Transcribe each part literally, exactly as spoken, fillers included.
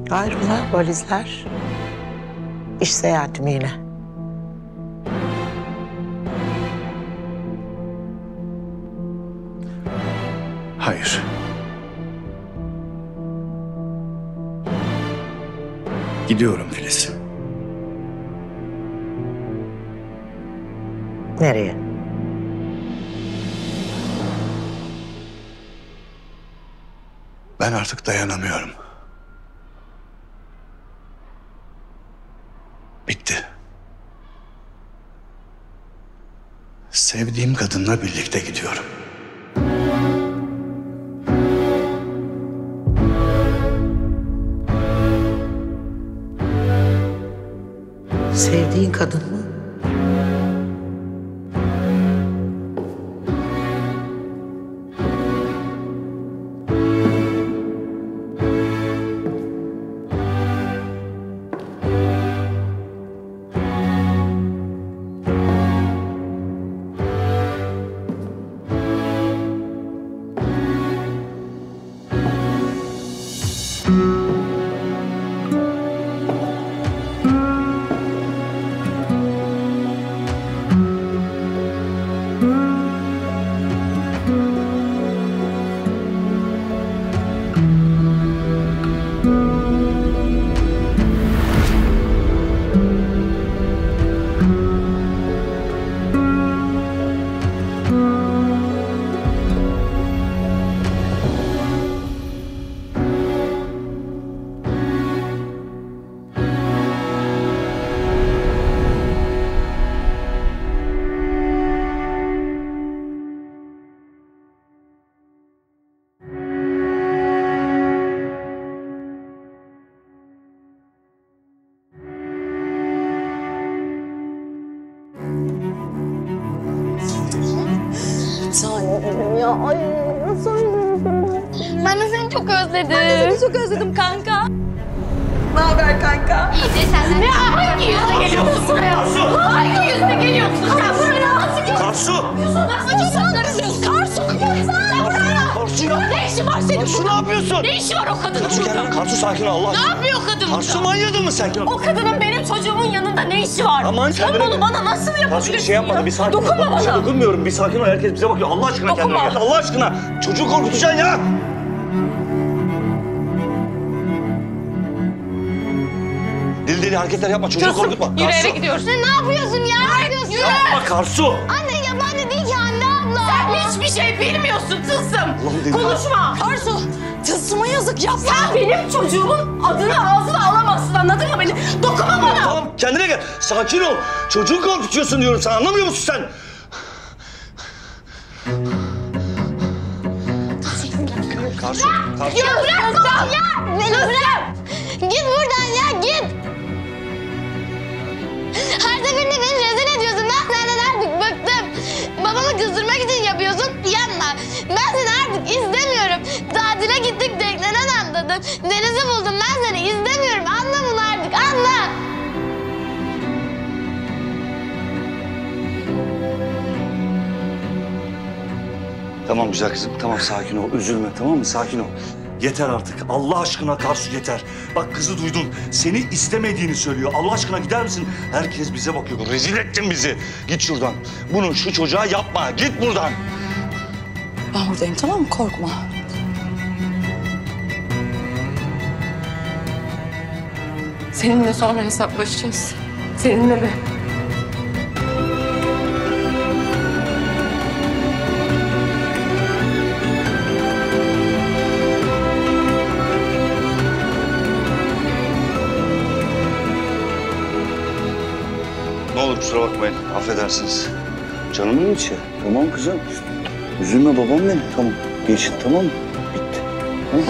Hayrola valizler? İş seyahati mi yine? Hayır. Gidiyorum Filiz. Nereye? Ben artık dayanamıyorum. Bitti. Sevdiğim kadınla birlikte gidiyorum. Sevdiğin kadın mı? Tanem ya, ay nasıl özledim. Ben de seni çok özledim. Ben de seni çok özledim kanka. Ne haber kanka? İyice senden. Ne hangi yüzle geliyorsun buraya? Hangi yüzle geliyorsun sen buraya? Nasıl geliyorsun? Karsu! Nasıl geliyorsun? Karsu! Sen buraya! Karsu ya! Ne işin var senin Karsu burada? ne yapıyorsun? Ne işi var o kadının Karsu burada? gel. Karsu sakin ol Allah Ne aşkına. yapıyor kadın Karsu burada? manyadın mı sen? O kadının benim çocuğumun yanında ne işi var? Aman sen kendine bunu gel. bana nasıl yapabilirsin Karsu bir şey yapmadı. ya? Bir sakin ol. Dokunma Bak, bir şey bana. dokunmuyorum. Bir sakin ol. Herkes bize bakıyor. Allah aşkına kendine Dokunma. gel. Allah aşkına. Çocuğu korkutacaksın ya. Deli deli hareketler yapma. Çocuğu korkutma. Yürü eve gidiyoruz. Ne yapıyorsun ya? Ne yapıyorsun? Yapma Karsu. Anne yabancı değil ki anne abla. Sen hiçbir şey bilmiyorsun tılsım. deli. Konuşma. Karsu, tılsıma yazık yapma. Sen benim çocuğumun adını ağzına alamazsın, anladın mı beni? Dokunma bana. Tamam kendine gel. Sakin ol. Çocuğu korkutuyorsun diyorum sana. Anlamıyor musun sen? Karsu. Karsu. Ya bırak baba ya. Beni bırak. Git buradan ya git. Her seferinde beni rezil ediyorsun. Ben senden artık bıktım. Babamı kızdırmak için yapıyorsun. Yanma. Ben seni artık istemiyorum. Tatile gittik denklenen anladım. Denizi buldum. Ben seni istemiyorum. Anla bunu artık. Anla. Tamam güzel kızım. Tamam sakin ol. Üzülme tamam mı? Sakin ol. Yeter artık. Allah aşkına Karsu yeter. Bak kızı duydun. Seni istemediğini söylüyor. Allah aşkına gider misin? Herkes bize bakıyor. Rezil ettin bizi. Git şuradan. Bunu şu çocuğa yapma. Git buradan. Ben buradayım tamam mı? Korkma. Seninle sonra hesaplaşacağız. Seninle de. Ne olur kusura bakmayın. Affedersiniz. Canımın içi. Tamam kızım. Üzülme babam benim. Tamam. Geçin tamam mı? Bitti. Tamam.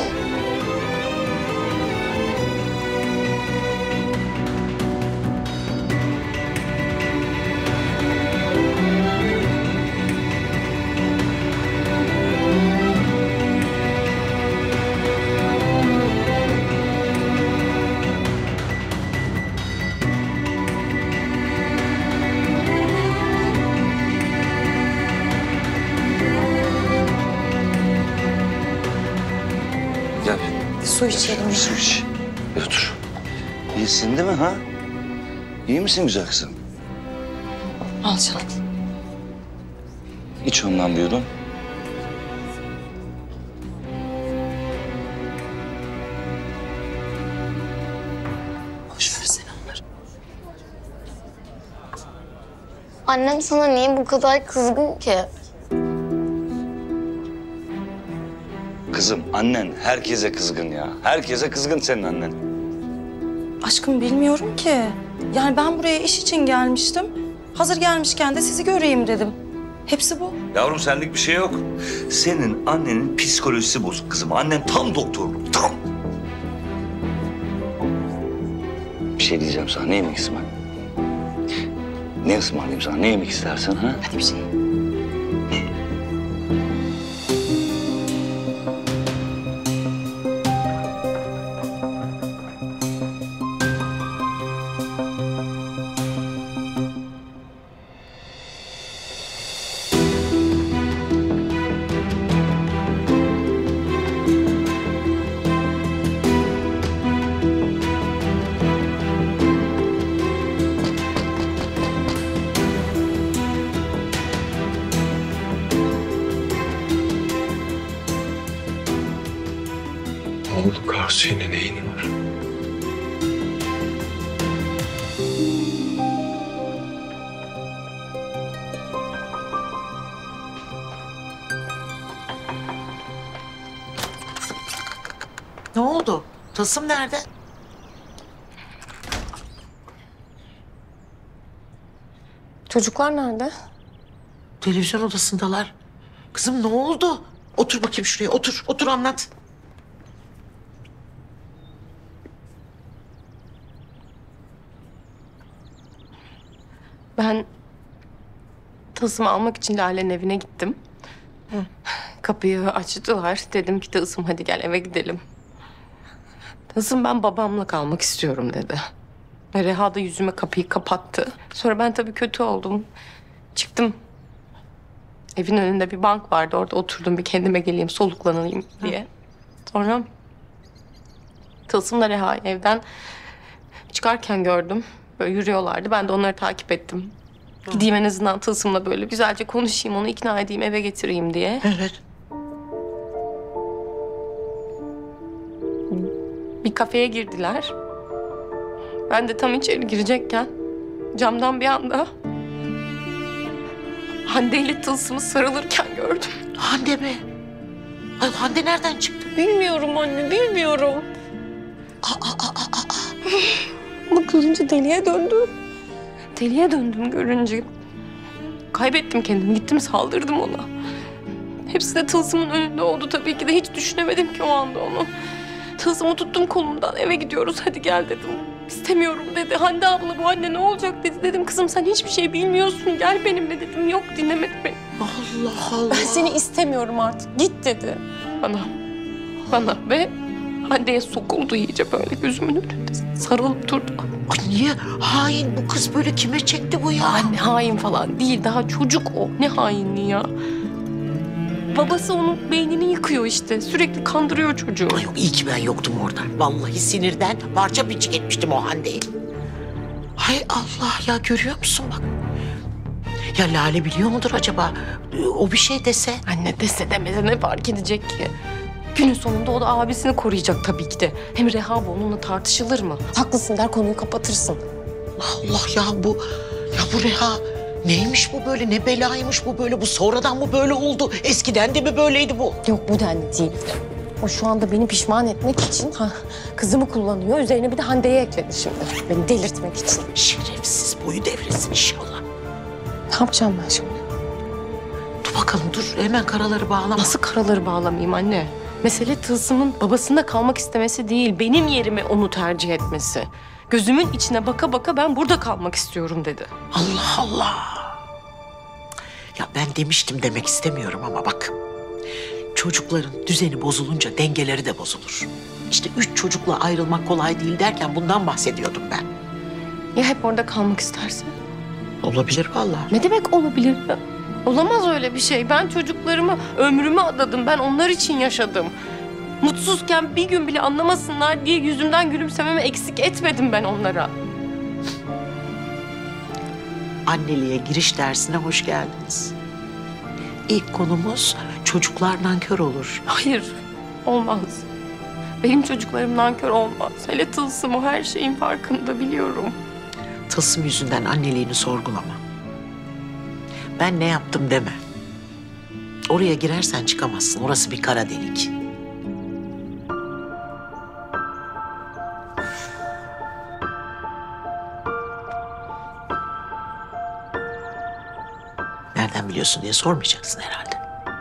Gel. Bir su içelim. Su iç. Bir otur. İyisin değil mi ha? İyi misin güzel kızım? Al canım. İç ondan bir yudum. Boş ver sen onları. Annem sana niye bu kadar kızgın ki? Kızım annen herkese kızgın ya. Herkese kızgın senin annen. Aşkım bilmiyorum ki. Yani ben buraya iş için gelmiştim. Hazır gelmişken de sizi göreyim dedim. Hepsi bu. Yavrum senlik bir şey yok. Senin annenin psikolojisi bozuk kızım. Annen tam doktorluk, tam. Bir şey diyeceğim sana. Ne yemek istersin? Ne ısmarlayayım sana? Ne yemek istersen ha? Hadi bir şey. Ne oldu Karsu, yine neyin var? Ne oldu? Tasım nerede? Çocuklar nerede? Televizyon odasındalar. Kızım ne oldu? Otur bakayım şuraya. Otur. Otur anlat. Ben Tılsım'ı almak için Lale'nin evine gittim. Kapıyı açtılar. Dedim ki Tılsım hadi gel eve gidelim. Tılsım ben babamla kalmak istiyorum dedi. Ve Reha da yüzüme kapıyı kapattı. Sonra ben tabii kötü oldum. Çıktım. Evin önünde bir bank vardı. Orada oturdum bir kendime geleyim soluklanayım diye. Sonra Tılsım'la Reha'yı evden çıkarken gördüm. Böyle yürüyorlardı. Ben de onları takip ettim. Gideyim en azından Tılsım'la böyle güzelce konuşayım, onu ikna edeyim, eve getireyim diye. Evet. Bir kafeye girdiler. Ben de tam içeri girecekken camdan bir anda Hande ile Tılsım'ı sarılırken gördüm. Hande mi? Ay Hande nereden çıktı? Bilmiyorum anne, bilmiyorum. Ama görünce deliye döndüm. Deliye döndüm görünce. Kaybettim kendimi, gittim saldırdım ona. Hepsi de Tılsım'ın önünde oldu tabii ki de. Hiç düşünemedim ki o anda onu. Tılsım'ı tuttum kolumdan, eve gidiyoruz hadi gel dedim. İstemiyorum dedi. Hande abla bu anne ne olacak dedi. Dedim kızım sen hiçbir şey bilmiyorsun, gel benimle dedim. Yok dinlemedi beni. Allah Allah. Ben seni istemiyorum artık, git dedi bana. Bana ve Hande'ye sokuldu iyice böyle gözümün önünde sarılıp durdu. Ay niye? Hain bu kız böyle kime çekti bu ya? Anne hain falan değil, daha çocuk o. Ne hainliği ya? Babası onun beynini yıkıyor işte. Sürekli kandırıyor çocuğu. Ay yok iyi ki ben yoktum orada. Vallahi sinirden parça pinçik etmiştim o Hande'yi. Hay Allah ya görüyor musun bak. Ya Lale biliyor mudur acaba? O bir şey dese. Anne dese demese ne fark edecek ki? Günün sonunda o da abisini koruyacak tabii ki de. Hem Reha bu onunla tartışılır mı? Haklısın der konuyu kapatırsın. Allah ya bu ya bu Reha neymiş bu böyle, ne belaymış bu böyle, bu sonradan mı böyle oldu, eskiden de mi böyleydi bu? Yok bu denli değil. O şu anda beni pişman etmek için ha, kızımı kullanıyor. Üzerine bir de Hande'yi ekledi şimdi. Beni delirtmek için. Şerefsiz boyu devrilsin inşallah. Ne yapacağım ben şimdi? Dur bakalım dur hemen karaları bağlama. Nasıl karaları bağlamayayım anne? Mesele Tılsım'ın babasında kalmak istemesi değil, benim yerime onu tercih etmesi. Gözümün içine baka baka ben burada kalmak istiyorum dedi. Allah Allah. Ya ben demiştim demek istemiyorum ama bak. Çocukların düzeni bozulunca dengeleri de bozulur. İşte üç çocukla ayrılmak kolay değil derken bundan bahsediyordum ben. Ya hep orada kalmak istersin? Olabilir vallahi. Ne demek olabilir ya? Olamaz öyle bir şey. Ben çocuklarımı, ömrümü adadım. Ben onlar için yaşadım. Mutsuzken bir gün bile anlamasınlar diye yüzümden gülümsememi eksik etmedim ben onlara. Anneliğe giriş dersine hoş geldiniz. İlk konumuz çocuklar nankör olur. Hayır, olmaz. Benim çocuklarım nankör olmaz. Hele Tılsım o her şeyin farkında, biliyorum. Tılsım yüzünden anneliğini sorgulama. Ben ne yaptım deme. Oraya girersen çıkamazsın. Orası bir kara delik. Nereden biliyorsun diye sormayacaksın herhalde.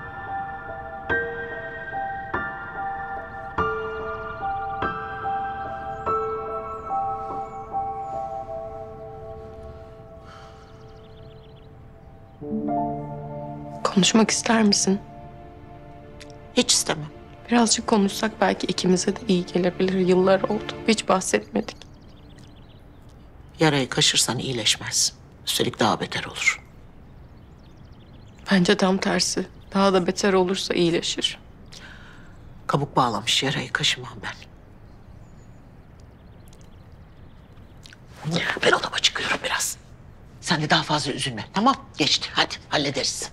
Konuşmak ister misin? Hiç istemem. Birazcık konuşsak belki ikimize de iyi gelebilir. Yıllar oldu. Hiç bahsetmedik. Yarayı kaşırsan iyileşmez. Üstelik daha beter olur. Bence tam tersi. Daha da beter olursa iyileşir. Kabuk bağlamış yarayı kaşımam ben. Ben odama çıkıyorum biraz. Sen de daha fazla üzülme. Tamam, geçti. Hadi hallederiz.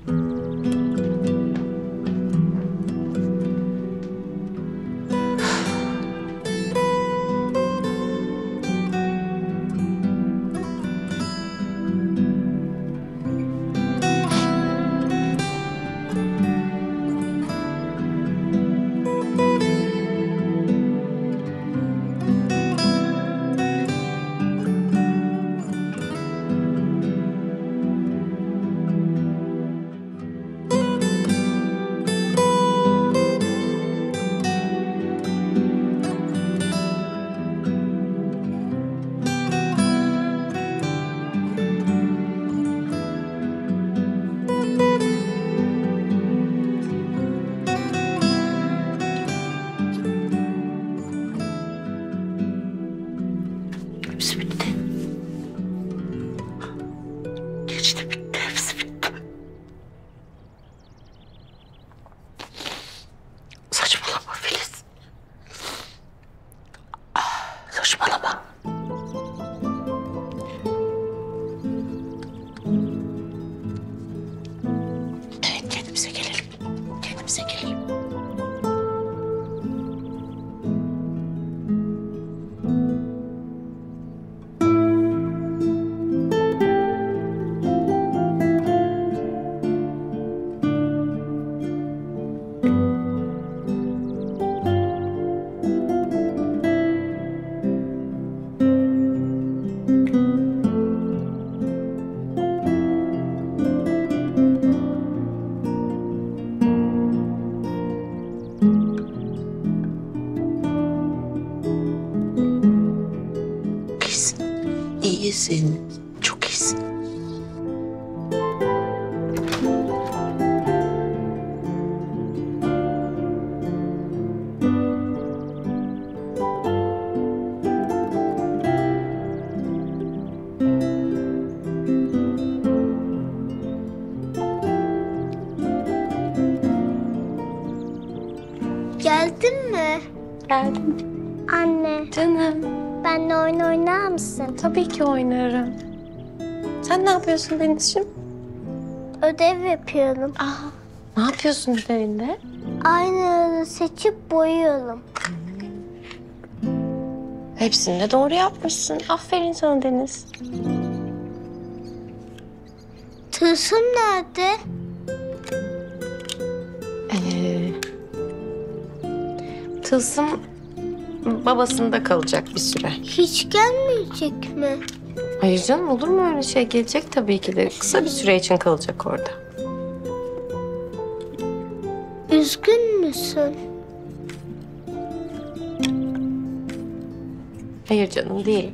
Hepsi bitti. Geçti, bitti. Hepsi bitti. Saçmalama Filiz. Ah, saçmalama. Evet, kendimize gelelim. Kendimize gelelim. İyisin. İyisin. Çok iyisin. Geldin mi? Geldim. Anne, Canım. benimle oyun oynar mısın? Tabii ki oynarım. Sen ne yapıyorsun Denizciğim? Ödev yapıyorum. Aa, ne yapıyorsun ödevinde? Aynaları seçip boyuyorum. Hepsini de doğru yapmışsın. Aferin sana Deniz. Tılsım nerede? Ee, Tılsım babasında kalacak bir süre. Hiç gelmeyecek mi? Hayır canım, olur mu öyle şey? Gelecek tabii ki de. Kısa bir süre için kalacak orada. Üzgün müsün? Hayır canım, değil.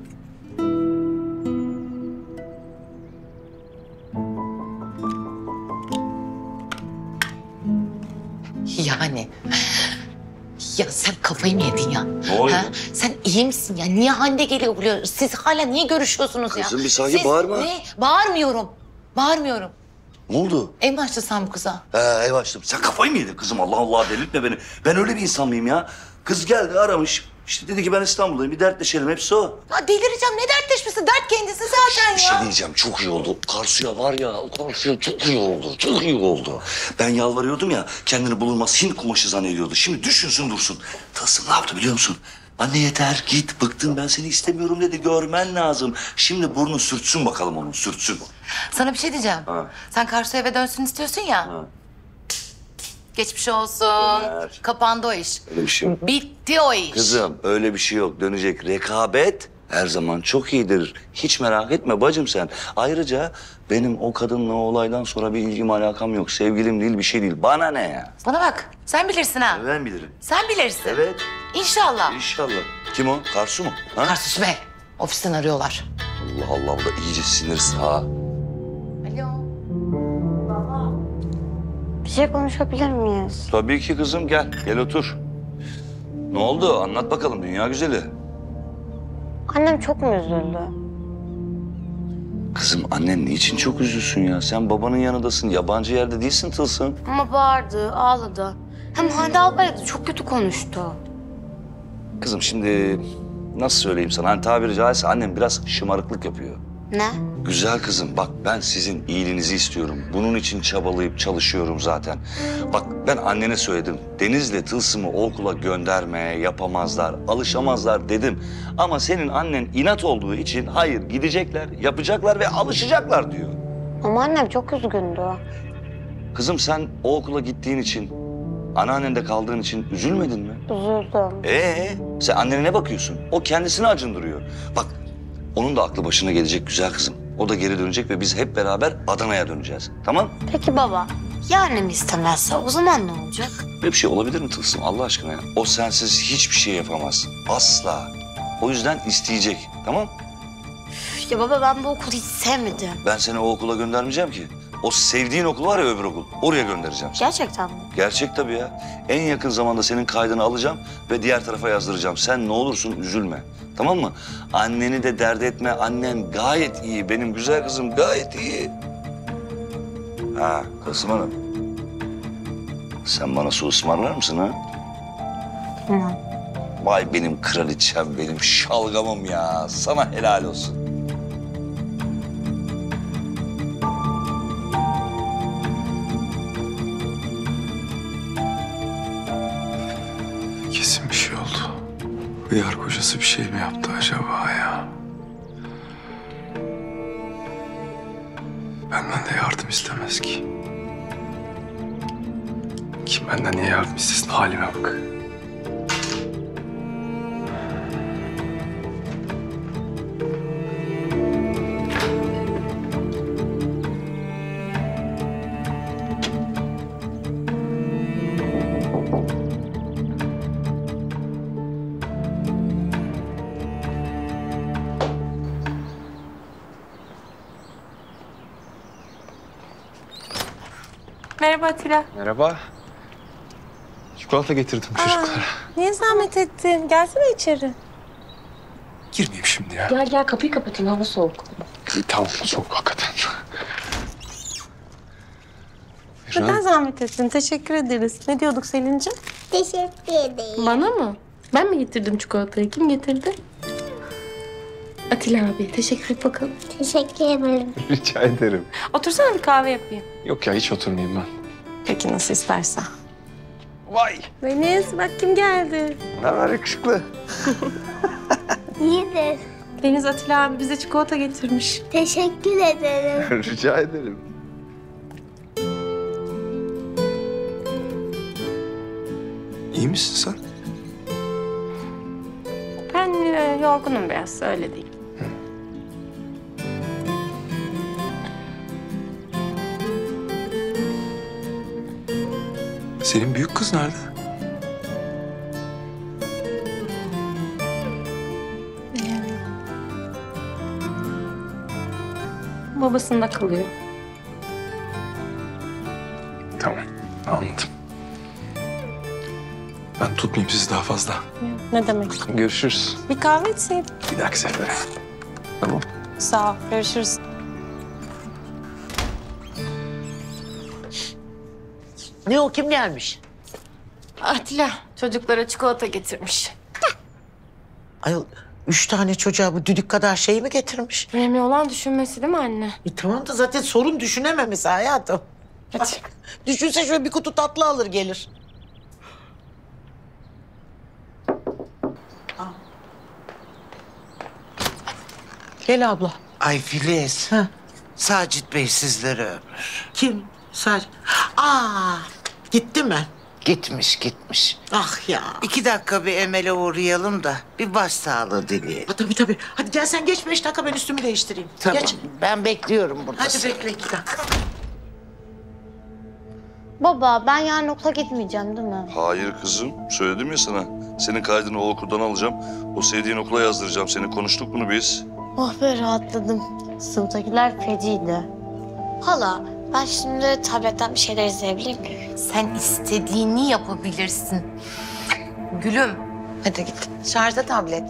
Yani. Ya sen kafayı mı yedin ya? Ne oluyor? Ha? Sen iyi misin ya? Niye Hande geliyor buraya? Siz hala niye görüşüyorsunuz ya? Kızım bir sakin, Siz- bağırma. Ne? Bağırmıyorum. Bağırmıyorum. Ne oldu? Ev mi açtın sen bu kıza? He ev açtım. Sen kafayı mı yedin kızım? Allah Allah delirtme beni. Ben öyle bir insan mıyım ya? Kız geldi aramış. İşte dedi ki ben İstanbul'dayım. Bir dertleşelim. Hepsi o. Ya delireceğim. Ne dertleşmesi? Dert kendisi zaten Bir ya. şey diyeceğim. Çok iyi oldu. Karsu'ya var ya. O Karsu'ya çok iyi oldu. Çok iyi oldu. Ben yalvarıyordum ya. Kendini bulunmaz Hint kumaşı zannediyordu. Şimdi düşünsün dursun. Tılsım ne yaptı biliyor musun? Anne yeter git. Bıktım ben seni istemiyorum dedi. Görmen lazım. Şimdi burnu sürtsün bakalım onu. Sürtsün. Sana bir şey diyeceğim. Ha. Sen Karsu eve dönsün istiyorsun ya. Ha. Geçmiş olsun. Döner. Kapandı o iş. Öyle bir şey yok. Bitti o iş. Kızım öyle bir şey yok. Dönecek. Rekabet her zaman çok iyidir. Hiç merak etme bacım sen. Ayrıca benim o kadınla o olaydan sonra bir ilgim alakam yok. Sevgilim değil bir şey değil. Bana ne ya? Bana bak. Sen bilirsin ha. Ben bilirim. Sen bilirsin. Evet. İnşallah. İnşallah. Kim o? Karsu mu? Ha? Karsus Bey. Ofisten arıyorlar. Allah Allah bu da iyice sinir sağa. Alo. Bir şey konuşabilir miyiz? Tabii ki kızım gel. Gel otur. Ne oldu? Anlat bakalım dünya güzeli. Annem çok mu üzüldü? Kızım annen niçin çok üzülsün ya? Sen babanın yanındasın. Yabancı yerde değilsin Tılsım. Ama bağırdı, ağladı. Hem Hande ablayla da çok kötü konuştu. Kızım şimdi nasıl söyleyeyim sana? Hani tabiri caizse annem biraz şımarıklık yapıyor. Ne? Güzel kızım bak ben sizin iyiliğinizi istiyorum. Bunun için çabalayıp çalışıyorum zaten. Bak ben annene söyledim. Deniz'le Tılsım'ı o okula göndermeye yapamazlar, alışamazlar dedim. Ama senin annen inat olduğu için hayır gidecekler, yapacaklar ve alışacaklar diyor. Ama annem çok üzgündü. Kızım sen o okula gittiğin için, anneannende kaldığın için üzülmedin mi? Üzüldüm. Ee, sen annene ne bakıyorsun? O kendisini acındırıyor. Bak onun da aklı başına gelecek güzel kızım. O da geri dönecek ve biz hep beraber Adana'ya döneceğiz. Tamam? Peki baba, ya annem istemezse o zaman ne olacak? Böyle bir şey olabilir mi Tılsım Allah aşkına ya? O sensiz hiçbir şey yapamaz. Asla. O yüzden isteyecek. Tamam? Üf, ya baba ben bu okulu hiç sevmedim. Ben seni o okula göndermeyeceğim ki. O sevdiğin okul var ya öbür okul. Oraya göndereceğim seni. Gerçekten mi? Gerçek tabii ya. En yakın zamanda senin kaydını alacağım ve diğer tarafa yazdıracağım. Sen ne olursun üzülme. Tamam mı? Anneni de dert etme. Annen gayet iyi. Benim güzel kızım gayet iyi. Ha Tılsım Hanım. Sen bana su ısmarlar mısın ha? Tamam. Vay benim kraliçem, benim şalgamım ya. Sana helal olsun. Kesin bir şey oldu. Hıyar kocası bir şey mi yaptı acaba ya? Benden de yardım istemez ki. Kim benden niye yardım istesin halime bak. Merhaba Atilla. Merhaba. Çikolata getirdim çocuklara. Niye zahmet ettin? Gelsene içeri. Girmeyeyim şimdi ya. Gel gel kapıyı kapatayım hava soğuk. İyi, tamam soğuk hakikaten. Neden zahmet ettin? Teşekkür ederiz. Ne diyorduk Selin'ciğim? Teşekkür ederim. Bana mı? Ben mi getirdim çikolatayı? Kim getirdi? Atilla abi. Teşekkür et bakalım. Teşekkür ederim. Rica ederim. Otursana bir kahve yapayım. Yok ya hiç oturmayayım ben. Peki nasıl istersen. Vay. Deniz bak kim geldi. Ne haber yakışıklı? İyidir. Deniz Atilla abi bize çikolata getirmiş. Teşekkür ederim. Rica ederim. İyi misin sen? Ben e, yorgunum biraz. Öyle değil. Senin büyük kız nerede? Babasında kalıyor. Tamam, anladım. Ben tutmayayım sizi daha fazla. Ne demek? Görüşürüz. Bir kahve içeyim. Bir dahaki sefere. Tamam. Sağ ol. Görüşürüz. Ne o, kim gelmiş? Atilla çocuklara çikolata getirmiş. Ayol, üç tane çocuğa bu düdük kadar şey mi getirmiş? Önemli olan düşünmesi değil mi anne? E tamam da zaten sorun düşünememesi hayatım. Hadi. Düşünse şöyle bir kutu tatlı alır gelir. Gel abla. Ay Filiz. Ha. Sacit Bey sizleri ömür. Kim? Sadece. Aa, gitti mi? Gitmiş gitmiş. Ah ya. İki dakika bir Emel'e uğrayalım da bir başsağlığı dileyelim. Ha, tabii tabii. Hadi gel sen geç beş dakika, ben üstümü değiştireyim. Tamam. Geç. Ben bekliyorum burada. Hadi seni. bekle iki dakika. Baba ben yarın okula gitmeyeceğim değil mi? Hayır kızım. Söyledim ya sana. Senin kaydını o okuldan alacağım. O sevdiğin okula yazdıracağım. Seni konuştuk bunu biz. Oh be rahatladım. Sınıftakiler feciydi. Hala ben şimdi tabletten bir şeyler izleyebilir miyim? Sen istediğini yapabilirsin. Gülüm. Hadi git. Şarjda tablet.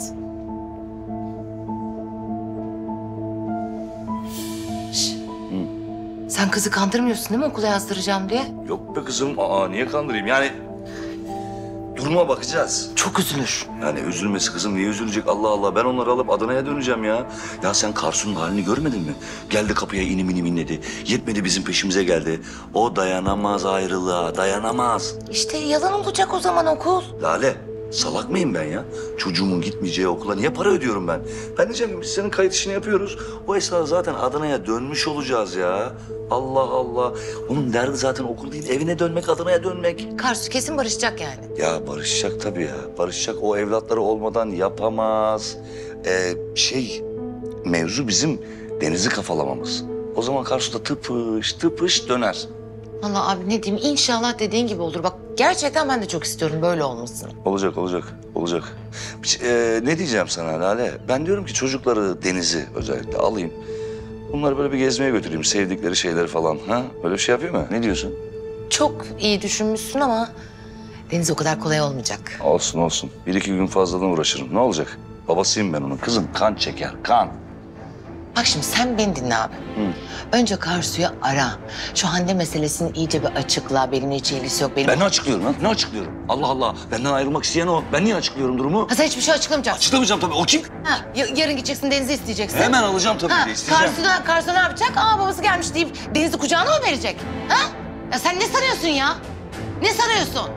Şş. Sen kızı kandırmıyorsun değil mi okula yazdıracağım diye? Yok be kızım. Aa niye kandırayım? Yani duruma bakacağız. Çok üzülür. Yani üzülmesi kızım, niye üzülecek? Allah Allah, ben onları alıp Adana'ya döneceğim ya. Ya sen Karsu'nun halini görmedin mi? Geldi kapıya inim inim inledi. Yetmedi bizim peşimize geldi. O dayanamaz ayrılığa, dayanamaz. İşte yalan olacak o zaman okul. Lale, salak mıyım ben ya? Çocuğumun gitmeyeceği okula niye para ödüyorum ben? Ben diyeceğim ki biz senin kayıt işini yapıyoruz. O esnada zaten Adana'ya dönmüş olacağız ya. Allah Allah. Onun derdi zaten okul değil, evine dönmek, Adana'ya dönmek. Karsu kesin barışacak yani. Ya barışacak tabii ya. Barışacak, o evlatları olmadan yapamaz. Ee, şey, mevzu bizim Deniz'i kafalamamız. O zaman Karsu da tıpış tıpış döner. Vallahi abi ne diyeyim, inşallah dediğin gibi olur. Bak gerçekten ben de çok istiyorum böyle olmasını. Olacak, olacak, olacak. Ee, ne diyeceğim sana Lale? Ben diyorum ki çocukları, Deniz'i özellikle alayım. Bunları böyle bir gezmeye götüreyim, sevdikleri şeyleri falan. Ha? Böyle bir şey yapayım mı? Ne diyorsun? Çok iyi düşünmüşsün ama Deniz o kadar kolay olmayacak. Olsun, olsun. Bir iki gün fazladan uğraşırım. Ne olacak? Babasıyım ben onun. Kızım kan çeker, kan. Bak şimdi sen beni dinle abi. Hı. Önce Karsu'yu ara. Şu Hande meselesini iyice bir açıkla. Benimle hiç ilgisi yok. Benim... Ben ne açıklıyorum lan? Ne açıklıyorum? Allah Allah. Benden ayrılmak isteyen o. Ben niye açıklıyorum durumu? Ha sen hiçbir şey açıklamayacaksın. Açıklamayacağım tabii. O kim? Ha, ya- yarın gideceksin Deniz'i isteyeceksin. Hemen alacağım tabii Ha, ki de isteyeceğim. Karsu da, Karsu ne yapacak? Aa babası gelmiş deyip Deniz'i kucağına mı verecek? Ha? Ya sen ne sanıyorsun ya? Ne sanıyorsun?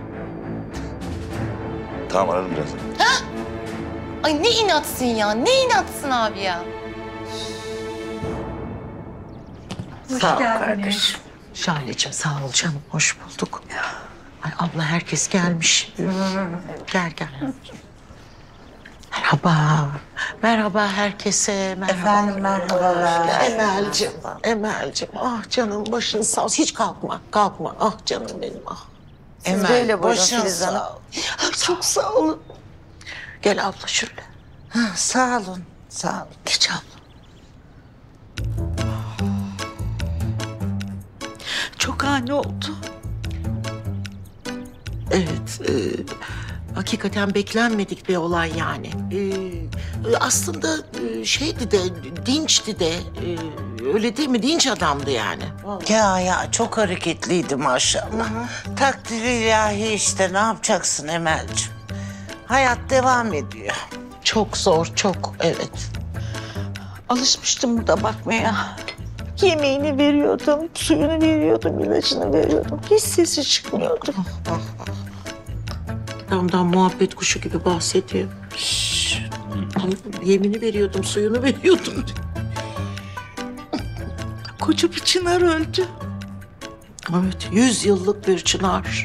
Tamam, ararım birazdan. Ay ne inatsın ya. Ne inatsın abi ya. Sağ ol kardeşim. Şahineciğim sağ ol canım, hoş bulduk. Ay abla herkes gelmiş. Gel gel. Merhaba. Merhaba herkese. Merhaba. Efendim merhabalar. Emel'cim, Emel'cim. Ah canım başın sağ olsun. Hiç kalkma, kalkma. Ah canım benim ah. Emel başın sağ ol. Ay, çok sağ olun. Gel abla şöyle. Ha, sağ olun. Sağ olun. Geç abla. Çok ani oldu. Evet, e, hakikaten beklenmedik bir olay yani. E, e, aslında e, şeydi de, dinçti de, e, öyle değil mi? Dinç adamdı yani. Ya ya çok hareketliydi maşallah. Takdir ilahi işte, ne yapacaksın Emel'ciğim? Hayat devam ediyor. Çok zor, çok evet. Alışmıştım burada bakmaya. Yemeğini veriyordum, suyunu veriyordum, ilacını veriyordum. Hiç sesi çıkmıyordu. Damdan muhabbet kuşu gibi bahsediyor. Şşş. Ay, yemini veriyordum, suyunu veriyordum. Koca bir çınar öldü. Evet, yüz yıllık bir çınar.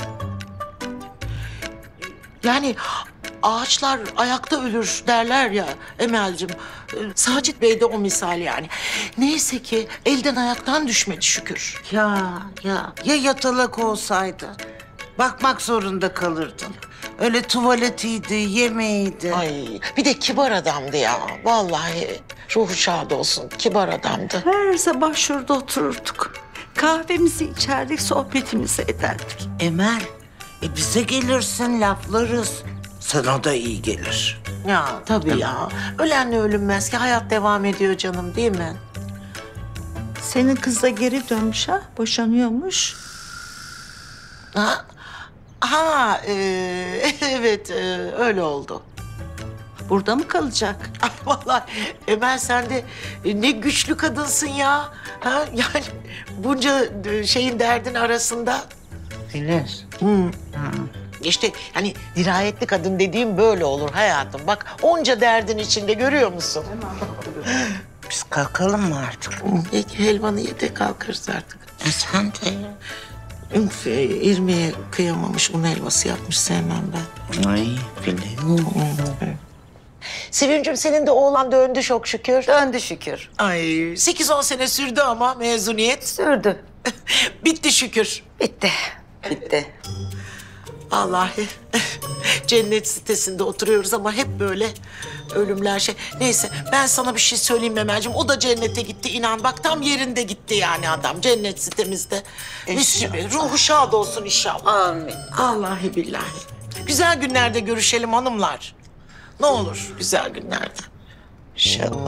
Yani ağaçlar ayakta ölür derler ya Emel'cim. Ee, Sacit Bey de o misal yani. Neyse ki elden ayaktan düşmedi şükür. Ya ya ya yatalak olsaydı? Bakmak zorunda kalırdın. Öyle tuvaletiydi, yemeğiydi. Ay bir de kibar adamdı ya. Vallahi ruhu şad olsun, kibar adamdı. Her sabah şurada otururduk. Kahvemizi içerdik, sohbetimizi ederdik. Emel, e bize gelirsin, laflarız. Sana da iyi gelir. Ya tabii ya. Ölenle ölünmez ki, hayat devam ediyor canım değil mi? Senin kız da geri dönmüş ha, boşanıyormuş. Ha, ha e, evet e, öyle oldu. Burada mı kalacak? Ay vallahi Emel sen de e, ne güçlü kadınsın ya. Ha, yani bunca e, şeyin derdin arasında. Filiz. Hı. İşte hani dirayetli kadın dediğim böyle olur hayatım. Bak onca derdin içinde görüyor musun? Biz kalkalım mı artık? Peki helvanı ye de kalkarız artık. E sen de. Üf, e, İrmi'ye kıyamamış un helvası yapmış sevmem ben. Ay Filiz. Sevimciğim senin de oğlan döndü çok şükür. Döndü şükür. Ay sekiz on sene sürdü ama mezuniyet. Sürdü. Bitti şükür. Bitti. Bitti. Vallahi cennet sitesinde oturuyoruz ama hep böyle ölümler şey. Neyse ben sana bir şey söyleyeyim Emel'ciğim. O da cennete gitti inan. Bak tam yerinde gitti yani adam cennet sitemizde. Mis gibi. Ruhu şad olsun inşallah. Amin. Vallahi billahi. Güzel günlerde görüşelim hanımlar. Ne olur güzel günlerde. İnşallah.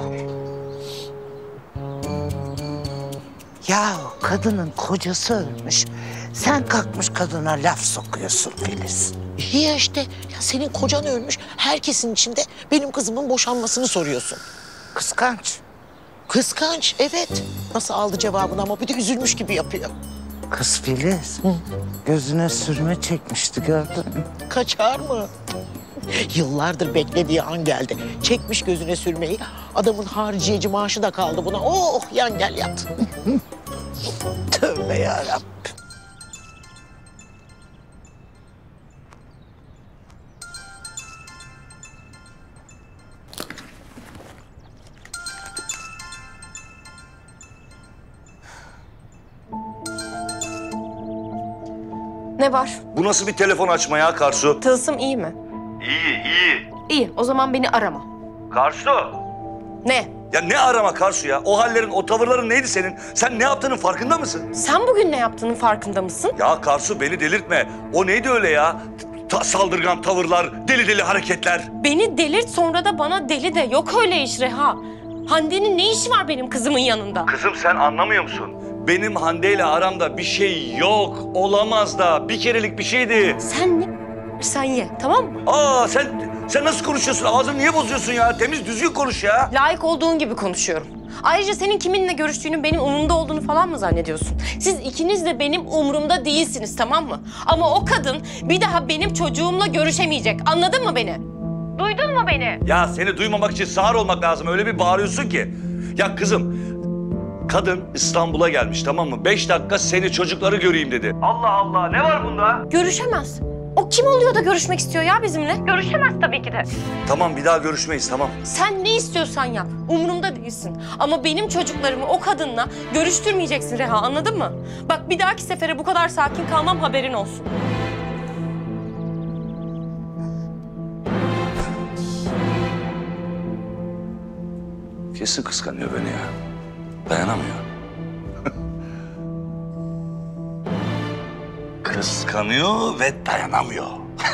Ya kadının kocası ölmüş. Sen kalkmış kadına laf sokuyorsun Filiz. İyi ya işte. Ya senin kocan ölmüş. Herkesin içinde benim kızımın boşanmasını soruyorsun. Kıskanç. Kıskanç, evet. Nasıl aldı cevabını ama bir de üzülmüş gibi yapıyor. Kız Filiz. Gözüne sürme çekmişti gördün mü? Kaçar mı? Yıllardır beklediği an geldi. Çekmiş gözüne sürmeyi. Adamın hariciyeci maaşı da kaldı buna. Oh yan gel yat. Tövbe yarabbim. Ne var? Bu nasıl bir telefon açma ya Karsu? Tılsım iyi mi? İyi, iyi. İyi, o zaman beni arama. Karsu! Ne? Ya ne arama Karsu ya? O hallerin, o tavırların neydi senin? Sen ne yaptığının farkında mısın? Sen bugün ne yaptığının farkında mısın? Ya Karsu beni delirtme. O neydi öyle ya? Ta- saldırgan tavırlar, deli deli hareketler. Beni delirt sonra da bana deli de. Yok öyle iş Reha. Hande'nin ne işi var benim kızımın yanında? Kızım sen anlamıyor musun? Benim Hande ile aramda bir şey yok. Olamaz da. Bir kerelik bir şeydi. Sen ne sen ye, tamam mı? Aa sen sen nasıl konuşuyorsun? Ağzını niye bozuyorsun ya? Temiz düzgün konuş ya. Layık olduğun gibi konuşuyorum. Ayrıca senin kiminle görüştüğünün benim umurumda olduğunu falan mı zannediyorsun? Siz ikiniz de benim umurumda değilsiniz, tamam mı? Ama o kadın bir daha benim çocuğumla görüşemeyecek. Anladın mı beni? Duydun mu beni? Ya seni duymamak için sağır olmak lazım. Öyle bir bağırıyorsun ki. Ya kızım, kadın İstanbul'a gelmiş tamam mı? Beş dakika seni çocukları göreyim dedi. Allah Allah ne var bunda? Görüşemez. O kim oluyor da görüşmek istiyor ya bizimle? Görüşemez tabii ki de. Tamam bir daha görüşmeyiz tamam. Sen ne istiyorsan yap. Umurumda değilsin. Ama benim çocuklarımı o kadınla görüştürmeyeceksin Reha, anladın mı? Bak bir dahaki sefere bu kadar sakin kalmam, haberin olsun. Kesin kıskanıyor beni ya. Dayanamıyor. Kıskanıyor ve dayanamıyor.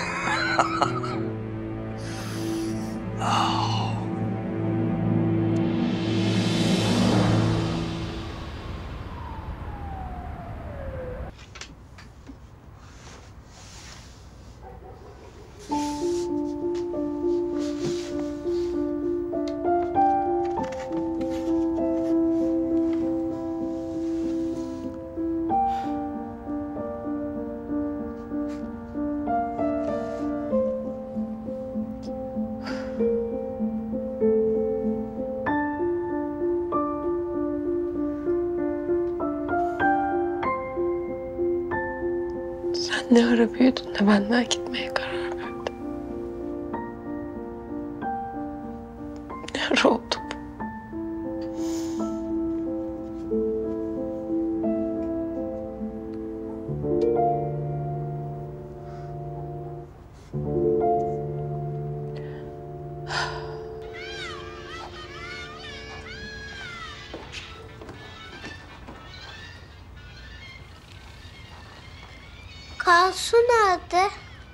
Sen ne ara büyüdün de benden gitmeye karar verdin? Ne ara oldu bu? Karsu nerede?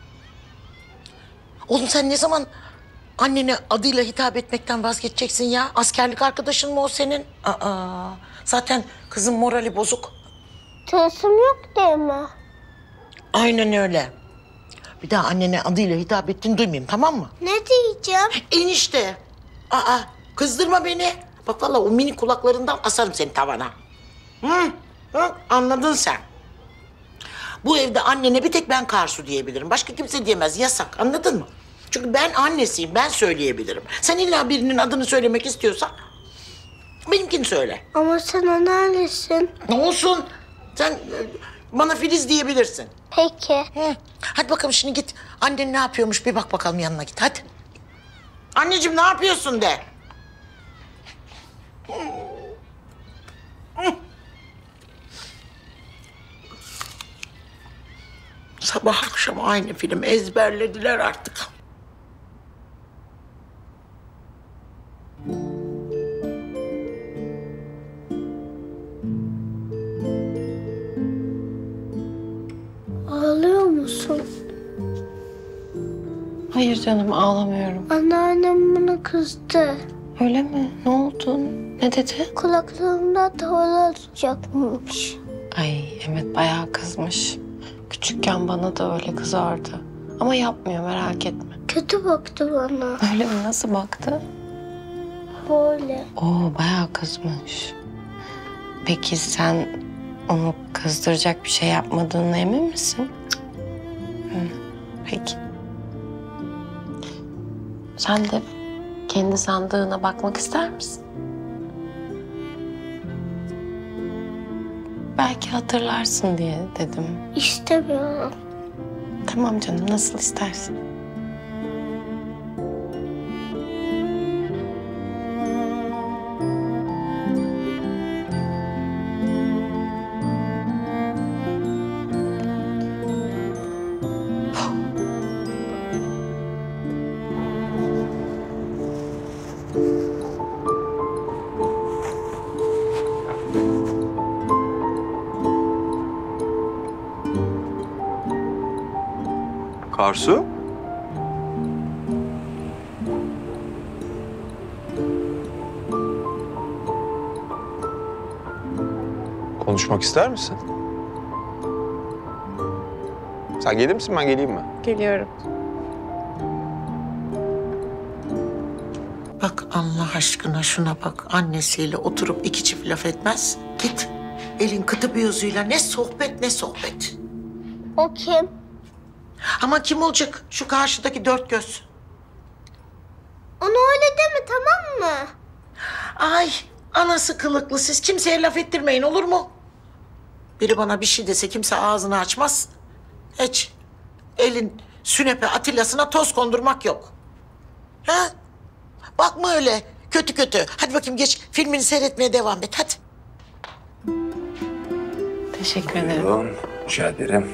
Oğlum sen ne zaman annene adıyla hitap etmekten vazgeçeceksin ya? Askerlik arkadaşın mı o senin? Aa, zaten kızın morali bozuk. Tılsım yok değil mi? Aynen öyle. Bir daha annene adıyla hitap ettiğini duymayayım, tamam mı? Ne diyeceğim? Enişte. Aa, kızdırma beni. Bak vallahi o mini kulaklarından asarım seni tavana. Hı? Hı? Anladın sen. Bu evde annene bir tek ben Karsu diyebilirim. Başka kimse diyemez. Yasak. Anladın mı? Çünkü ben annesiyim. Ben söyleyebilirim. Sen illa birinin adını söylemek istiyorsan benimkini söyle. Ama sen anneannesin. Ne olsun? Sen e, bana Filiz diyebilirsin. Peki. Hı. Hadi bakalım şimdi git. Annen ne yapıyormuş bir bak bakalım yanına git. Hadi. Anneciğim ne yapıyorsun de. Sabah akşam aynı film ezberlediler artık. Ağlıyor musun? Hayır canım, ağlamıyorum. Anneannem bana kızdı. Öyle mi? Ne oldu? Ne dedi? Kulaklarımda tavla tutacakmış. Ay evet, bayağı kızmış. Küçükken bana da öyle kızardı. Ama yapmıyor, merak etme. Kötü baktı bana. Öyle mi? Nasıl baktı? Böyle. Oo, bayağı kızmış. Peki sen onu kızdıracak bir şey yapmadığına emin misin? Hı, peki. Sen de kendi sandığına bakmak ister misin? Belki hatırlarsın diye dedim. İstemiyorum. Tamam canım, nasıl istersin. Karsu? Konuşmak ister misin? Sen gelir misin, ben geleyim mi? Geliyorum. Bak Allah aşkına şuna bak. Annesiyle oturup iki çift laf etmez. Git. Elin kıtı bir yüzüyle ne sohbet ne sohbet. O kim? Ama kim olacak? Şu karşıdaki dört göz. Onu öyle deme, tamam mı? Ay anası kılıklı, siz kimseye laf ettirmeyin olur mu? Biri bana bir şey dese kimse ağzını açmaz. Hiç. Elin sünepe Atilla'sına toz kondurmak yok. Ha? Bakma öyle kötü kötü. Hadi bakayım geç filmini seyretmeye devam et hadi. Teşekkür ederim. Buyurun, rica ederim.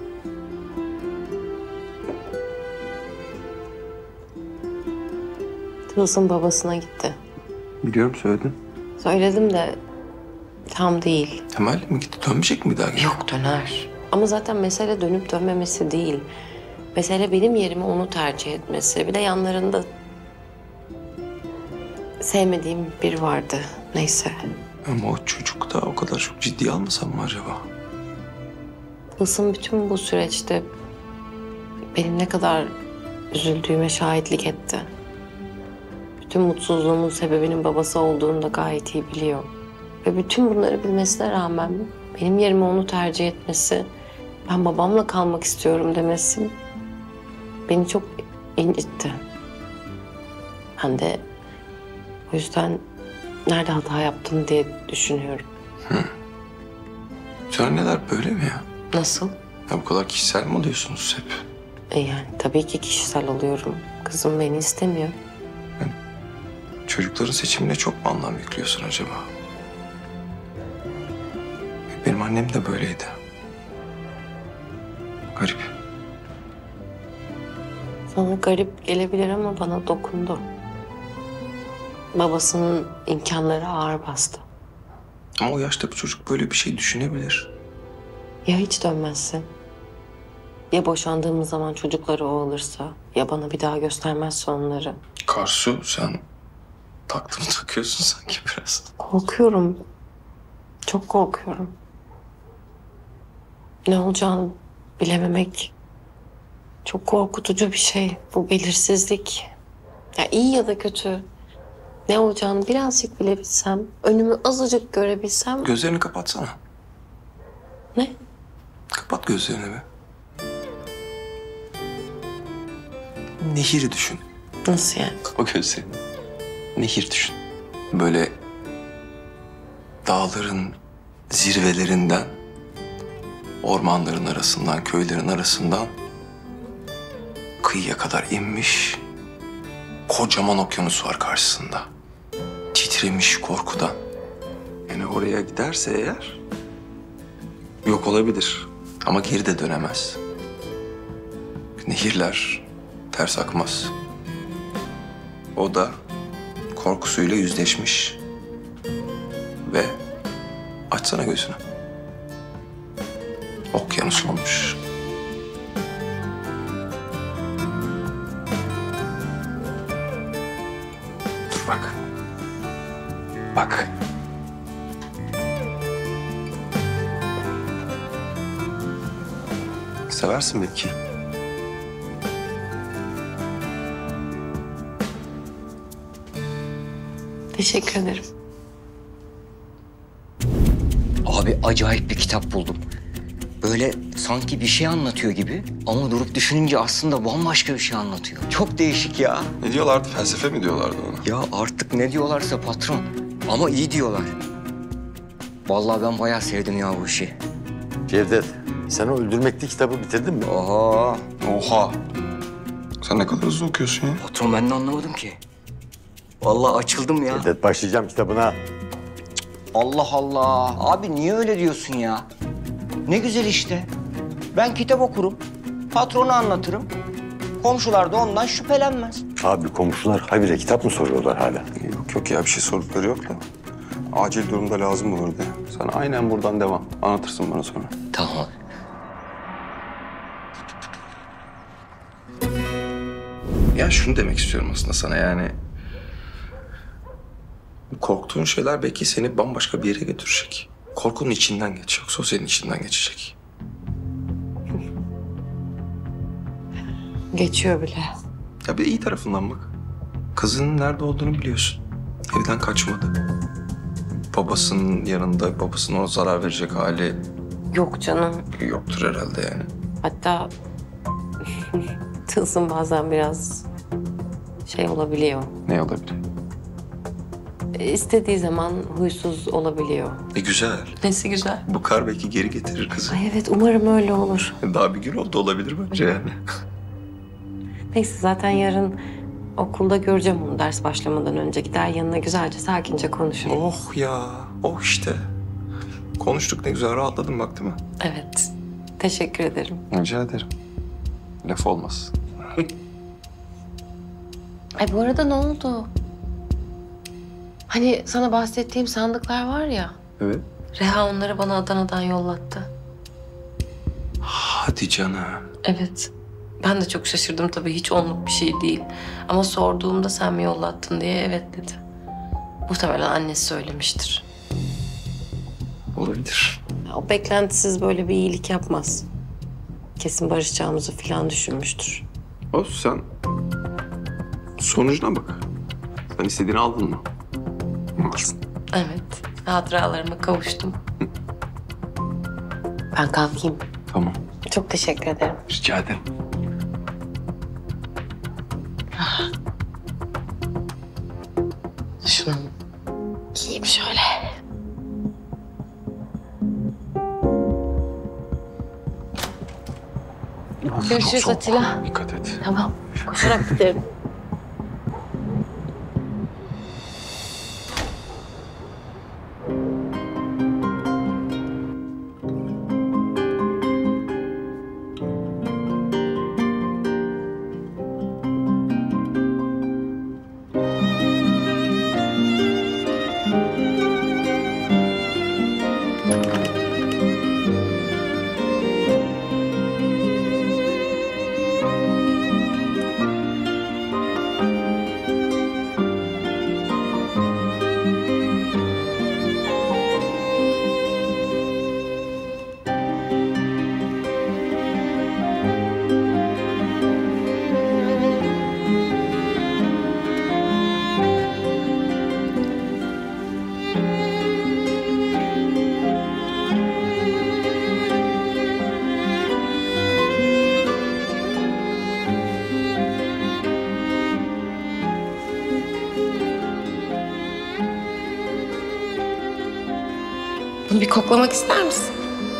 Tılsım babasına gitti. Biliyorum, söyledin. Söyledim de tam değil. Temel mi gitti? Dönmeyecek mi bir daha? Yok, döner. Ama zaten mesele dönüp dönmemesi değil. Mesele benim yerime onu tercih etmesi. Bir de yanlarında sevmediğim biri vardı. Neyse. Ama o çocuk da o kadar çok ciddiye almasam mı acaba? Tılsım bütün bu süreçte benim ne kadar üzüldüğüme şahitlik etti. Bütün mutsuzluğumun sebebinin babası olduğunu da gayet iyi biliyor. Ve bütün bunları bilmesine rağmen benim yerime onu tercih etmesi, ben babamla kalmak istiyorum demesi beni çok incitti. Ben de o yüzden nerede hata yaptım diye düşünüyorum. Hı. Sen anneler böyle mi ya? Nasıl? Ya bu kadar kişisel mi oluyorsunuz hep? E yani tabii ki kişisel oluyorum. Kızım beni istemiyor. Çocukların seçimine çok mu anlam yüklüyorsun acaba? Benim annem de böyleydi. Garip. Sana garip gelebilir ama bana dokundu. Babasının imkanları ağır bastı. Ama o yaşta bir çocuk böyle bir şey düşünebilir. Ya hiç dönmezsin? Ya boşandığımız zaman çocukları o alırsa? Ya bana bir daha göstermezse onları? Karsu, sen taktığını takıyorsun sanki biraz. Korkuyorum. Çok korkuyorum. Ne olacağını Bilememek çok korkutucu bir şey. Bu belirsizlik. Ya iyi ya da kötü. Ne olacağını birazcık bilebilsem, önümü azıcık görebilsem... Gözlerini kapatsana. Ne? Kapat gözlerini be. Nehiri düşün. Nasıl yani? Kapa gözlerini. Nehir düşün. Böyle dağların zirvelerinden, ormanların arasından, köylerin arasından kıyıya kadar inmiş kocaman okyanus var karşısında. Titremiş korkudan. Yani oraya giderse eğer yok olabilir ama geri de dönemez. Nehirler ters akmaz. O da korkusuyla yüzleşmiş ve açsana gözünü. Okyanus olmuş. Dur bak. Bak. Seversin belki. Teşekkür ederim. Abi acayip bir kitap buldum. Böyle sanki bir şey anlatıyor gibi ama durup düşününce aslında bambaşka bir şey anlatıyor. Çok değişik ya. Ne diyorlardı? Felsefe mi diyorlardı ona? Ya artık ne diyorlarsa patron ama iyi diyorlar. Vallahi ben bayağı sevdim ya bu işi. Cevdet, sen o öldürmekli kitabı bitirdin mi? Oha. Oha. Sen ne kadar hızlı okuyorsun ya? Patron ben de anlamadım ki. Vallahi açıldım ya. Cevdet, başlayacağım kitabına. Allah Allah. Abi niye öyle diyorsun ya? Ne güzel işte. Ben kitap okurum, patrona anlatırım. Komşular da ondan şüphelenmez. Abi komşular habire kitap mı soruyorlar hala? Yok yok ya bir şey sordukları yok da. Acil durumda lazım olur diye. Sen aynen buradan devam. Anlatırsın bana sonra. Tamam. Ya şunu demek istiyorum aslında sana yani. Korktuğun şeyler belki seni bambaşka bir yere götürecek. Korkunun içinden geç, yoksa o senin içinden geçecek. Geçiyor bile. Ya bir de iyi tarafından bak. Kızının nerede olduğunu biliyorsun. Evden kaçmadı. Babasının yanında, babasının ona zarar verecek hali Yok canım. yoktur herhalde yani. Hatta Tılsım bazen biraz şey olabiliyor. Ne olabilir? İstediği zaman huysuz olabiliyor. E güzel. Nesi güzel? Bu kar belki geri getirir kızı. Ay evet umarım öyle olur. Daha bir gün oldu olabilir bence yani. Neyse zaten yarın okulda göreceğim onu ders başlamadan önce. Gider yanına güzelce sakince konuşurum. Oh ya, oh işte. Konuştuk ne güzel, rahatladım bak değil mi? Evet. Teşekkür ederim. Rica ederim. Laf olmaz. Ay bu arada ne oldu? Hani sana bahsettiğim sandıklar var ya. Evet. Reha onları bana Adana'dan yollattı. Hadi canım. Evet. Ben de çok şaşırdım tabii. Hiç onluk bir şey değil. Ama sorduğumda sen mi yollattın diye evet dedi. Muhtemelen annesi söylemiştir. Olabilir. O beklentisiz böyle bir iyilik yapmaz. Kesin barışacağımızı falan düşünmüştür. Olsun sen sonucuna bak. Sen istediğini aldın mı? Alsın. Evet. Hatıralarıma kavuştum. Ben kalkayım. Tamam. Çok teşekkür ederim. Rica ederim. Şunu giyeyim şöyle. Görüşürüz Çok- Atilla. Dikkat et. Tamam. Koşarak giderim. Bir koklamak ister misin?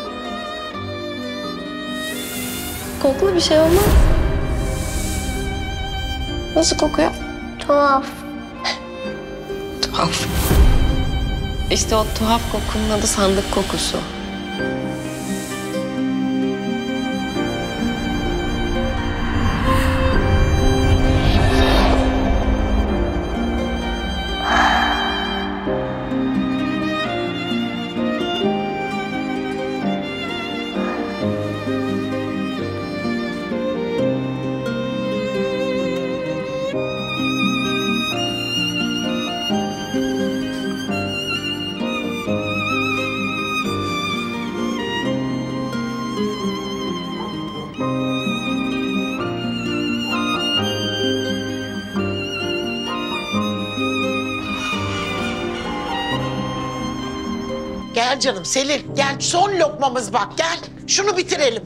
Kokla, bir şey olmaz. Nasıl kokuyor? Tuhaf. Tuhaf. İşte o tuhaf kokunun adı sandık kokusu. Gel canım Selin, gel son lokmamız bak, gel. Şunu bitirelim.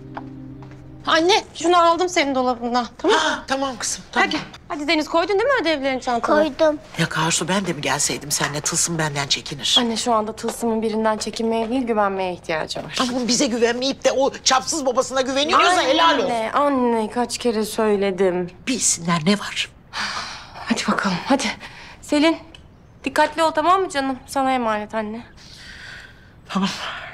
Anne, şunu aldım senin dolabından. Tamam mı? Ha, tamam kızım, tamam. Hadi. Hadi Deniz, koydun değil mi ödevlerini çantana? Koydum. Ya Karsu ben de mi gelseydim seninle, tılsım benden çekinir. Anne şu anda tılsımın birinden çekinmeye değil, güvenmeye ihtiyacı var. Ama bize güvenmeyip de o çapsız babasına güveniyorsa helal olsun. Anne, anne kaç kere söyledim. Bilsinler ne var. Hadi bakalım, hadi. Selin, dikkatli ol tamam mı canım? Sana emanet anne. Tamam.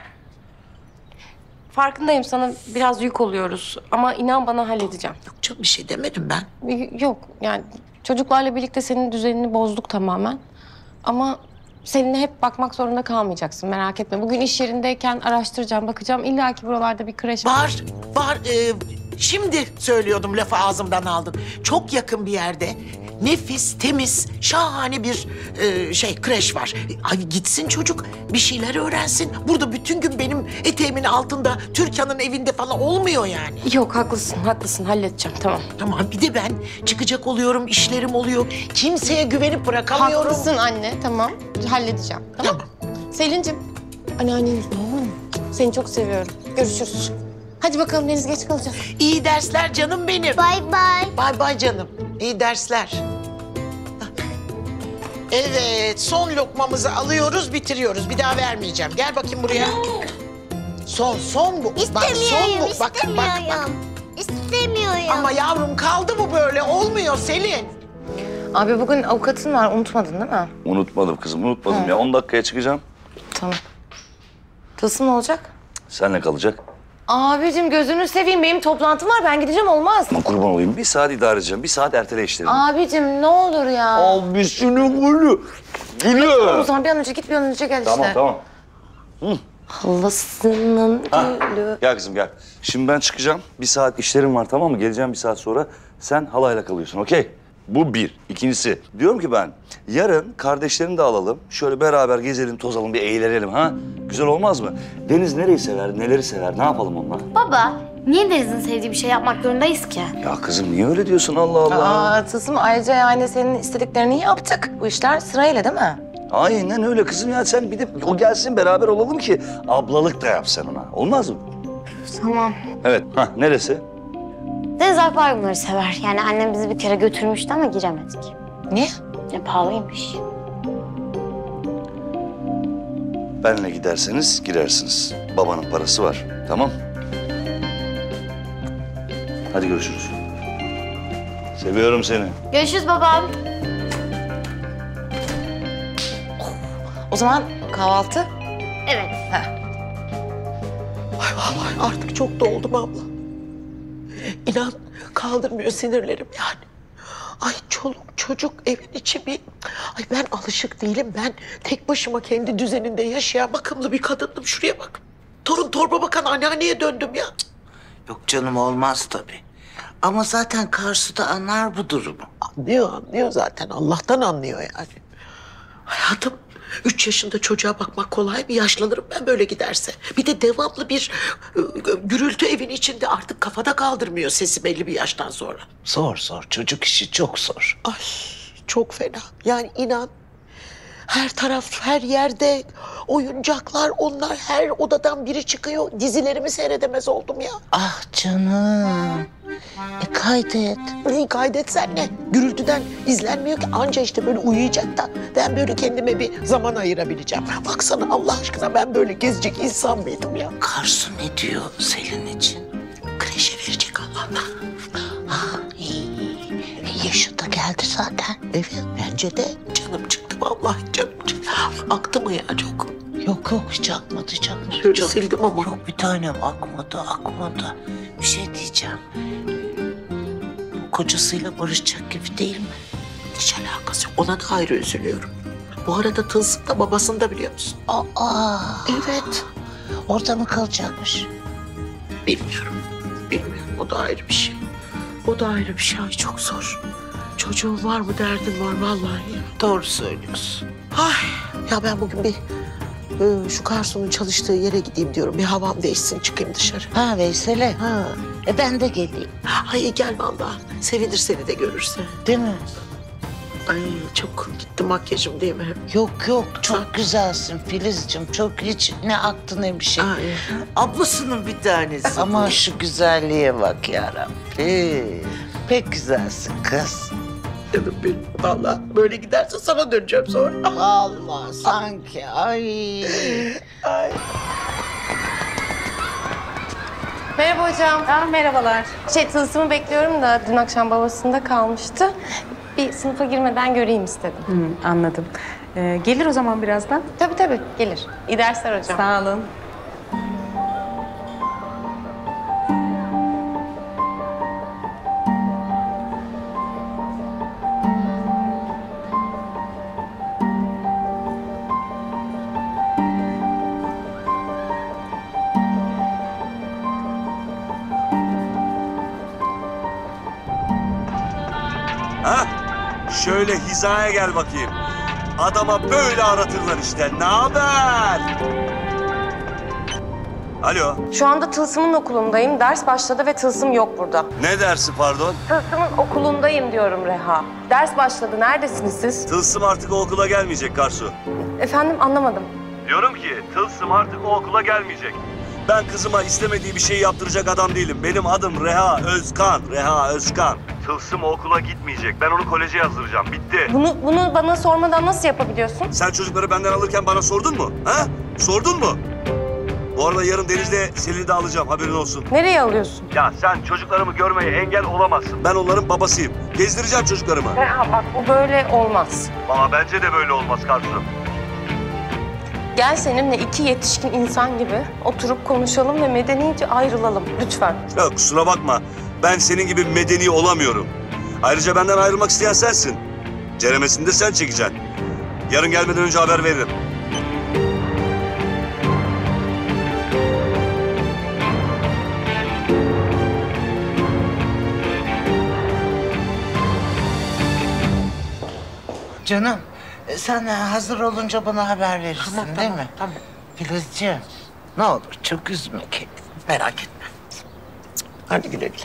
Farkındayım, sana biraz yük oluyoruz. Ama inan bana halledeceğim. Yok canım, bir şey demedim ben. Y- Yok, yani çocuklarla birlikte senin düzenini bozduk tamamen. Ama seninle hep bakmak zorunda kalmayacaksın, merak etme. Bugün iş yerindeyken araştıracağım, bakacağım. İlla ki buralarda bir kreş var. Var, var. Ee, şimdi söylüyordum, lafı ağzımdan aldın. Çok yakın bir yerde nefis, temiz, şahane bir e, şey kreş var. Ay gitsin çocuk, bir şeyler öğrensin. Burada bütün gün benim eteğimin altında, Türkan'ın evinde falan olmuyor yani. Yok, haklısın, haklısın. Halledeceğim, tamam. Tamam, bir de ben çıkacak oluyorum, işlerim oluyor. Kimseye güvenip bırakamıyorum. Haklısın anne, tamam. Halledeceğim, tamam. Tamam. Selin'cim, anneanneniz tamam mı? Seni çok seviyorum. Görüşürüz. Hadi bakalım Deniz, geç kalacağız. İyi dersler canım benim. Bay bay. Bay bay canım. İyi dersler. Evet, son lokmamızı alıyoruz, bitiriyoruz. Bir daha vermeyeceğim. Gel bakayım buraya. Son, son bu. Bak, son İstemiyorum, bu. Bak, bak, bak. istemiyorum. İstemiyorum. Ama yavrum kaldı bu böyle. Olmuyor Selin. Abi bugün avukatın var, unutmadın değil mi? Unutmadım kızım, unutmadım ya. on dakikaya çıkacağım. Tamam. Tılsım ne olacak? Senle kalacak. Abicim gözünü seveyim, benim toplantım var, ben gideceğim, olmaz. Kurban olayım. Bir saat idare edeceğim. Bir saat ertele işlerimi. Abicim ne olur ya. Abisinin gülü. Gülü. O zaman bir an önce git, bir an önce gel Tamam, işte. tamam. Hallasının Ha, gülü. Gel kızım gel. Şimdi ben çıkacağım. Bir saat işlerim var tamam mı? Geleceğim bir saat sonra. Sen halayla kalıyorsun okey? Bu bir. İkincisi diyorum ki ben yarın kardeşlerini de alalım. Şöyle beraber gezelim, tozalım, bir eğlenelim ha? Güzel olmaz mı? Deniz nereyi sever, neleri sever? Ne yapalım onunla? Baba, niye Deniz'in sevdiği bir şey yapmak zorundayız ki? Ya kızım niye öyle diyorsun Allah Allah? Aa Tılsım, ayrıca yani senin istediklerini yaptık. Bu işler sırayla değil mi? Aynen öyle kızım ya. Sen bir de o gelsin beraber olalım ki ablalık da yap sen ona. Olmaz mı? Tamam. Evet. Hah neresi? Deniz akvaryumları sever. Yani annem bizi bir kere götürmüştü ama giremedik. Niye? Ya pahalıymış. Benle giderseniz girersiniz. Babanın parası var. Tamam? Hadi görüşürüz. Seviyorum seni. Görüşürüz babam. O zaman kahvaltı? Evet. Ay vallahi artık çok doldum abla. İnan kaldırmıyor sinirlerim yani. Ay çoluk çocuk evin içi bir... Ay ben alışık değilim. Ben tek başıma kendi düzeninde yaşayan bakımlı bir kadındım. Şuraya bak. Torun torba bakan anneanneye döndüm ya. Yok canım olmaz tabii. Ama zaten Karsu da anlar bu durumu. Anlıyor anlıyor zaten. Allah'tan anlıyor yani. Hayatım üç yaşında çocuğa bakmak kolay mı? Yaşlanırım ben böyle giderse. Bir de devamlı bir e, gürültü evin içinde artık kafada kaldırmıyor sesi belli bir yaştan sonra. Zor zor. Çocuk işi çok zor. Ay çok fena. Yani inan her taraf her yerde oyuncaklar onlar her odadan biri çıkıyor. Dizilerimi seyredemez oldum ya. Ah canım. E kaydet. İyi kaydetsen ne? Gürültüden izlenmiyor ki. Anca işte böyle uyuyacak da ben böyle kendime bir zaman ayırabileceğim. Baksana Allah aşkına ben böyle gezecek insan mıydım ya? Karsu ne diyor Selin için? Kreşe verecek Allah'tan. Ha, iyi. E, yaşı da geldi zaten. Evet bence de canım çıktı vallahi canım çıktı. Aktı mı ya çok? Yok yok hiç akmadı canım. Şöyle Çok- sildim ama. Yok bir tanem akmadı akmadı. Bir şey diyeceğim. Kocasıyla barışacak gibi değil mi? Hiç alakası yok. Ona da ayrı üzülüyorum. Bu arada Tılsım da babasını da biliyor musun? Aa, Evet. orada mı kalacakmış? Bilmiyorum. Bilmiyorum. O da ayrı bir şey. O da ayrı bir şey. Ay çok zor. Çocuğun var mı derdin var vallahi. Doğru söylüyorsun. Ay, ya ben bugün bir e, şu Karsu'nun çalıştığı yere gideyim diyorum. Bir havam değişsin çıkayım dışarı. Ha Veysel'e. Ha. E ben de geleyim. Ay gel vallahi. Sevinir seni de görürse. Değil mi? Ay çok gitti makyajım değil mi? Yok yok çok güzelsin Filizciğim. Çok hiç ne aktı ne bir şey. Ay. Ablasının bir tanesi. Ama şu güzelliğe bak yarabbim. Pek güzelsin kız. Canım benim. Vallahi böyle giderse sana döneceğim sonra. Vallahi sanki ay. Ay. Merhaba hocam. Ah, merhabalar. Şey Tılsım'ı bekliyorum da dün akşam babasında kalmıştı. Bir sınıfa girmeden göreyim istedim. Hı, anladım. Ee, gelir o zaman birazdan. Tabii tabii gelir. İyi dersler hocam. Sağ olun. Ha? Şöyle hizaya gel bakayım. Adama böyle aratırlar işte. Ne haber? Alo. Şu anda Tılsım'ın okulundayım. Ders başladı ve Tılsım yok burada. Ne dersi pardon? Tılsım'ın okulundayım diyorum Reha. Ders başladı. Neredesiniz siz? Tılsım artık o okula gelmeyecek Karsu. Efendim anlamadım. Diyorum ki Tılsım artık o okula gelmeyecek. Ben kızıma istemediği bir şey yaptıracak adam değilim. Benim adım Reha Özkan. Reha Özkan. Tılsım o okula gitmeyecek. Ben onu koleje yazdıracağım. Bitti. Bunu bunu bana sormadan nasıl yapabiliyorsun? Sen çocukları benden alırken bana sordun mu? Ha? Sordun mu? Bu arada yarın Deniz'de Selin'i de alacağım. Haberin olsun. Nereye alıyorsun? Ya sen çocuklarımı görmeye engel olamazsın. Ben onların babasıyım. Gezdireceğim çocuklarımı. Reha bak bu böyle olmaz. Aa bence de böyle olmaz Karsu. Gel seninle iki yetişkin insan gibi oturup konuşalım ve medenice ayrılalım lütfen. Ya kusura bakma. Ben senin gibi medeni olamıyorum. Ayrıca benden ayrılmak isteyen sensin. Ceremesini de sen çekeceksin. Yarın gelmeden önce haber veririm. Canım sen hazır olunca bana haber verirsin Tamam, değil tamam, mi? tamam. Filizciğim ne olur çok üzme kendini. Merak etme. Hadi güle güle.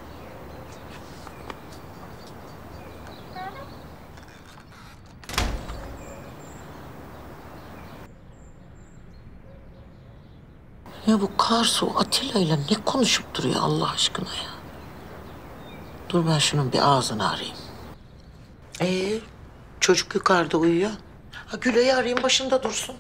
Ya bu Karsu Atilla ile ne konuşup duruyor Allah aşkına ya? Dur ben şunun bir ağzını arayayım. Ee, çocuk yukarıda uyuyor. Ha Gülay'ı arayayım başında dursun.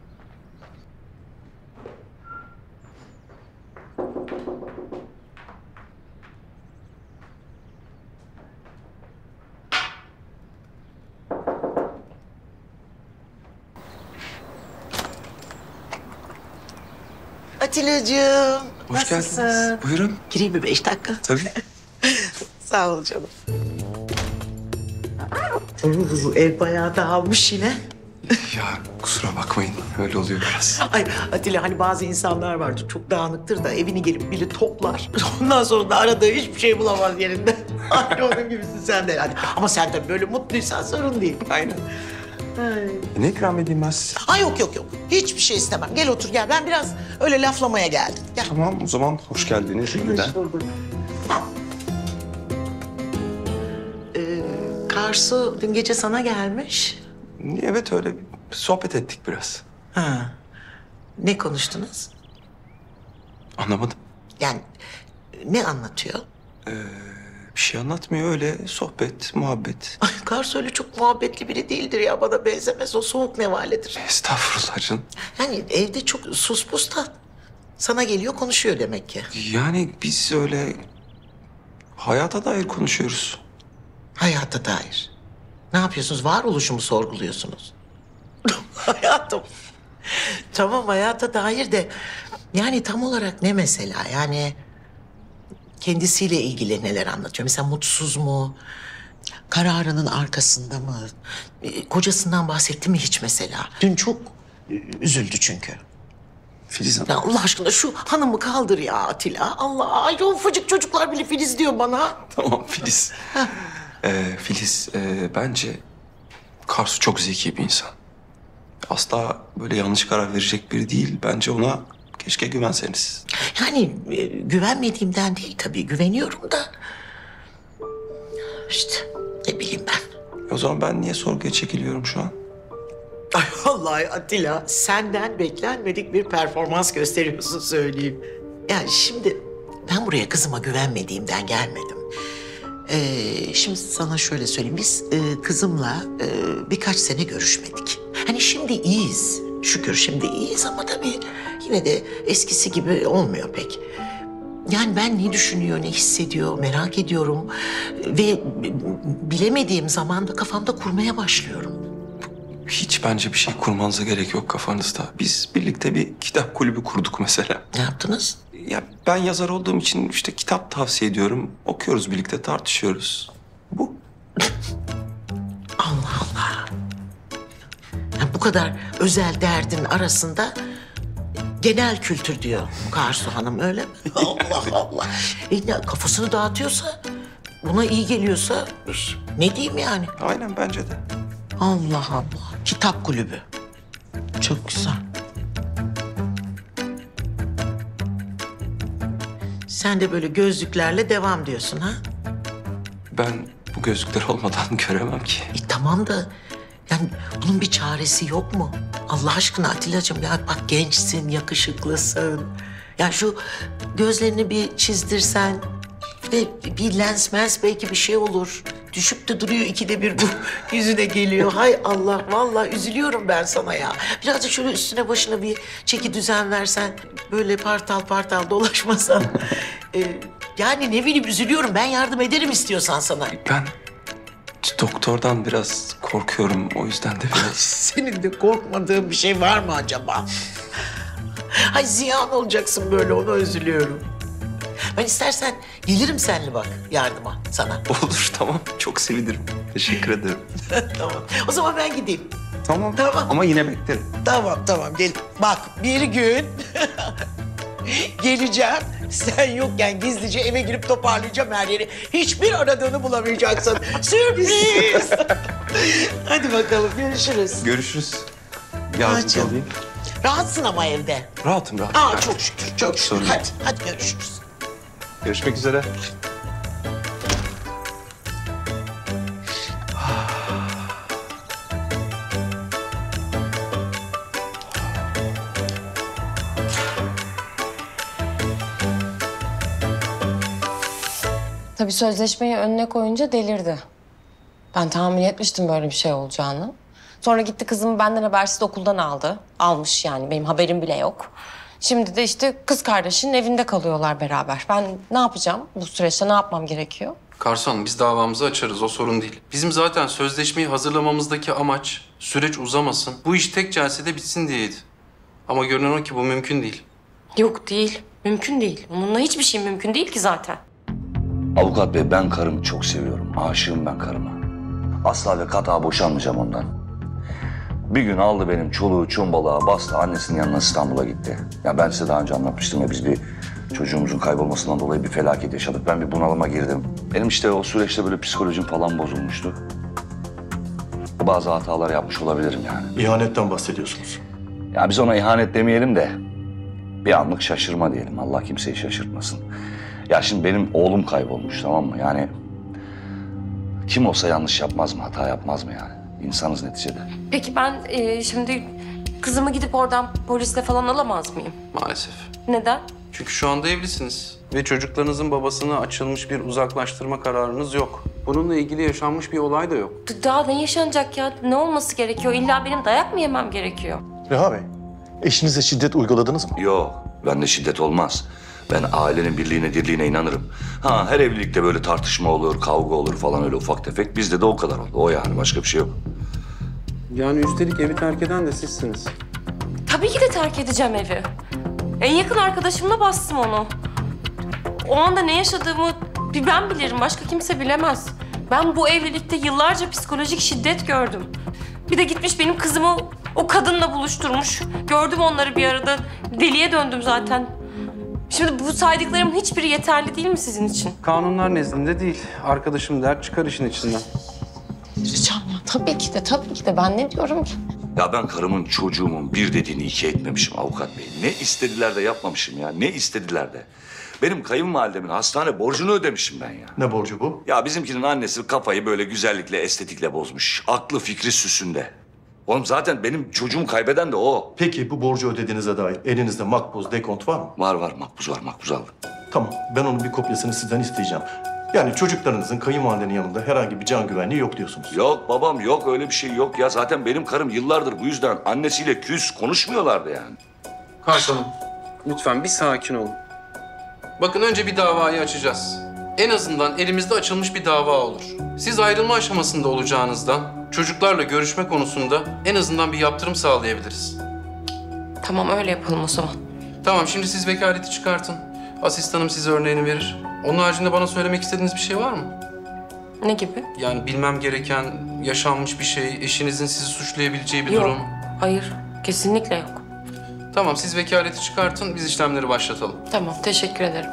Atilla'cığım. Hoş nasılsın? geldiniz. Buyurun. Gireyim mi beş dakika? Tabii. Sağ ol canım. Oo, ev bayağı dağılmış yine. Ya kusura bakmayın. Öyle oluyor biraz. Ay Atilla hani bazı insanlar vardır çok dağınıktır da evini gelip biri toplar. Ondan sonra da aradığı hiçbir şey bulamaz yerinde. Aynı onun gibisin sen de yani. Ama sen de böyle mutluysan sorun değil. Aynen. Ay. Ne ikram edeyim ben size? Ay yok yok yok. Hiçbir şey istemem. Gel otur gel. Ben biraz öyle laflamaya geldim. Gel. Tamam o zaman hoş geldiniz şimdiden. Hoş bulduk. Ee, Karsu dün gece sana gelmiş. Evet öyle bir sohbet ettik biraz. Ha. Ne konuştunuz? Anlamadım. Yani ne anlatıyor? Bir şey anlatmıyor, öyle sohbet, muhabbet. Ay Karsu öyle çok muhabbetli biri değildir ya. Bana benzemez. O soğuk nevaledir. Estağfurullah canım. Yani evde çok sus pus da sana geliyor konuşuyor demek ki. Yani biz öyle hayata dair konuşuyoruz. Hayata dair. Ne yapıyorsunuz? Varoluşumu sorguluyorsunuz. Hayatım. Tamam hayata dair de yani tam olarak ne mesela? Yani kendisiyle ilgili neler anlatıyor? Mesela mutsuz mu? Kararının arkasında mı? E, Kocasından bahsetti mi hiç mesela? Dün çok e, üzüldü çünkü. Filiz Hanım. Ya Allah aşkına şu hanımı kaldır ya Atilla. Allah, ay o ufacık çocuklar bile Filiz diyor bana. Tamam Filiz. ee, Filiz, e, bence Karsu çok zeki bir insan. Asla böyle yanlış karar verecek biri değil. Bence ona keşke güvenseniz. Yani e, güvenmediğimden değil tabii, güveniyorum da. İşte ne bileyim ben. O zaman ben niye sorguya çekiliyorum şu an? Ay vallahi Atilla, senden beklenmedik bir performans gösteriyorsun söyleyeyim. Yani şimdi ben buraya kızıma güvenmediğimden gelmedim. Ee, şimdi sana şöyle söyleyeyim. Biz e, kızımla e, birkaç sene görüşmedik. Hani şimdi iyiyiz. Şükür şimdi iyiyiz ama tabii yine de eskisi gibi olmuyor pek. Yani ben ne düşünüyor, ne hissediyor merak ediyorum. Ve bilemediğim zaman da kafamda kurmaya başlıyorum. Hiç bence bir şey kurmanıza gerek yok kafanızda. Biz birlikte bir kitap kulübü kurduk mesela. Ne yaptınız? Ya ben yazar olduğum için işte kitap tavsiye ediyorum. Okuyoruz birlikte, tartışıyoruz. Bu. Allah Allah. Yani bu kadar özel derdin arasında genel kültür diyor Karsu Hanım, öyle mi? Allah Allah. E, ne, kafasını dağıtıyorsa, buna iyi geliyorsa ne diyeyim yani? Aynen bence de. Allah Allah. Kitap kulübü. Çok güzel. Sen de böyle gözlüklerle devam diyorsun ha? Ben bu gözlükler olmadan göremem ki. E tamam da yani bunun bir çaresi yok mu? Allah aşkına Atilla'cığım ya bak gençsin, yakışıklısın. Ya şu gözlerini bir çizdirsen ve bir lens mens belki bir şey olur. Düşüp de duruyor ikide bir bu yüzüne geliyor. Hay Allah vallahi üzülüyorum ben sana ya. Birazcık şöyle üstüne başına bir çeki düzen versen. Böyle partal partal dolaşmasan. Ee, yani ne bileyim üzülüyorum, ben yardım ederim istiyorsan sana. Ben doktordan biraz korkuyorum, o yüzden de biraz... Senin de korkmadığın bir şey var mı acaba? Ay ziyan olacaksın böyle, ona üzülüyorum. Ben istersen gelirim seninle bak yardıma sana. Olur tamam, çok sevinirim. Teşekkür ederim. Tamam. O zaman ben gideyim. Tamam. Tamam. Ama yine beklerim. Tamam tamam gel. Bak bir gün geleceğim. Sen yokken gizlice eve girip toparlayacağım her yeri. Hiçbir aradığını bulamayacaksın. Sürpriz. Hadi bakalım görüşürüz. Görüşürüz. Yardımcı Hadi. olayım. Rahatsın ama evde. Rahatım rahatım. Aa çok şükür çok şükür. Sorun Hadi yok. hadi görüşürüz. Görüşmek üzere. Tabii sözleşmeyi önüne koyunca delirdi. Ben tahmin etmiştim böyle bir şey olacağını. Sonra gitti kızımı benden habersiz okuldan aldı. Almış yani, benim haberim bile yok. Şimdi de işte kız kardeşinin evinde kalıyorlar beraber. Ben ne yapacağım bu süreçte, ne yapmam gerekiyor? Karsu Hanım, biz davamızı açarız, o sorun değil. Bizim zaten sözleşmeyi hazırlamamızdaki amaç süreç uzamasın, bu iş tek celsede bitsin diyeydi. Ama görünen o ki bu mümkün değil. Yok değil, mümkün değil. Onunla hiçbir şey mümkün değil ki zaten. Avukat bey, ben karımı çok seviyorum. Aşığım ben karıma. Asla ve kata boşanmayacağım ondan. Bir gün aldı benim çoluğu çombalığa bastı, annesinin yanına İstanbul'a gitti. Ya ben size daha önce anlatmıştım ya, biz bir çocuğumuzun kaybolmasından dolayı bir felaket yaşadık. Ben bir bunalıma girdim. Benim işte o süreçte böyle psikolojim falan bozulmuştu. Bazı hatalar yapmış olabilirim yani. İhanetten bahsediyorsunuz. Ya biz ona ihanet demeyelim de bir anlık şaşırma diyelim. Allah kimseyi şaşırtmasın. Ya şimdi benim oğlum kaybolmuş, tamam mı? Yani kim olsa yanlış yapmaz mı, hata yapmaz mı yani? İnsanız neticede. Peki ben e, şimdi kızımı gidip oradan polisle falan alamaz mıyım? Maalesef. Neden? Çünkü şu anda evlisiniz. Ve çocuklarınızın babasına açılmış bir uzaklaştırma kararınız yok. Bununla ilgili yaşanmış bir olay da yok. Daha ne yaşanacak ya? Ne olması gerekiyor? İlla benim dayak mı yemem gerekiyor? Reha Bey, eşinize şiddet uyguladınız mı? Yok, bende şiddet olmaz. Ben ailenin birliğine, dirliğine inanırım. Ha, her evlilikte böyle tartışma olur, kavga olur falan öyle ufak tefek. Bizde de o kadar oldu. O yani, başka bir şey yok. Yani üstelik evi terk eden de sizsiniz. Tabii ki de terk edeceğim evi. En yakın arkadaşımla bastım onu. O anda ne yaşadığımı bir ben bilirim, başka kimse bilemez. Ben bu evlilikte yıllarca psikolojik şiddet gördüm. Bir de gitmiş benim kızımı o kadınla buluşturmuş. Gördüm onları bir arada. Deliye döndüm zaten. Şimdi bu saydıklarımın hiçbiri yeterli değil mi sizin için? Kanunlar nezdinde değil. Arkadaşım der çıkar işin içinden. Ricam ya tabii ki de tabii ki de ben ne diyorum ki? Ya ben karımın, çocuğumun bir dediğini iki etmemişim avukat bey. Ne istediler de yapmamışım ya, ne istediler de. Benim kayınvalidemin hastane borcunu ödemişim ben ya. Ne borcu bu? Ya bizimkinin annesi kafayı böyle güzellikle, estetikle bozmuş. Aklı fikri süsünde. Oğlum zaten benim çocuğumu kaybeden de o. Peki bu borcu ödediğinize dair elinizde makbuz, dekont var mı? Var var, makbuz var, makbuz aldım. Tamam, ben onun bir kopyasını sizden isteyeceğim. Yani çocuklarınızın kayınvalidenin yanında herhangi bir can güvenliği yok diyorsunuz. Yok babam, yok öyle bir şey yok ya. Zaten benim karım yıllardır bu yüzden annesiyle küs konuşmuyorlardı yani. Karsu Hanım, lütfen bir sakin olun. Bakın önce bir davayı açacağız. En azından elimizde açılmış bir dava olur. Siz ayrılma aşamasında olacağınızdan çocuklarla görüşme konusunda en azından bir yaptırım sağlayabiliriz. Tamam öyle yapalım o zaman. Tamam şimdi siz vekaleti çıkartın. Asistanım size örneğini verir. Onun haricinde bana söylemek istediğiniz bir şey var mı? Ne gibi? Yani bilmem gereken, yaşanmış bir şey, eşinizin sizi suçlayabileceği bir Yok, durum. hayır. Kesinlikle yok. Tamam siz vekaleti çıkartın, biz işlemleri başlatalım. Tamam, teşekkür ederim.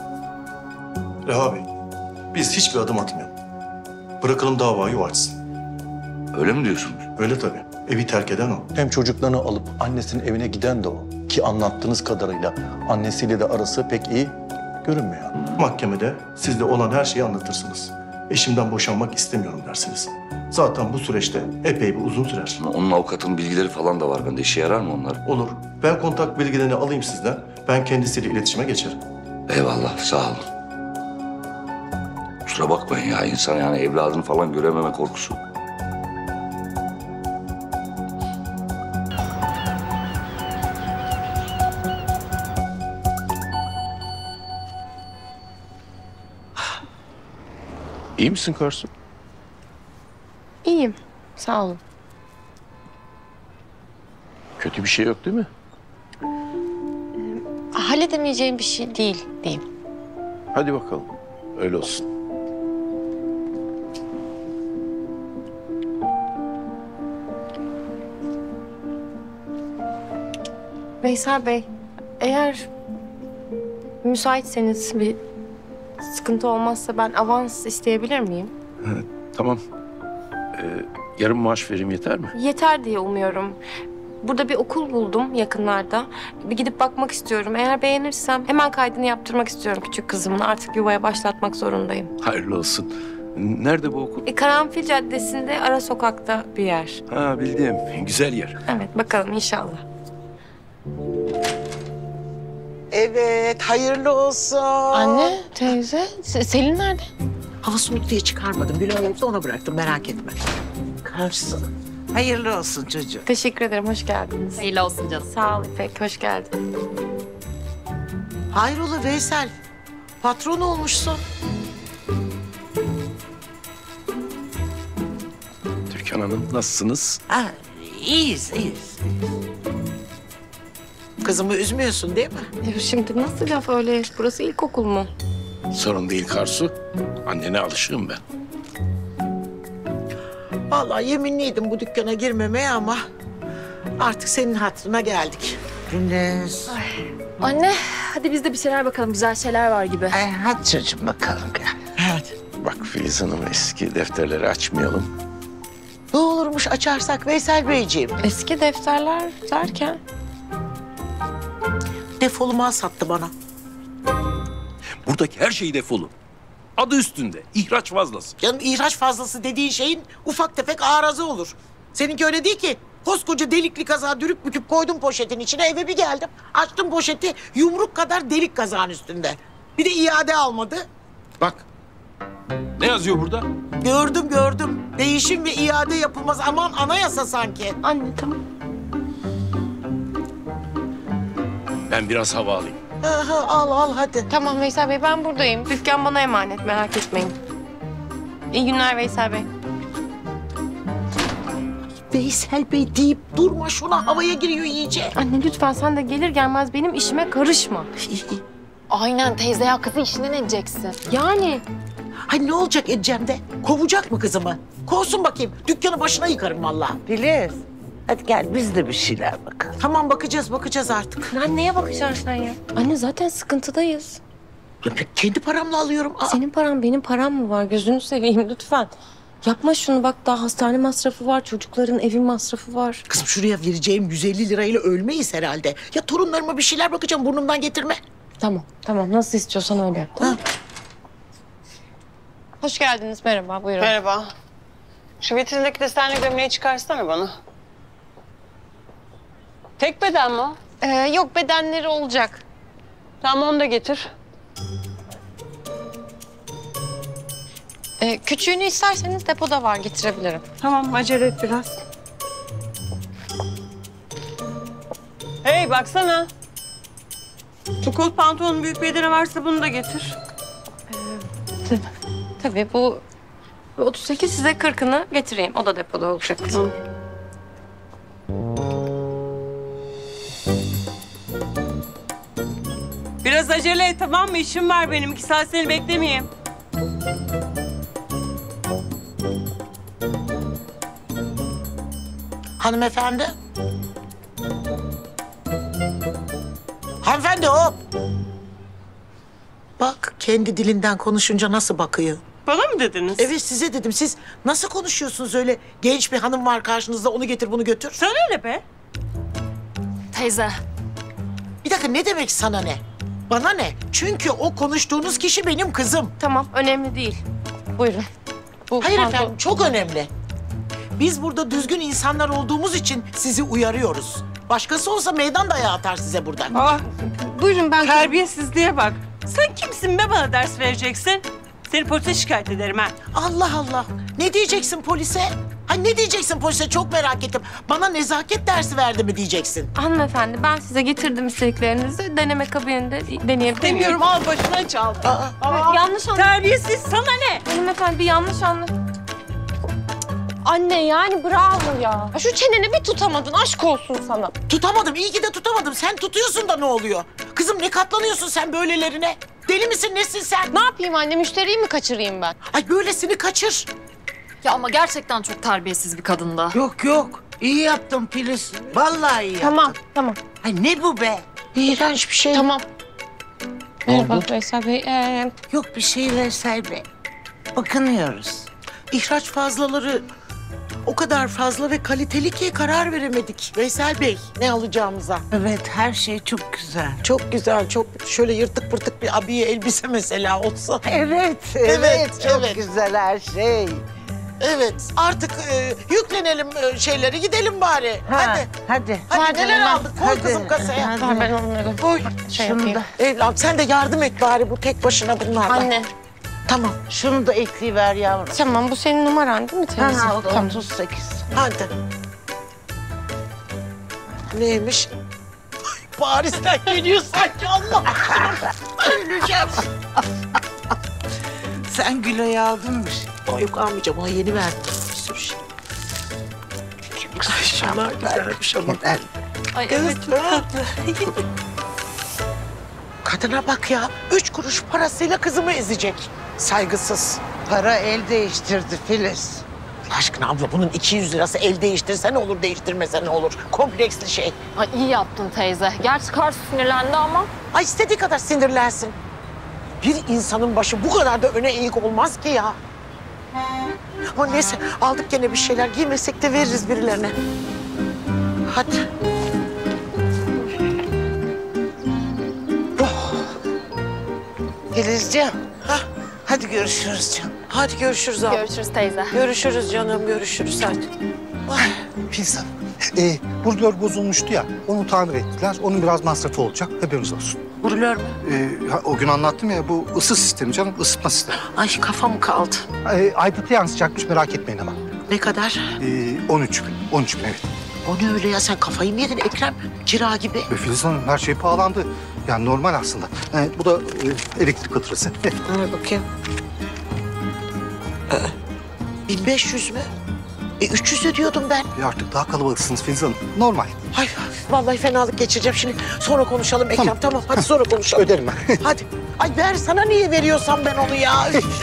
Reha Bey, biz hiçbir adım atmayalım. Bırakalım davayı o açsın. Öyle mi diyorsunuz? Öyle tabii. Evi terk eden o. Hem çocuklarını alıp annesinin evine giden de o. Ki anlattığınız kadarıyla annesiyle de arası pek iyi görünmüyor. Mahkemede siz de olan her şeyi anlatırsınız. Eşimden boşanmak istemiyorum dersiniz. Zaten bu süreçte epey bir uzun sürer. Onun avukatının bilgileri falan da var bende. İşe yarar mı onlar? Olur. Ben kontak bilgilerini alayım sizden. Ben kendisiyle iletişime geçerim. Eyvallah, sağ olun. Kusura bakmayın ya, insan yani evladını falan görememe korkusu. İyi misin Karsu? İyiyim, sağ olun. Kötü bir şey yok değil mi? Halledemeyeceğim bir şey değil diyeyim. Hadi bakalım. Öyle olsun. Veysel Bey, eğer müsaitseniz bir sıkıntı olmazsa ben avans isteyebilir miyim? Tamam. Ee, yarım maaş vereyim yeter mi? Yeter diye umuyorum. Burada bir okul buldum yakınlarda. Bir gidip bakmak istiyorum. Eğer beğenirsem hemen kaydını yaptırmak istiyorum küçük kızımın. Artık yuvaya başlatmak zorundayım. Hayırlı olsun. Nerede bu okul? E, Karanfil Caddesi'nde ara sokakta bir yer. Ha bildiğim. Güzel yer. Evet bakalım inşallah. Evet, hayırlı olsun. Anne, teyze, Se- Selin nerede? Hava soğuk diye çıkarmadım. Bir an evde ona bıraktım, merak etme. Karşı. Hayırlı olsun çocuğum. Teşekkür ederim, hoş geldiniz. Hayırlı olsun canım. Sağ ol İpek, hoş geldin. Hayrola Veysel? Patron olmuşsun. Türkan Hanım nasılsınız? Ha, iyiyiz, iyiyiz. Kızımı üzmüyorsun değil mi? E, şimdi nasıl laf öyle? Burası ilkokul mu? Sorun değil Karsu. Annene alışığım ben. Vallahi yeminliydim bu dükkana girmemeye ama artık senin hatırına geldik. Gündüz. Anne, hadi biz de bir şeyler bakalım. Güzel şeyler var gibi. Ay, hadi çocuğum bakalım gel. Hadi. Bak Filiz Hanım eski defterleri açmayalım. Ne olurmuş açarsak Veysel Beyciğim. Eski defterler derken? Defolu mal sattı bana. Buradaki her şey defolu. Adı üstünde. İhraç fazlası. Canım ihraç fazlası dediğin şeyin ufak tefek arızası olur. Seninki öyle değil ki. Koskoca delikli kazağı dürüp büküp koydum poşetin içine, eve bir geldim. Açtım poşeti, yumruk kadar delik kazağın üstünde. Bir de iade almadı. Bak. Ne yazıyor burada? Gördüm gördüm. Değişim ve iade yapılmaz. Aman anayasa sanki. Anne tamam. Ben biraz hava alayım. Aha, al al hadi. Tamam Veysel Bey ben buradayım. Dükkan bana emanet merak etmeyin. İyi günler Veysel Bey. Veysel Bey deyip durma şuna, havaya giriyor iyice. Anne lütfen sen de gelir gelmez benim işime karışma. Aynen teyze ya, kızı işinden edeceksin. Yani. Ay ne olacak edeceğim de? Kovacak mı kızımı? Kovsun bakayım. Dükkanı başına yıkarım vallahi. Filiz, hadi gel biz de bir şeyler bakalım. Tamam bakacağız bakacağız artık. Lan neye bakacaksın sen ya? Anne zaten sıkıntıdayız. Ya ben kendi paramla alıyorum. Aa. Senin paran benim param mı var? Gözünü seveyim lütfen. Yapma şunu bak, daha hastane masrafı var, çocukların evin masrafı var. Kızım şuraya vereceğim yüz elli lirayla ölmeyiz herhalde. Ya torunlarıma bir şeyler bakacağım, burnumdan getirme. Tamam, tamam. Nasıl istiyorsan öyle yap. Tamam. Hoş geldiniz. Merhaba, buyurun. Merhaba. Şu vitrindeki desenli gömleği çıkarsana bana. Tek beden mi o? Ee, yok, bedenleri olacak. Tamam, onu da getir. Ee, küçüğünü isterseniz depoda var, getirebilirim. Tamam, acele et biraz. Hey, baksana. Bu kot pantolonun büyük bedeni varsa bunu da getir. Ee, tabii bu otuz sekiz, size kırkını getireyim. O da depoda olacak. Hı. Biraz acele et, tamam mı? İşim var benim. İki saat seni beklemeyeyim. Hanımefendi. Hanımefendi hop. Bak kendi dilinden konuşunca nasıl bakıyor. Bana mı dediniz? Evet size dedim. Siz nasıl konuşuyorsunuz öyle? Genç bir hanım var karşınızda, onu getir bunu götür. Sana ne be? Teyze. Bir dakika, ne demek sana ne? Bana ne? Çünkü o konuştuğunuz kişi benim kızım. Tamam, önemli değil. Buyurun. Bu Hayır pantolon- efendim, çok önemli. Biz burada düzgün insanlar olduğumuz için sizi uyarıyoruz. Başkası olsa meydan dayağı atar size buradan. Aa, buyurun ben... Terbiyesizliğe bak. Sen kimsin be bana ders vereceksin? Seni polise şikayet ederim ha. Allah Allah. Ne diyeceksin polise? Ha ne diyeceksin polise, çok merak ettim. Bana nezaket dersi verdi mi diyeceksin? Hanımefendi ben size getirdim istediklerinizi. Deneme kabininde deneyebilir miyim? Demiyorum, al başına çal. Aa, Aa, yanlış anladın. Terbiyesiz, sana ne? Hanımefendi bir yanlış anla. Anne yani bravo ya. Ya şu çeneni bir tutamadın, aşk olsun sana. Tutamadım, iyi ki de tutamadım. Sen tutuyorsun da ne oluyor? Kızım ne katlanıyorsun sen böylelerine? Deli misin, nesin sen? Ne yapayım anne, müşteriyi mi kaçırayım ben? Ay böylesini kaçır. Ya ama gerçekten çok terbiyesiz bir kadın da. Yok yok, iyi yaptın Filiz. Vallahi iyi Tamam, yaptın. tamam. Ay ne bu be? İğrenç bir şey. Tamam. Ne Merhaba oldu? Veysel Bey. Ee, Yok bir şey Veysel Bey. Bakınıyoruz. İhraç fazlaları o kadar fazla ve kaliteli ki karar veremedik. Veysel Bey, ne alacağımıza. Evet, her şey çok güzel. Çok güzel, çok şöyle yırtık pırtık bir abiye elbise mesela olsa. Evet, evet, Evet, çok evet. güzel her şey. Evet, artık e, yüklenelim e, şeyleri, gidelim bari. Ha, Hadi. hadi. Hadi Hadi neler hemen. aldık? Koy Hadi, kızım kasaya. hadi. ver ben onları. Koy. Şey Şunu yapayım. da, Evlat sen de yardım et bari bu tek başına bunlarla. Anne. Tamam. şunu da ekleyiver yavrum. Tamam bu senin numaran değil mi teyze? Ha, o da Tamam. otuz sekiz. Hadi. Neymiş? Ay, Paris'ten geliyor sanki, Allah aşkına. Öleceğim. Sen Gülay'ı aldın mı? Ay yok almayacağım, ona yeni verdim bir sürü şey. Şunlar güzelmiş ama. Ay Kız, evet çok tatlı. Kadına bak ya, üç kuruş parasıyla kızımı ezecek. Saygısız. Para el değiştirdi Filiz. Allah aşkına abla, bunun iki yüz lirası el değiştirse ne olur, değiştirmese ne olur? Kompleksli şey. Ay iyi yaptın teyze. Gerçi Karsu sinirlendi ama. Ay istediği kadar sinirlensin. Bir insanın başı bu kadar da öne eğik olmaz ki ya. Ama neyse, aldık gene bir şeyler. Giymesek de veririz birilerine. Hadi. Filizciğim, Hah, hadi görüşürüz canım. hadi görüşürüz abla. Görüşürüz teyze. Görüşürüz canım, görüşürüz hadi. Filiz Hanım, e, burdör bozulmuştu ya, onu tamir ettiler. Onun biraz masrafı olacak, haberiniz olsun. Brülör mü? Ee, ya o gün anlattım ya, bu ısı sistemi canım, ısıtma sistemi. Ay kafam kaldı. Ee, aydınlatı yansıtacakmış, merak etmeyin ama. Ne kadar? Ee, on üç bin, on üç bin evet. O ne öyle ya, sen kafayı mı yedin Ekrem? Kira gibi. Ee, Filiz Hanım, her şey pahalandı. Yani normal aslında. Ee, bu da e, elektrik faturası. Ver bakayım. Ee, bin beş yüz mü? E üç yüz ödüyordum ben. E artık daha kalabalıksınız Filiz Hanım. Normal. Ay vallahi fenalık geçireceğim şimdi. Sonra konuşalım Ekrem, tamam. tamam. Hadi sonra konuşalım. Öderim ben. Hadi. Ay ver, sana niye veriyorsam ben onu ya.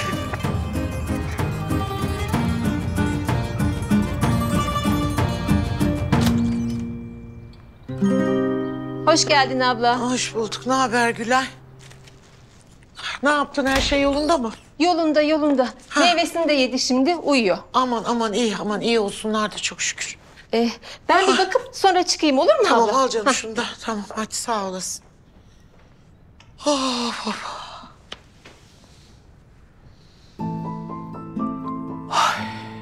Hoş geldin abla. Hoş bulduk. Ne haber Gülay? Ne yaptın? Her şey yolunda mı? Yolunda yolunda. Ha. Meyvesini de yedi şimdi, uyuyor. Aman aman iyi, aman iyi olsunlar da çok şükür. Ee, ben bir bakıp sonra çıkayım, olur mu tamam, abla? Tamam al canım ha. şunu da. Tamam hadi sağ olasın. Of, of. Ay.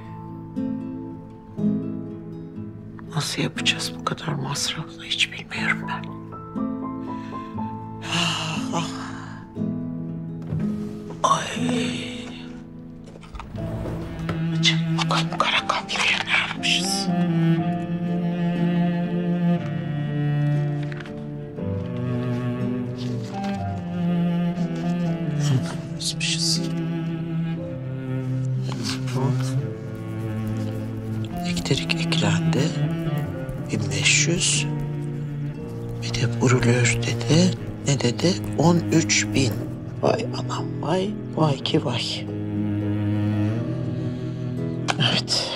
Nasıl yapacağız bu kadar masrafla hiç bilmiyorum ben. Ah, ah. Ay. Açın bakalım kara kaplıya ne yapmışız? Yazmışız. Bu elektrik eklendi. bin beş yüz. Bir de brülör dedi. Ne dedi? on üç bin. Vay anam vay. Vay ki vay. Evet.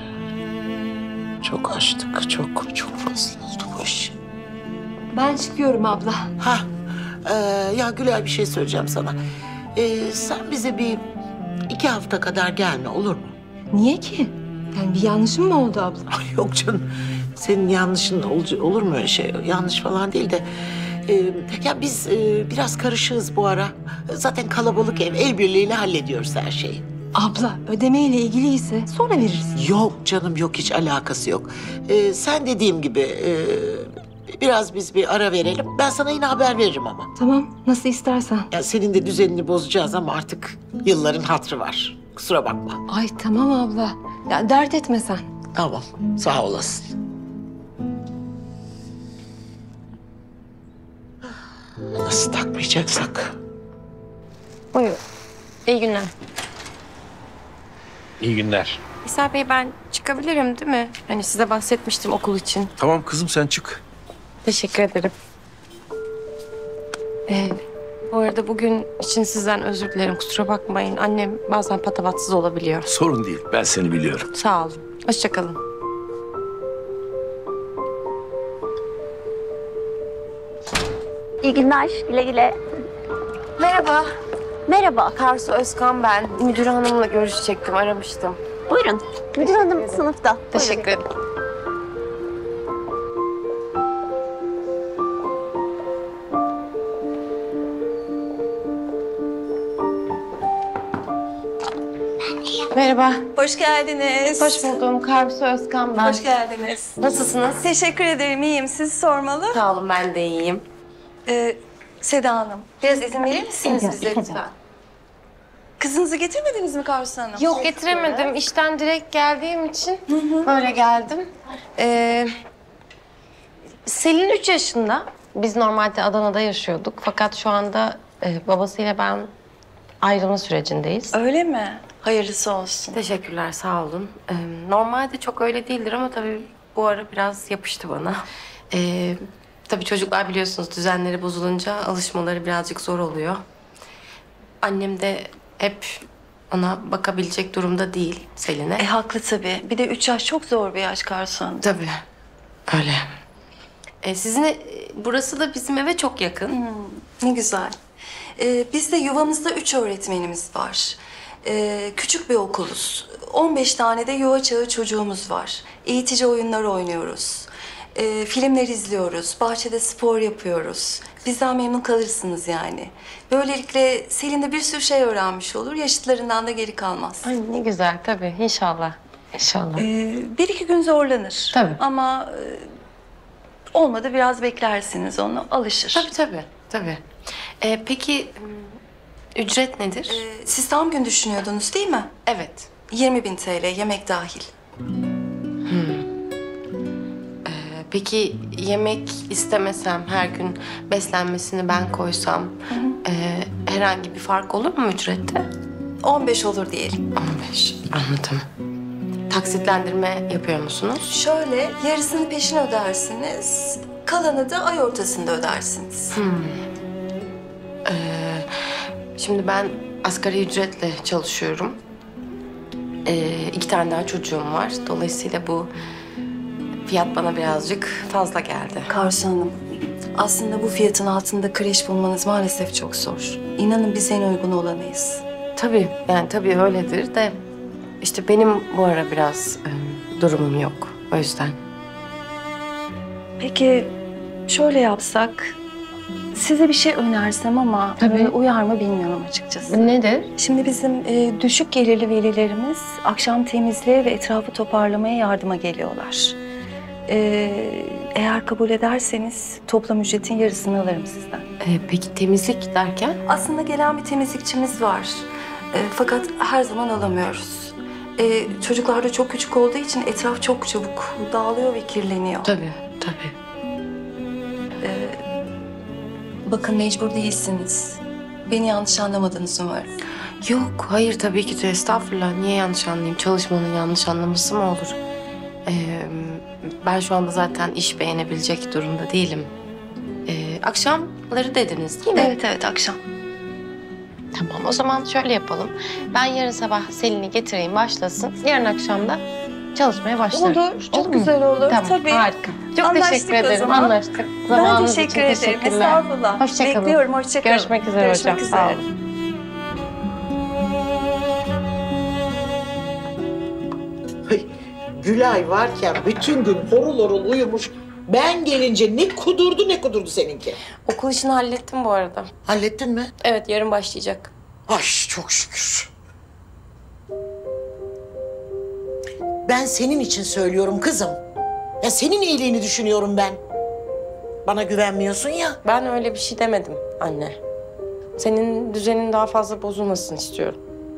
Çok açtık. Çok çok fazla oldu bu iş. Ben çıkıyorum abla. Ha. Ee, ya Gülay bir şey söyleyeceğim sana. Ee, sen bize bir iki hafta kadar gelme olur mu? Niye ki? Yani bir yanlışım mı oldu abla? Ay yok canım. Senin yanlışın ol, olur mu öyle şey? Yanlış falan değil de. E, ya biz e, biraz karışığız bu ara. Zaten kalabalık ev. El birliğiyle hallediyoruz her şeyi. Abla ödemeyle ilgiliyse sonra veririz. Yok canım yok, hiç alakası yok. E, sen dediğim gibi e, biraz biz bir ara verelim. Ben sana yine haber veririm ama. Tamam nasıl istersen. Ya senin de düzenini bozacağız ama artık yılların hatırı var. Kusura bakma. Ay tamam abla. Ya dert etme sen. Tamam sağ olasın. Nasıl takmayacaksak? Buyurun. İyi günler. İyi günler. İsa Bey ben çıkabilirim değil mi? Hani size bahsetmiştim okul için. Tamam kızım sen çık. Teşekkür ederim. Ee, bu arada bugün için sizden özür dilerim. Kusura bakmayın. Annem bazen patavatsız olabiliyor. Sorun değil. Ben seni biliyorum. Sağ olun. Hoşça kalın. İyi günler. Güle güle. Merhaba. Merhaba. Karsu Özkan ben. Müdür hanımla görüşecektim. Aramıştım. Buyurun. Müdür hanım sınıfta. Teşekkür ederim. Merhaba. Hoş geldiniz. Hoş buldum. Karsu Özkan ben. Hoş geldiniz. Nasılsınız? Teşekkür ederim. İyiyim. Sizi sormalı. Sağ olun. Ben de iyiyim. Ee, Seda Hanım, biraz izin verir misiniz bize lütfen? Kızınızı getirmediniz mi Karsu Hanım? Yok getiremedim. İşten direkt geldiğim için böyle geldim. Ee, Selin üç yaşında. Biz normalde Adana'da yaşıyorduk. Fakat şu anda e, babasıyla ben ayrılma sürecindeyiz. Öyle mi? Hayırlısı olsun. Teşekkürler, sağ olun. Ee, normalde çok öyle değildir ama tabii bu ara biraz yapıştı bana. Ee, tabii çocuklar biliyorsunuz düzenleri bozulunca alışmaları birazcık zor oluyor. Annem de hep ona bakabilecek durumda değil Selin'e. E haklı tabii. Bir de üç yaş çok zor bir yaş Karsu Hanım. Tabii, öyle. Ee, sizin burası da bizim eve çok yakın. Hmm, ne güzel. Ee, bizde yuvamızda üç öğretmenimiz var. Ee, küçük bir okuluz. on beş tane de yuva çağı çocuğumuz var. Eğitici oyunlar oynuyoruz. Ee, filmler izliyoruz. Bahçede spor yapıyoruz. Bizden memnun kalırsınız yani. Böylelikle Selin de bir sürü şey öğrenmiş olur. Yaşıtlarından da geri kalmaz. Ay ne güzel tabii. İnşallah. İnşallah. Ee, bir iki gün zorlanır. Tabii. Ama e, olmadı biraz beklersiniz onu. Alışır. Tabii tabii. Tabii. Ee, peki ücret nedir? Ee, siz tam gün düşünüyordunuz değil mi? Evet. yirmi bin T L yemek dahil. Ee, peki yemek istemesem, her gün beslenmesini ben koysam e, herhangi bir fark olur mu ücrette? on beş olur diyelim. on beş, anladım. Taksitlendirme yapıyor musunuz? Şöyle, yarısını peşin ödersiniz, kalanı da ay ortasında ödersiniz. Hmm. Ee, şimdi ben asgari ücretle çalışıyorum. Ee, iki tane daha çocuğum var. Dolayısıyla bu fiyat bana birazcık fazla geldi. Karsu Hanım, aslında bu fiyatın altında kreş bulmanız maalesef çok zor. İnanın biz en uygun olanıyız. Tabii, yani tabii öyledir de işte benim bu ara biraz e, durumum yok. O yüzden. Peki şöyle yapsak, size bir şey önersem ama e, uyar mı bilmiyorum açıkçası. Nedir? Şimdi bizim e, düşük gelirli velilerimiz akşam temizliğe ve etrafı toparlamaya yardıma geliyorlar. E, eğer kabul ederseniz toplam ücretin yarısını alırım sizden. Ee, peki temizlik derken? Aslında gelen bir temizlikçimiz var. E, fakat her zaman alamıyoruz. E, çocuklar da çok küçük olduğu için etraf çok çabuk dağılıyor ve kirleniyor. Tabii, tabii. E, bakın mecbur değilsiniz. Beni yanlış anlamadınız umarım. Yok, hayır tabii ki de estağfurullah. Niye yanlış anlayayım? Çalışmanın yanlış anlaması mı olur? Ee, ben şu anda zaten iş beğenebilecek durumda değilim. Ee, akşamları dediniz değil mi? Evet, evet akşam. Tamam, o zaman şöyle yapalım. Ben yarın sabah Selin'i getireyim, başlasın. Yarın akşam da çalışmaya başlarım. Olur, çok güzel olur. Tamam, Tabii. harika. Çok Anlaştık teşekkür o ederim, zaman. anlaştık. Ben Zamanınız teşekkür için ederim. teşekkürler. Estağfurullah. Hoşça kalın. Bekliyorum, hoşça kalın. Görüşmek üzere Görüşmek hocam. üzere. Sağ olun. Ay, Gülay varken bütün gün horul horul uyumuş. Ben gelince ne kudurdu ne kudurdu seninki. Okul işini hallettim bu arada. Hallettin mi? Evet, yarın başlayacak. Ay çok şükür. Ben senin için söylüyorum kızım. Ya senin iyiliğini düşünüyorum ben. Bana güvenmiyorsun ya. Ben öyle bir şey demedim anne. Senin düzenin daha fazla bozulmasını istiyorum.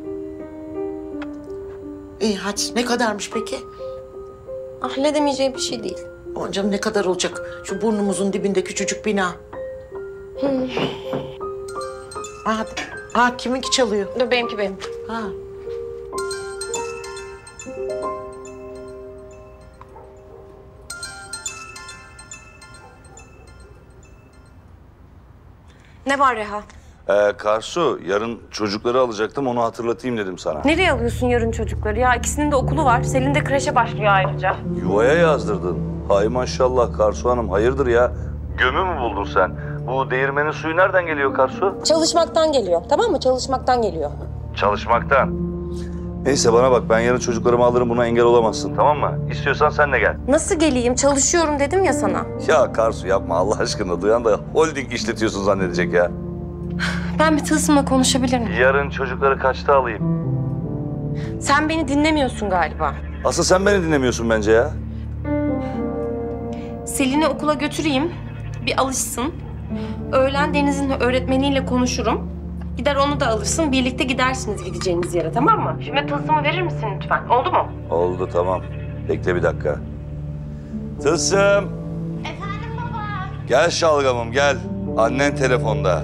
İyi hadi ne kadarmış peki? Halledemeyeceğim bir şey değil. Aman canım ne kadar olacak? Şu burnumuzun dibinde küçücük bina. Hmm. Hadi. Aa kiminki çalıyor? Dur benimki benim. Ha. Ne var Reha? Ee, Karsu, yarın çocukları alacaktım, onu hatırlatayım dedim sana. Nereye alıyorsun yarın çocukları ya? İkisinin de okulu var. Selin de kreşe başlıyor ayrıca. Yuvaya yazdırdın. Hay maşallah Karsu Hanım, hayırdır ya? Gömü mü buldun sen? Bu değirmenin suyu nereden geliyor Karsu? Çalışmaktan geliyor, tamam mı? Çalışmaktan geliyor. Çalışmaktan. Neyse bana bak, ben yarın çocuklarımı alırım, buna engel olamazsın, tamam mı? İstiyorsan sen de gel. Nasıl geleyim? Çalışıyorum dedim ya sana. Ya Karsu yapma Allah aşkına, duyan da holding işletiyorsun zannedecek ya. Ben bir Tılsım'la konuşabilir miyim? Yarın çocukları kaçta alayım? Sen beni dinlemiyorsun galiba. Asıl sen beni dinlemiyorsun bence ya. Selin'i okula götüreyim, bir alışsın. Öğlen Deniz'in öğretmeniyle konuşurum. Gider onu da alırsın, birlikte gidersiniz gideceğiniz yere, tamam mı? Şimdi Tılsım'ı verir misin lütfen? Oldu mu? Oldu, tamam. Bekle bir dakika. Tılsım. Efendim baba. Gel şalgamım gel. Annen telefonda.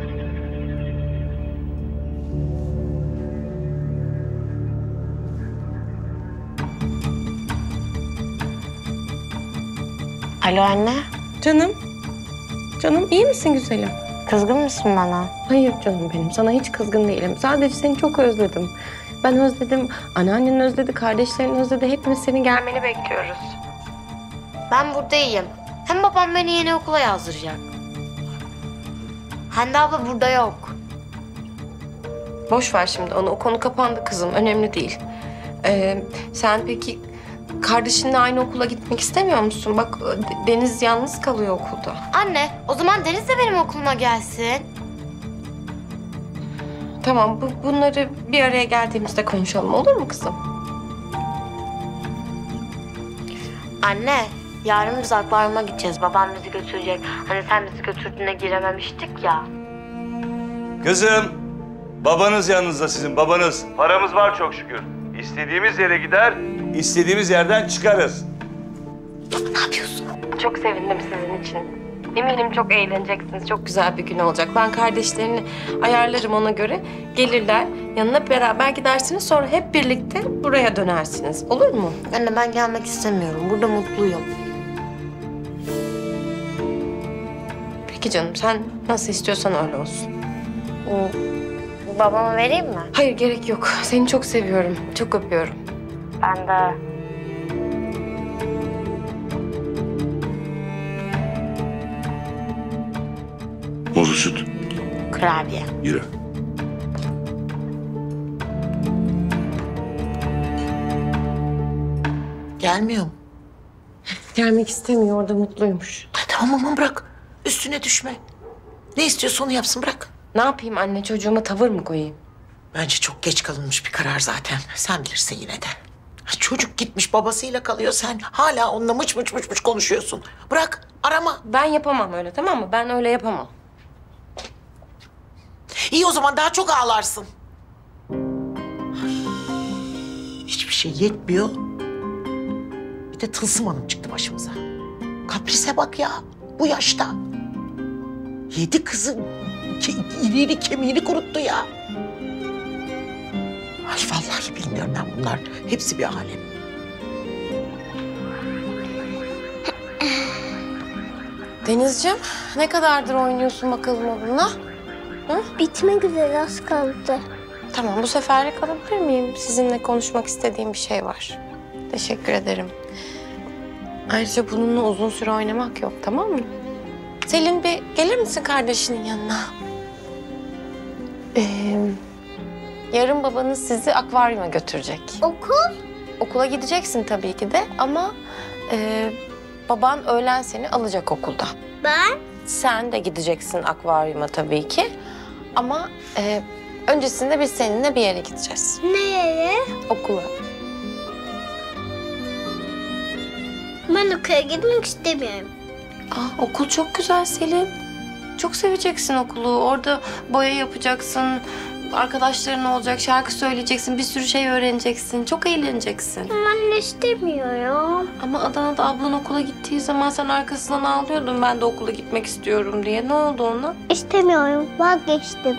Alo anne. Canım. Canım iyi misin güzelim? Kızgın mısın bana? Hayır canım benim. Sana hiç kızgın değilim. Sadece seni çok özledim. Ben özledim. Anneannen özledi. Kardeşlerin özledi. Hepimiz senin gelmeni bekliyoruz. Ben buradayım. Hem babam beni yeni okula yazdıracak. Hande abla burada yok. Boş ver şimdi onu. O konu kapandı kızım. Önemli değil. Ee, sen peki kardeşinle aynı okula gitmek istemiyor musun? Bak Deniz yalnız kalıyor okulda. Anne, o zaman Deniz de benim okuluma gelsin. Tamam, bu, bunları bir araya geldiğimizde konuşalım. Olur mu kızım? Anne, yarın biz akvaryuma gideceğiz. Babam bizi götürecek. Hani sen bizi götürdüğüne girememiştik ya. Kızım, babanız yanınızda sizin, babanız. Paramız var çok şükür. İstediğimiz yere gider, istediğimiz yerden çıkarız. Ne yapıyorsun? Çok sevindim sizin için. Eminim çok eğleneceksiniz. Çok güzel bir gün olacak. Ben kardeşlerini ayarlarım ona göre. Gelirler. Yanına beraber gidersiniz. Sonra hep birlikte buraya dönersiniz. Olur mu? Anne ben gelmek istemiyorum. Burada mutluyum. Peki canım sen nasıl istiyorsan öyle olsun. Babama vereyim mi? Hayır gerek yok. Seni çok seviyorum. Çok öpüyorum. Ben de. Muzlu süt. Kurabiye. Yürü. Gelmiyor mu? Gelmek istemiyor. Orada mutluymuş. Tamam aman bırak. Üstüne düşme. Ne istiyorsa onu yapsın bırak. Ne yapayım anne? Çocuğuma tavır mı koyayım? Bence çok geç kalınmış bir karar zaten. Sen bilirsin yine de. Çocuk gitmiş babasıyla kalıyor. Sen hala onunla mıç mıç mıç mıç konuşuyorsun. Bırak arama. Ben yapamam öyle tamam mı? Ben öyle yapamam. İyi o zaman daha çok ağlarsın. Hiçbir şey yetmiyor. Bir de Tılsım Hanım çıktı başımıza. Kaprise bak ya bu yaşta. Yedi kızın ke iliğini kemiğini kuruttu ya. Ay vallahi bilmiyorum ben bunlar. Hepsi bir alem. Denizciğim ne kadardır oynuyorsun bakalım onunla? Hı? Bitmek üzere az kaldı. Tamam bu seferlik alabilir miyim? Sizinle konuşmak istediğim bir şey var. Teşekkür ederim. Ayrıca bununla uzun süre oynamak yok tamam mı? Selin bir gelir misin kardeşinin yanına? Ee, yarın babanız sizi akvaryuma götürecek. Okul? Okula gideceksin tabii ki de ama e, baban öğlen seni alacak okulda. Ben? Sen de gideceksin akvaryuma tabii ki ama e, öncesinde biz seninle bir yere gideceğiz. Nereye? Okula. Ben okula gitmek istemiyorum. Aa, okul çok güzel Selin. Çok seveceksin okulu. Orada boya yapacaksın. Arkadaşların olacak, şarkı söyleyeceksin. Bir sürü şey öğreneceksin. Çok eğleneceksin. Ben istemiyorum. Ama Adana'da ablan okula gittiği zaman sen arkasından ağlıyordun. Ben de okula gitmek istiyorum diye. Ne oldu ona? İstemiyorum. Vazgeçtim.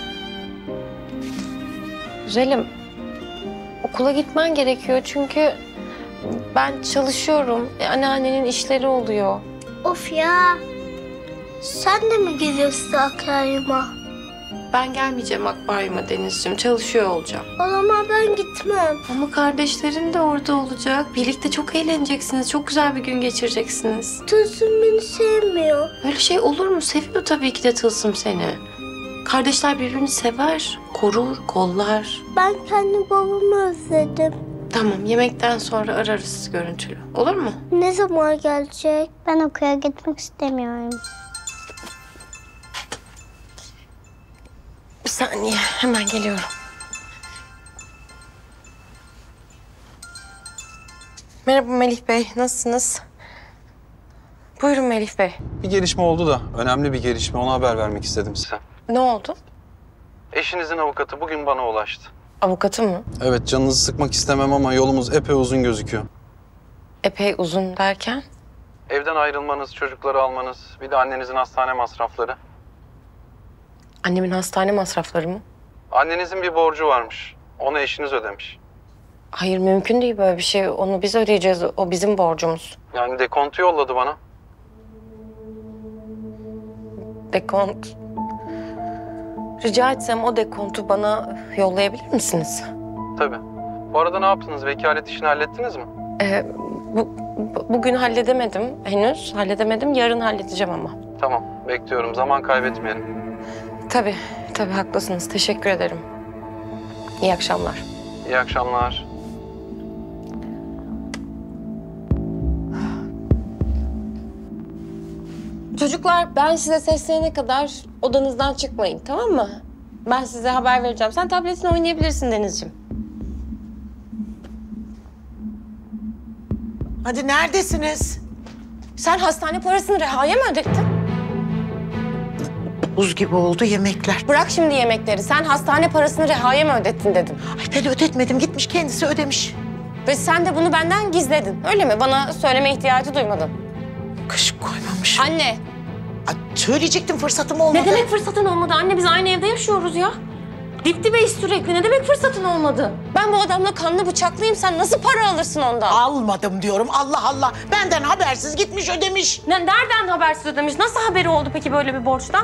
Güzelim. Okula gitmen gerekiyor çünkü ben çalışıyorum. E, anneannenin işleri oluyor. Of ya. Sen de mi geliyorsun akvaryuma? Ben gelmeyeceğim akvaryuma Denizciğim. Çalışıyor olacağım. O zaman ben gitmem. Ama kardeşlerin de orada olacak. Birlikte çok eğleneceksiniz. Çok güzel bir gün geçireceksiniz. Tılsım beni sevmiyor. Öyle şey olur mu? Seviyor tabii ki de Tılsım seni. Kardeşler birbirini sever, korur, kollar. Ben kendi babamı özledim. Tamam, yemekten sonra ararız görüntülü. Olur mu? Ne zaman gelecek? Ben okula gitmek istemiyorum. Bir saniye, hemen geliyorum. Merhaba Melih Bey, nasılsınız? Buyurun Melih Bey. Bir gelişme oldu da önemli bir gelişme. Ona haber vermek istedim size. Ne oldu? Eşinizin avukatı bugün bana ulaştı. Avukatı mı? Evet, canınızı sıkmak istemem ama yolumuz epey uzun gözüküyor. Epey uzun derken? Evden ayrılmanız, çocukları almanız, bir de annenizin hastane masrafları. Annemin hastane masrafları mı? Annenizin bir borcu varmış. Onu eşiniz ödemiş. Hayır, mümkün değil böyle bir şey. Onu biz ödeyeceğiz. O bizim borcumuz. Yani dekontu yolladı bana. Dekont. Rica etsem o dekontu bana yollayabilir misiniz? Tabii. Bu arada ne yaptınız? Vekalet işini hallettiniz mi? Ee, bu, bu- bugün halledemedim henüz. Halledemedim. Yarın halledeceğim ama. Tamam, bekliyorum. Zaman kaybetmeyelim. Tabii, tabii haklısınız. Teşekkür ederim. İyi akşamlar. İyi akşamlar. Çocuklar ben size seslenene kadar odanızdan çıkmayın tamam mı? Ben size haber vereceğim. Sen tabletini oynayabilirsin Denizciğim. Hadi neredesiniz? Sen hastane parasını Reha'ya mı ödettin? buz gibi oldu yemekler. Bırak şimdi yemekleri. Sen hastane parasını Reha'ya mı ödettin dedim. Ay ben ödetmedim. Gitmiş kendisi ödemiş. Ve sen de bunu benden gizledin. Öyle mi? Bana söyleme ihtiyacı duymadın. Kaşık koymamış. Anne. Ay, söyleyecektim, fırsatım olmadı. Ne demek fırsatın olmadı anne? Biz aynı evde yaşıyoruz ya. Dip dibeyiz sürekli. Ne demek fırsatın olmadı? Ben bu adamla kanlı bıçaklıyım. Sen nasıl para alırsın ondan? Almadım diyorum. Allah Allah. Benden habersiz gitmiş ödemiş. Ne, nereden habersiz ödemiş? Nasıl haberi oldu peki böyle bir borçtan?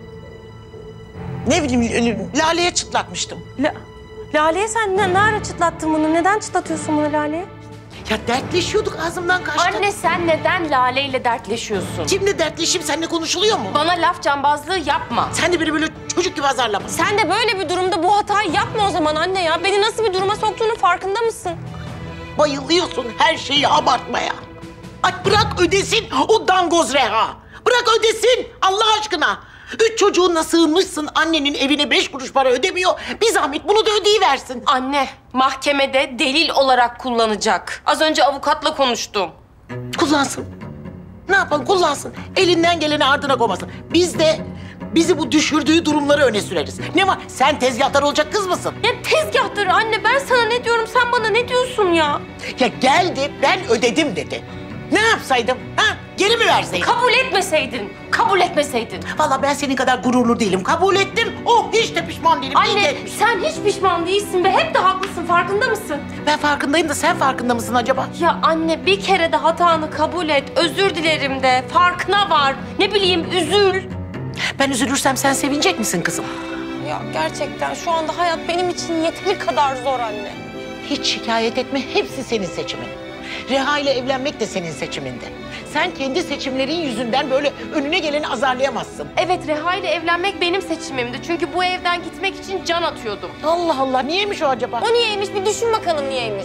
Ne bileyim Lale'ye çıtlatmıştım. La Lale'ye sen ne, ne ara çıtlattın bunu? Neden çıtlatıyorsun bunu Lale'ye? Ya dertleşiyorduk, ağzımdan kaçtı. Anne sen neden Lale ile dertleşiyorsun? Kimle dertleşeyim, seninle konuşuluyor mu? Bana laf cambazlığı yapma. Sen de beni böyle çocuk gibi azarlama. Sen de böyle bir durumda bu hatayı yapma o zaman anne ya. Beni nasıl bir duruma soktuğunun farkında mısın? Bayılıyorsun her şeyi abartmaya. Ay bırak ödesin o dangoz Reha. Bırak ödesin Allah aşkına. Üç çocuğunla sığınmışsın, annenin evine beş kuruş para ödemiyor. Bir zahmet bunu da ödeyiversin. Anne, mahkemede delil olarak kullanacak. Az önce avukatla konuştum. Kullansın. Ne yapalım, kullansın. Elinden geleni ardına koymasın. Biz de bizi bu düşürdüğü durumları öne süreriz. Ne var, sen tezgahtar olacak kız mısın? Ya tezgahtarı anne, ben sana ne diyorum, sen bana ne diyorsun ya? Ya geldi, ben ödedim dedi. Ne yapsaydım? Ha? Geri mi verseydim? Kabul etmeseydin, kabul etmeseydin. Vallahi ben senin kadar gururlu değilim. Kabul ettim. Oh, hiç de pişman değilim. İyi Anne, gelmiş. sen hiç pişman değilsin ve hep de haklısın, farkında mısın? Ben farkındayım da sen farkında mısın acaba? Ya anne, bir kere de hatanı kabul et, özür dilerim de, farkına var. Ne bileyim, üzül. Ben üzülürsem sen sevinecek misin kızım? Ya gerçekten şu anda hayat benim için yeteri kadar zor anne. Hiç şikayet etme, hepsi senin seçimin. Reha ile evlenmek de senin seçiminde. Sen kendi seçimlerin yüzünden böyle önüne geleni azarlayamazsın. Evet, Reha ile evlenmek benim seçimimdi. Çünkü bu evden gitmek için can atıyordum. Allah Allah, niyeymiş o acaba? O niyeymiş? Bir düşün bakalım niyeymiş.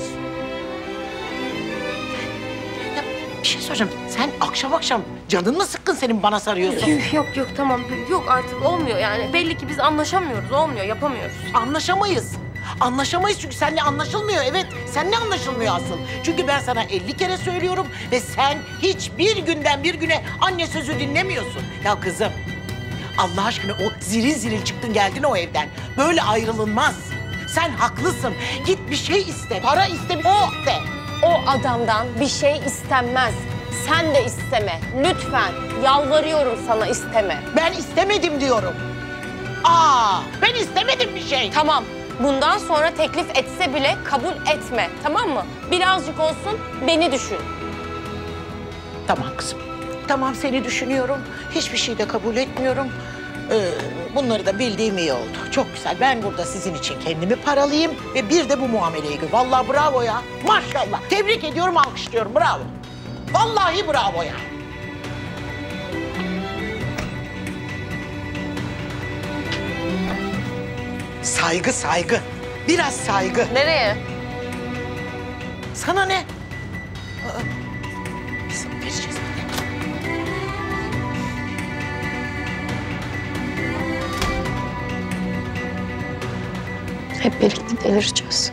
Ya bir şey soracağım. Sen akşam akşam canın mı sıkkın senin bana sarıyorsun? Yok yok tamam. Yok artık olmuyor yani. Belli ki biz anlaşamıyoruz. Olmuyor, yapamıyoruz. Anlaşamayız. Anlaşamayız çünkü seninle anlaşılmıyor. Evet, seninle anlaşılmıyor asıl. Çünkü ben sana elli kere söylüyorum ve sen hiçbir günden bir güne anne sözü dinlemiyorsun. Ya kızım, Allah aşkına o ziril ziril çıktın geldin o evden. Böyle ayrılınmaz. Sen haklısın. Git bir şey iste, para iste, bir O, iste. o adamdan bir şey istenmez. Sen de isteme. Lütfen. Yalvarıyorum sana, isteme. Ben istemedim diyorum. Aa, ben istemedim bir şey. Tamam. Bundan sonra teklif etse bile kabul etme. Tamam mı? Birazcık olsun beni düşün. Tamam kızım. Tamam, seni düşünüyorum. Hiçbir şey de kabul etmiyorum. Ee, bunları da bildiğim iyi oldu. Çok güzel. Ben burada sizin için kendimi paralayayım ve bir de bu muameleyi gör. Vallahi bravo ya. Maşallah. Tebrik ediyorum, alkışlıyorum. Bravo. Vallahi bravo ya. Saygı, saygı. Biraz saygı. Nereye? Sana ne? Aa, biz vereceğiz. Hep birlikte delireceğiz.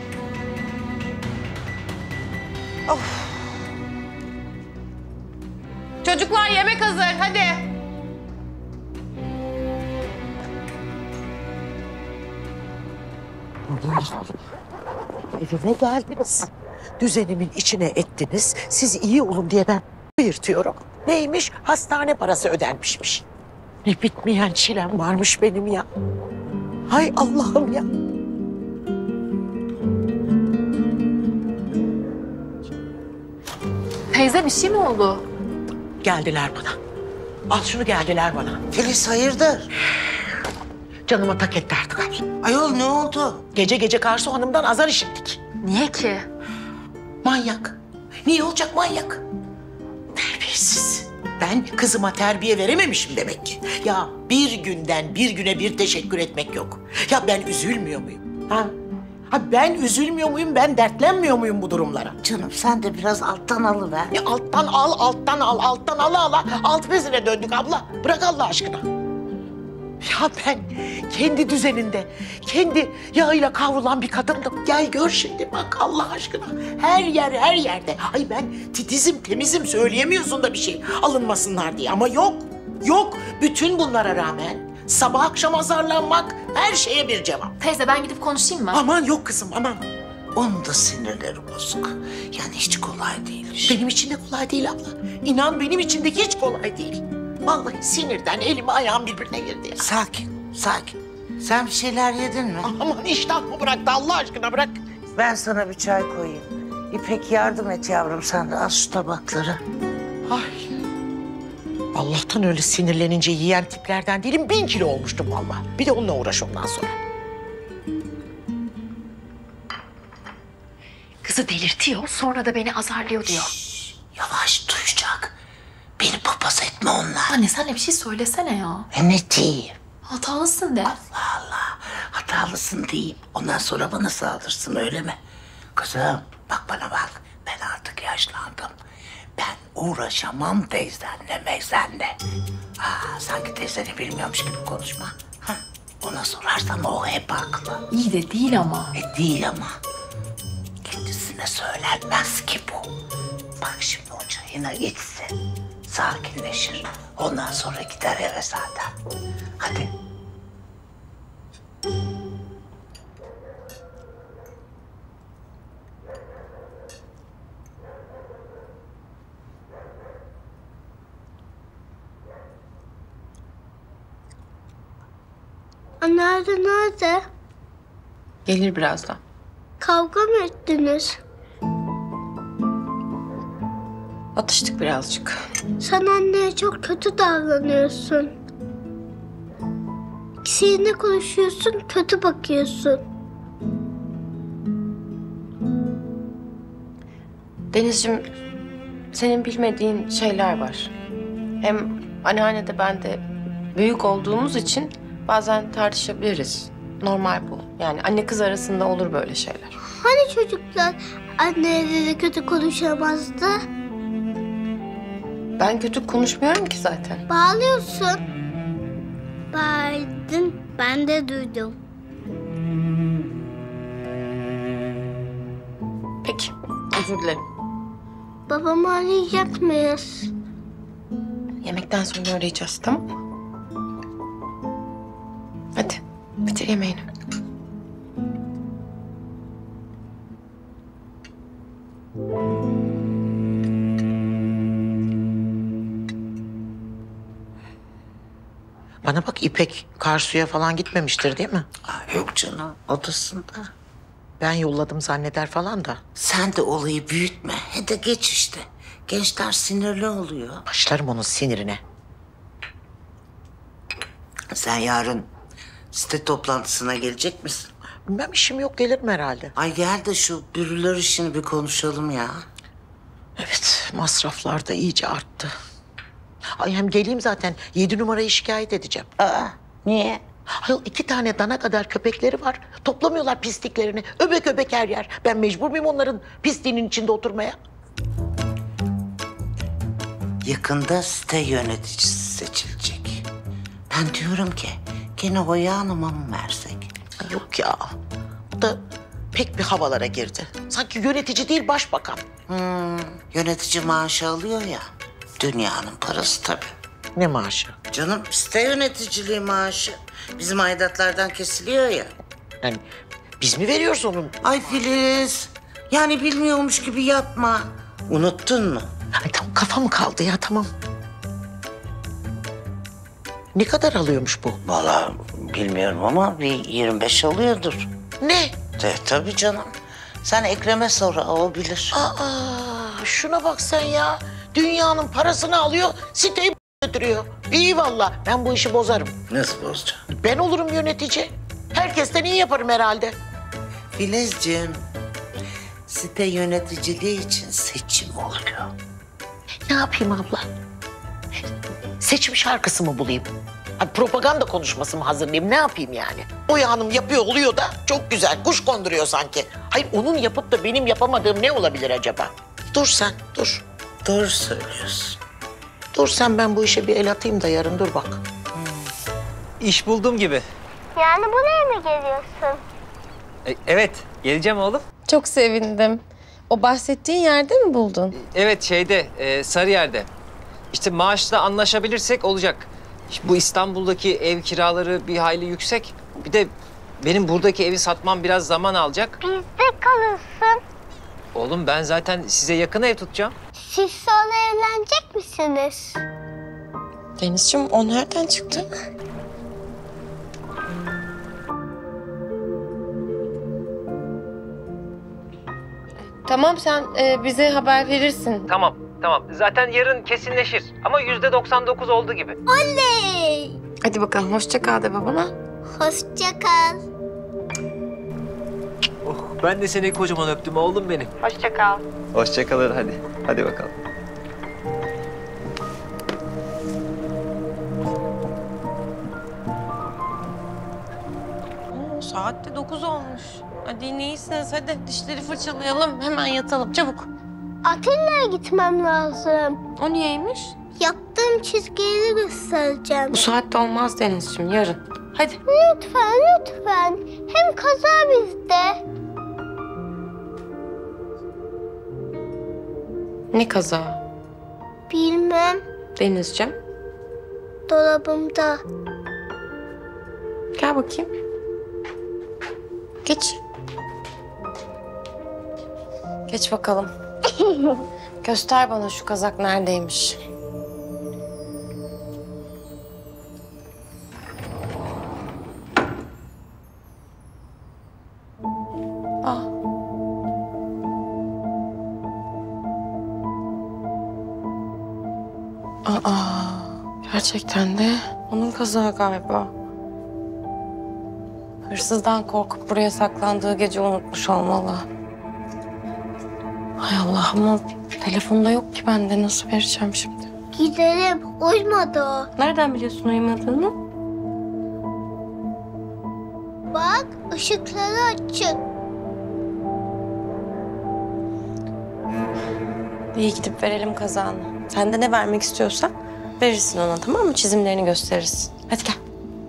Of. Çocuklar yemek hazır, hadi. Evime geldiniz. Düzenimin içine ettiniz. Siz iyi olun diye ben yırtıyorum. Neymiş? Hastane parası ödenmişmiş. Ne bitmeyen çilem varmış benim ya. Hay Allah'ım ya. Teyze bir şey mi oldu? Geldiler bana. Al şunu, geldiler bana. Filiz hayırdır? Canıma tak etti artık abla. Ayol ne oldu? Gece gece Karsu Hanım'dan azar işittik. Niye ki? Manyak. Niye olacak manyak? Terbiyesiz. Ben kızıma terbiye verememişim demek ki. Ya bir günden bir güne bir teşekkür etmek yok. Ya ben üzülmüyor muyum? Ha? Ha ben üzülmüyor muyum? Ben dertlenmiyor muyum bu durumlara? Canım sen de biraz alttan alıver. Ya alttan al, alttan al, alttan ala ala. Alt bezine döndük abla. Bırak Allah aşkına. Ya ben kendi düzeninde, kendi yağıyla kavrulan bir kadındım. Gel gör şimdi bak Allah aşkına. Her yer, her yerde. Ay ben titizim, temizim, söyleyemiyorsun da bir şey alınmasınlar diye. Ama yok, yok. Bütün bunlara rağmen Sabah akşam azarlanmak, her şeye bir cevap. Teyze ben gidip konuşayım mı? Aman yok kızım, aman. Onun da sinirleri bozuk. Yani hiç kolay değil. Benim için de kolay değil abla. İnan benim için de hiç kolay değil. Vallahi sinirden elim ayağım birbirine girdi ya. Sakin, sakin. Sen bir şeyler yedin mi? Aman iştah mı bıraktı Allah aşkına, bırak. Ben sana bir çay koyayım. İpek yardım et yavrum, sen de al şu tabakları. Ay. Allah'tan öyle sinirlenince yiyen tiplerden değilim. Bin kilo olmuştum vallahi. Bir de onunla uğraş ondan sonra. Kızı delirtiyor, sonra da beni azarlıyor diyor. Şş, yavaş, duyacak. Beni papaz etme onlar. Anne sen de bir şey söylesene ya. E ne diyeyim? Hatalısın de. Allah Allah. Hatalısın diyeyim. Ondan sonra bana saldırsın, öyle mi? Kızım bak bana bak. Ben artık yaşlandım. Ben uğraşamam teyzenle meyzenle. Aa, sanki teyzeni bilmiyormuş gibi konuşma. Ha, ona sorarsan o hep haklı. İyi de değil ama. E değil ama. Kendisine söylenmez ki bu. Bak şimdi o çayına içsin. Sakinleşir. Ondan sonra gider eve zaten. Hadi. Nerede nerede? Gelir birazdan. Kavga mı ettiniz? Atıştık birazcık. Sen anneye çok kötü davranıyorsun. Kişiyle konuşuyorsun, kötü bakıyorsun. Denizciğim, senin bilmediğin şeyler var. Hem anneanne de ben de büyük olduğumuz için bazen tartışabiliriz. Normal bu. Yani anne kız arasında olur böyle şeyler. Hani çocuklar anneleri kötü konuşamazdı? Ben kötü konuşmuyorum ki zaten. Bağırıyorsun. Bağırdın, ben de duydum. Peki, özür dilerim. Babamı arayacak mıyız? Yemekten sonra arayacağız, tamam mı? Hadi, bitir yemeğini. Bana bak, İpek Karsu'ya falan gitmemiştir değil mi? Aa, yok canım, odasında. Ben yolladım zanneder falan da. Sen de olayı büyütme. He de geç işte. Gençler sinirli oluyor. Başlarım onun sinirine. Sen yarın site toplantısına gelecek misin? Ben işim yok, gelirim herhalde. Ay gel de şu bürüler işini bir konuşalım ya. Evet, masraflar da iyice arttı. Ay hem geleyim zaten, yedi numarayı şikayet edeceğim. Aa, niye? Hayır, iki tane dana kadar köpekleri var. Toplamıyorlar pisliklerini. Öbek öbek her yer. Ben mecbur muyum onların pisliğinin içinde oturmaya? Yakında site yöneticisi seçilecek. Ben diyorum ki gene Oya Hanım'a mı versek? Yok ya. O da pek bir havalara girdi. Sanki yönetici değil, başbakan. Hmm, yönetici maaşı alıyor ya. Dünyanın parası tabii. Ne maaşı? Canım site yöneticiliği maaşı. Bizim aidatlardan kesiliyor ya. Yani biz mi veriyoruz onun? Ay Filiz. Yani bilmiyormuş gibi yapma. Unuttun mu? Ay tamam, kafam kaldı ya, tamam. Ne kadar alıyormuş bu? Vallahi bilmiyorum ama bir yirmi beş alıyordur. Ne? De, tabii canım. Sen Ekrem'e sor, o bilir. Aa, şuna bak sen ya. Dünyanın parasını alıyor, siteyi götürüyor. İyi vallahi, ben bu işi bozarım. Nasıl bozacaksın? Ben olurum yönetici. Herkesten iyi yaparım herhalde. Filizciğim, site yöneticiliği için seçim oluyor. Ne yapayım abla? Seçim şarkısı mı bulayım? Hani propaganda konuşması mı hazırlayayım? Ne yapayım yani? Oya Hanım yapıyor oluyor da çok güzel. Kuş konduruyor sanki. Hayır, onun yapıp da benim yapamadığım ne olabilir acaba? Dur sen, dur. Doğru söylüyorsun. Dur sen, ben bu işe bir el atayım da yarın, dur bak. İş buldum gibi. Yani buraya mı geliyorsun? E, evet, geleceğim oğlum. Çok sevindim. O bahsettiğin yerde mi buldun? Evet, şeyde, e, Sarıyer'de. İşte maaşla anlaşabilirsek olacak. Bu İstanbul'daki ev kiraları bir hayli yüksek. Bir de benim buradaki evi satmam biraz zaman alacak. Bizde kalırsın. Oğlum ben zaten size yakın ev tutacağım. Siz sonra evlenecek misiniz? Denizciğim o nereden çıktı? Tamam sen e, bize haber verirsin. Tamam, tamam. Zaten yarın kesinleşir. Ama yüzde doksan dokuz oldu gibi. Oley! Hadi bakalım hoşça kal de babana. Hoşça kal. Oh, ben de seni kocaman öptüm oğlum benim. Hoşça kal. Hoşça kalın hadi. Hadi bakalım. Oo, saat de dokuz olmuş. Hadi neysiniz hadi dişleri fırçalayalım hemen yatalım çabuk. Atilla'ya gitmem lazım. O niyeymiş? Yaptığım çizgileri göstereceğim. Bu saatte olmaz Denizciğim yarın. Hadi. Lütfen lütfen. Hem kaza bizde. Ne kaza? Bilmem. Denizciğim. Dolabımda. Gel bakayım. Geç. Geç bakalım. Göster bana şu kazak neredeymiş. Ah. Aa, gerçekten de onun kazağı galiba. Hırsızdan korkup buraya saklandığı gece unutmuş olmalı. Hay Allah ama telefonda yok ki bende. Nasıl vereceğim şimdi? Gidelim. Uyumadı o. Nereden biliyorsun uyumadığını? Bak ışıkları açık. İyi gidip verelim kazağını. Sen de ne vermek istiyorsan verirsin ona tamam mı? Çizimlerini gösterirsin. Hadi gel.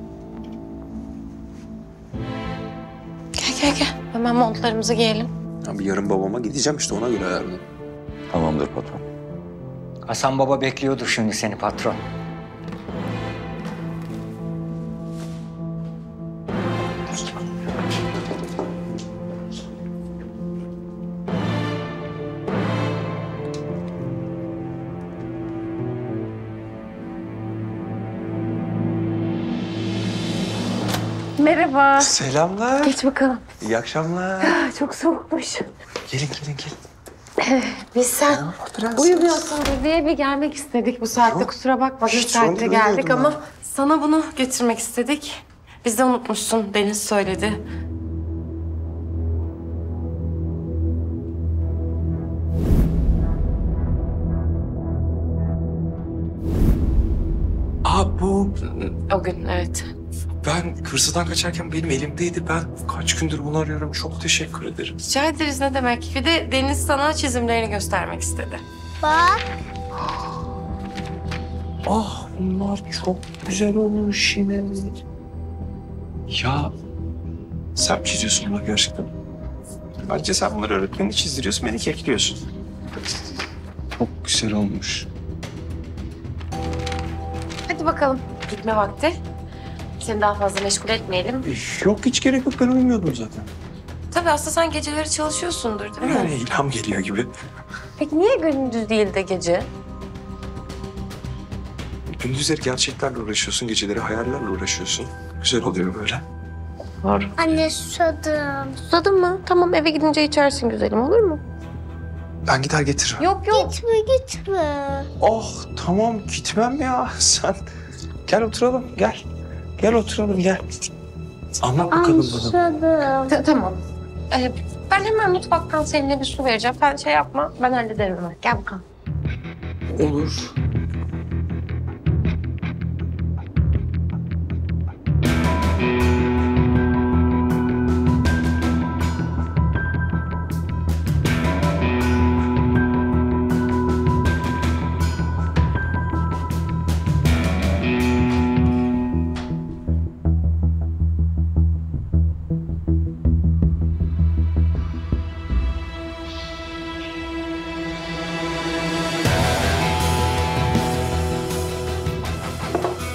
Gel gel gel. Hemen montlarımızı giyelim. Abi yarın babama gideceğim işte ona göre ayarladım. Tamamdır patron. Hasan baba bekliyordur şimdi seni patron. Merhaba. Selamlar. Geç bakalım. İyi akşamlar. Çok soğukmuş. Gelin gelin gelin. Biz sen uyumuyorsundur diye bir gelmek istedik bu saatte. Kusura bakma geç saatte geldik ama sana bunu getirmek istedik. Biz de unutmuşsun. Deniz söyledi. Aa bu... O gün evet. Ben hırsızdan kaçarken benim elimdeydi. Ben kaç gündür bunu arıyorum. Çok teşekkür ederim. Rica ederiz ne demek. Bir de Deniz sana çizimlerini göstermek istedi. Bak. Ah bunlar çok güzel olmuş yine. Ya sen mi çiziyorsun bunları gerçekten? Bence sen bunları öğretmenini çizdiriyorsun, beni kekliyorsun. Çok güzel olmuş. Hadi bakalım. Gitme vakti. Seni daha fazla meşgul etmeyelim. Yok hiç gerek yok. Ben uyumuyordum zaten. Tabii aslında sen geceleri çalışıyorsundur değil mi? Yani ilham geliyor gibi. Peki niye gündüz değil de gece? Gündüzleri gerçeklerle uğraşıyorsun, geceleri hayallerle uğraşıyorsun. Güzel oluyor böyle. Doğru. Anne susadım. Susadın mı? Tamam eve gidince içersin güzelim olur mu? Ben gider getiririm. Yok yok. Gitme gitme. Oh tamam gitmem ya. Sen gel oturalım gel. Gel oturalım gel. Anlat bakalım bana. Susadım. Ta- tamam. Ee, ben hemen mutfaktan seninle bir su vereceğim. Sen şey yapma ben hallederim hemen. Gel bakalım. Olur.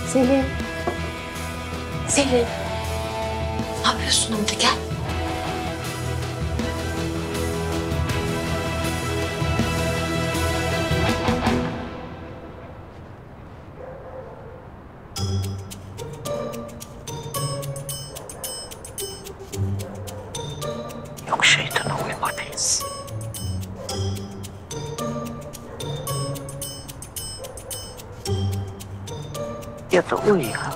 Selin. Selin. Ne yapıyorsun orada? Gel. Yok şeytana uymalıyız. Ya da uyu ya.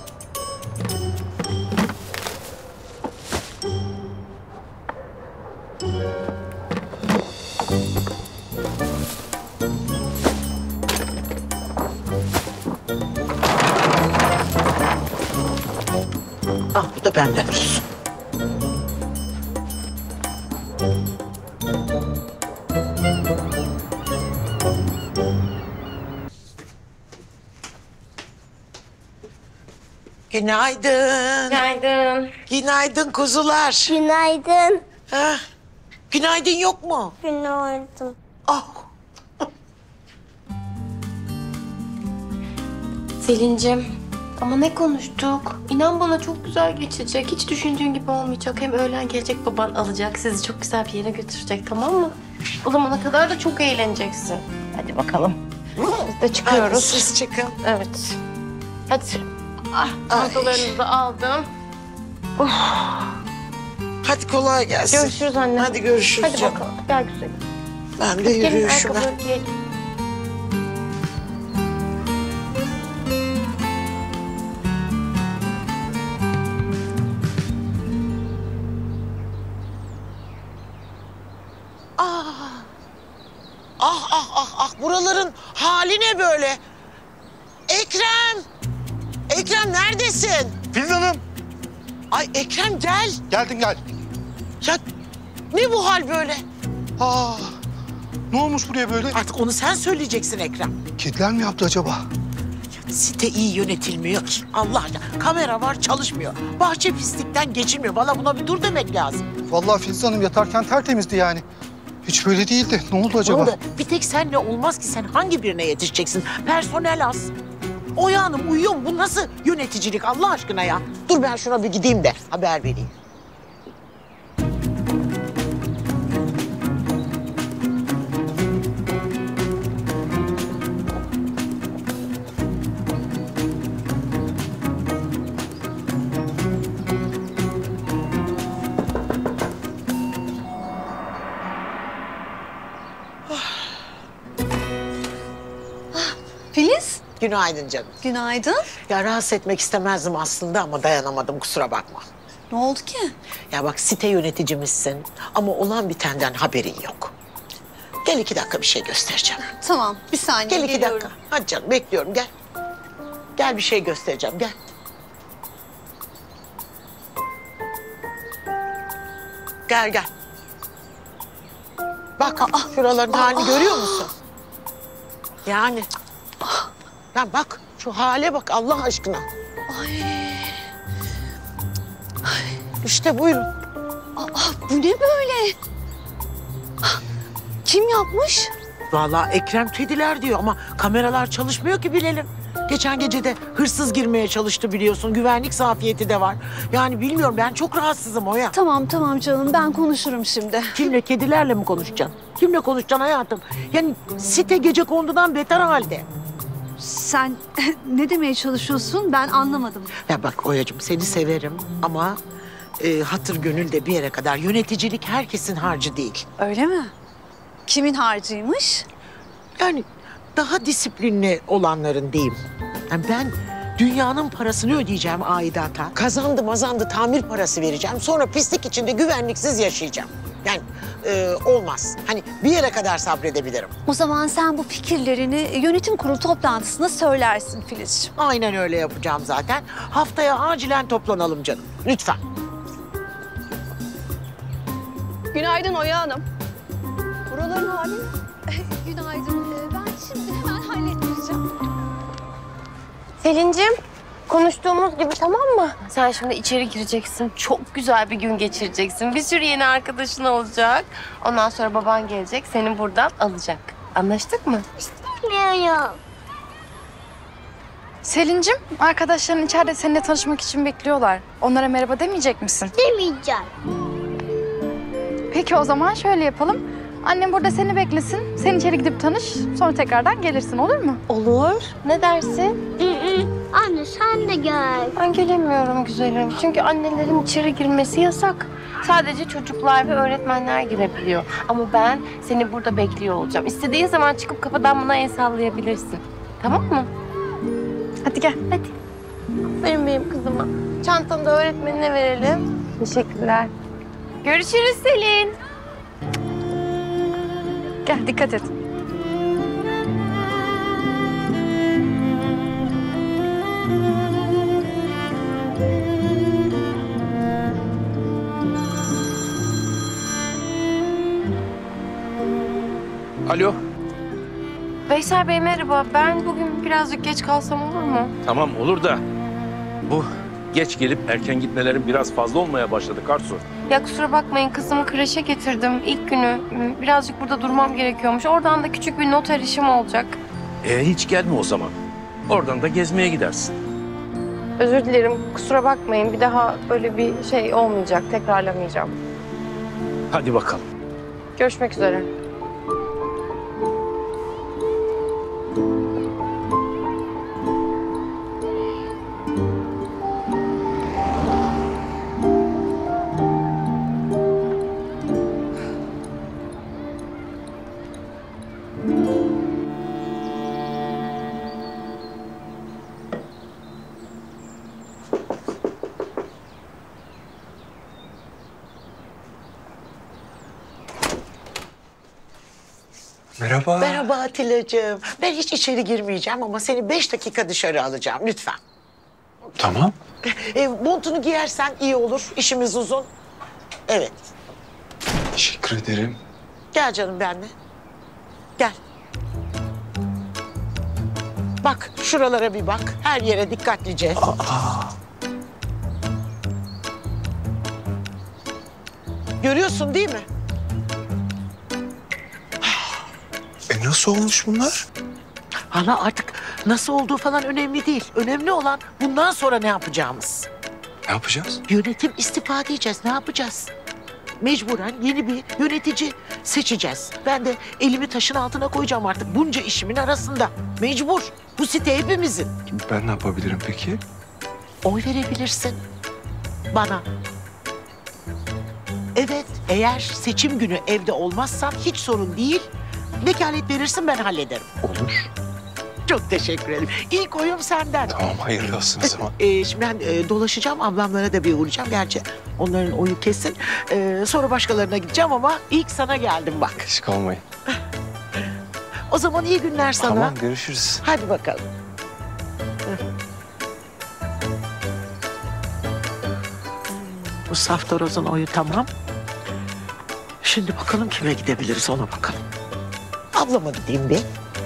Ah bu da benden olsun. Günaydın. Günaydın. Günaydın kuzular. Günaydın. Ha? Günaydın yok mu? Günaydın. Ah. Selin'cim ama ne konuştuk? İnan bana çok güzel geçecek. Hiç düşündüğün gibi olmayacak. Hem öğlen gelecek baban alacak. Sizi çok güzel bir yere götürecek, tamam mı? O zamana kadar da çok eğleneceksin. Hadi bakalım. Biz de çıkıyoruz. Hadi siz çıkın. Evet. Hadi. Ah, çantalarınızı aldım. Oh. Hadi kolay gelsin. Görüşürüz anne. Hadi görüşürüz Hadi canım. bakalım. Gel güzelim. Ben de Gelin yürüyüşüme. ayakkabıları giyelim. Ah. Ah ah ah ah buraların hali ne böyle? Ekrem! Ekrem neredesin? Filiz Hanım. Ay Ekrem gel. Geldim gel. Ya ne bu hal böyle? Aa, ne olmuş buraya böyle? Artık onu sen söyleyeceksin Ekrem. Kediler mi yaptı acaba? Ya, site iyi yönetilmiyor ki. Allah aşkına kamera var çalışmıyor. Bahçe pislikten geçilmiyor. Valla buna bir dur demek lazım. Vallahi Filiz Hanım yatarken tertemizdi yani. Hiç böyle değildi. Ne oldu acaba? Ne oldu? Bir tek senle olmaz ki, sen hangi birine yetişeceksin? Personel az. Oya Hanım uyuyor mu? Bu nasıl yöneticilik Allah aşkına ya? Dur ben şuna bir gideyim de haber vereyim. Filiz. Günaydın canım. Günaydın. Ya rahatsız etmek istemezdim aslında ama dayanamadım, kusura bakma. Ne oldu ki? Ya bak site yöneticimizsin ama olan bitenden haberin yok. Gel iki dakika bir şey göstereceğim. Tamam, bir saniye Gel iki geliyorum. dakika. Hadi canım bekliyorum gel. Gel bir şey göstereceğim gel. Gel gel. Bak şuraların halini görüyor musun? Yani. Ya bak şu hale bak Allah aşkına. Ay. İşte buyurun. Aa, bu ne böyle? Kim yapmış? Vallahi Ekrem kediler diyor ama kameralar çalışmıyor ki bilelim. Geçen gece de hırsız girmeye çalıştı biliyorsun. Güvenlik zafiyeti de var. Yani bilmiyorum, ben çok rahatsızım Oya. Tamam tamam canım, ben konuşurum şimdi. Kimle, kedilerle mi konuşacaksın? Kimle konuşacaksın hayatım? Yani site gecekondudan beter halde. Sen ne demeye çalışıyorsun? Ben anlamadım. Ya bak Oya'cığım seni severim ama e, hatır gönül de bir yere kadar. Yöneticilik herkesin harcı değil. Öyle mi? Kimin harcıymış? Yani daha disiplinli olanların diyeyim. Yani ben dünyanın parasını ödeyeceğim aidata. Kazandı mazandı tamir parası vereceğim. Sonra pislik içinde güvenliksiz yaşayacağım. Yani e, olmaz. Hani bir yere kadar sabredebilirim. O zaman sen bu fikirlerini yönetim kurulu toplantısında söylersin Filizciğim. Aynen öyle yapacağım zaten. Haftaya acilen toplanalım canım. Lütfen. Günaydın Oya Hanım. Buraların hali ne? Günaydın. Ee, Ben şimdi hemen hallettireceğim. Selin'cim, konuştuğumuz gibi tamam mı? Sen şimdi içeri gireceksin. Çok güzel bir gün geçireceksin. Bir sürü yeni arkadaşın olacak. Ondan sonra baban gelecek, seni buradan alacak. Anlaştık mı? İstemiyorum. Selin'cim, arkadaşların içeride seninle tanışmak için bekliyorlar. Onlara merhaba demeyecek misin? Demeyeceğim. Peki o zaman şöyle yapalım. Annem burada seni beklesin. Sen içeri gidip tanış. Sonra tekrardan gelirsin, olur mu? Olur. Ne dersin? Anne sen de gel. Ben gelemiyorum güzelim. Çünkü annelerin içeri girmesi yasak. Sadece çocuklar ve öğretmenler girebiliyor. Ama ben seni burada bekliyor olacağım. İstediğin zaman çıkıp kapıdan bana el sallayabilirsin. Tamam mı? Hadi gel. Hadi. Aferin benim kızıma. Çantanı da öğretmenine verelim. Teşekkürler. Görüşürüz Selin. Gel, dikkat et. Alo. Veysel Bey merhaba. Ben bugün birazcık geç kalsam olur mu? Tamam olur da bu geç gelip erken gitmelerin biraz fazla olmaya başladı Karsu. Ya kusura bakmayın kızımı kreşe getirdim ilk günü. Birazcık burada durmam gerekiyormuş. Oradan da küçük bir noter işim olacak. E hiç gelme o zaman. Oradan da gezmeye gidersin. Özür dilerim kusura bakmayın. Bir daha böyle bir şey olmayacak. Tekrarlamayacağım. Hadi bakalım. Görüşmek üzere. Merhaba. Merhaba Atilla'cığım. Ben hiç içeri girmeyeceğim ama seni beş dakika dışarı alacağım lütfen. Tamam. E, montunu giyersen iyi olur. İşimiz uzun. Evet. Teşekkür ederim. Gel canım benimle. Gel. Bak şuralara bir bak. Her yere dikkatlice. Aa. Görüyorsun değil mi? E nasıl olmuş bunlar? Hala artık nasıl olduğu falan önemli değil. Önemli olan bundan sonra ne yapacağımız. Ne yapacağız? Yönetim istifa diyeceğiz. Ne yapacağız? Mecburen yeni bir yönetici seçeceğiz. Ben de elimi taşın altına koyacağım artık bunca işimin arasında. Mecbur. Bu site hepimizin. Ben ne yapabilirim peki? Oy verebilirsin. Bana. Evet, eğer seçim günü evde olmazsam hiç sorun değil. Vekalet verirsin ben hallederim. Olur. Çok teşekkür ederim. İlk oyum senden. Tamam hayırlı olsun o zaman. Ee, şimdi ben e, dolaşacağım, ablamlara da bir uğrayacağım. Gerçi onların oyu kesin. Ee, sonra başkalarına gideceğim ama ilk sana geldim bak. Eksik olmayın. O zaman iyi günler sana. Tamam görüşürüz. Hadi bakalım. Bu Saftoroz'un oyu tamam. Şimdi bakalım kime gidebiliriz ona bakalım. Ablama gideyim bir.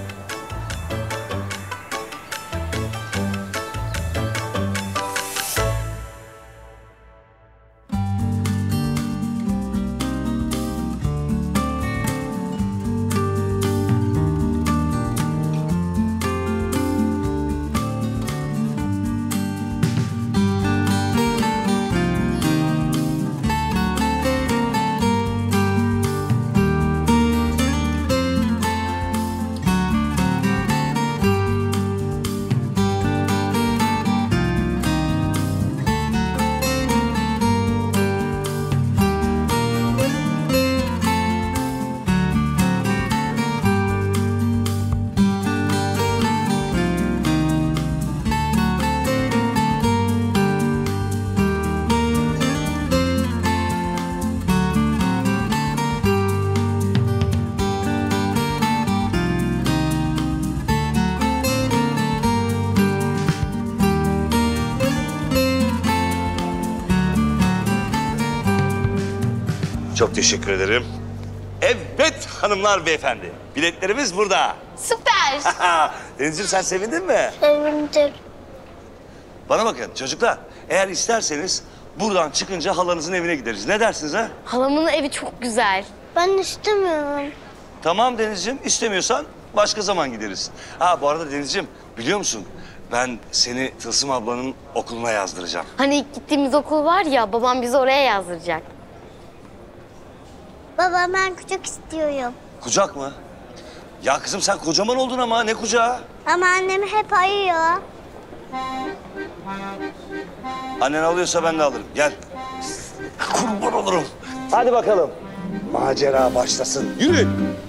Çok teşekkür ederim. Evet hanımlar beyefendi. Biletlerimiz burada. Süper. Denizciğim sen sevindin mi? Sevindim. Bana bakın çocuklar. Eğer isterseniz buradan çıkınca halanızın evine gideriz. Ne dersiniz ha? Halamın evi çok güzel. Ben istemiyorum. Tamam Denizciğim istemiyorsan başka zaman gideriz. Ha bu arada Denizciğim biliyor musun? ben seni Tılsım ablanın okuluna yazdıracağım. Hani ilk gittiğimiz okul var ya, babam bizi oraya yazdıracak. Baba ben kucak istiyorum. Kucak mı? Ya kızım sen kocaman oldun ama ne kucağı? Ama annem hep ayıyor. Annen alıyorsa ben de alırım. Gel. Kurban olurum. Hadi bakalım. Macera başlasın. Yürü.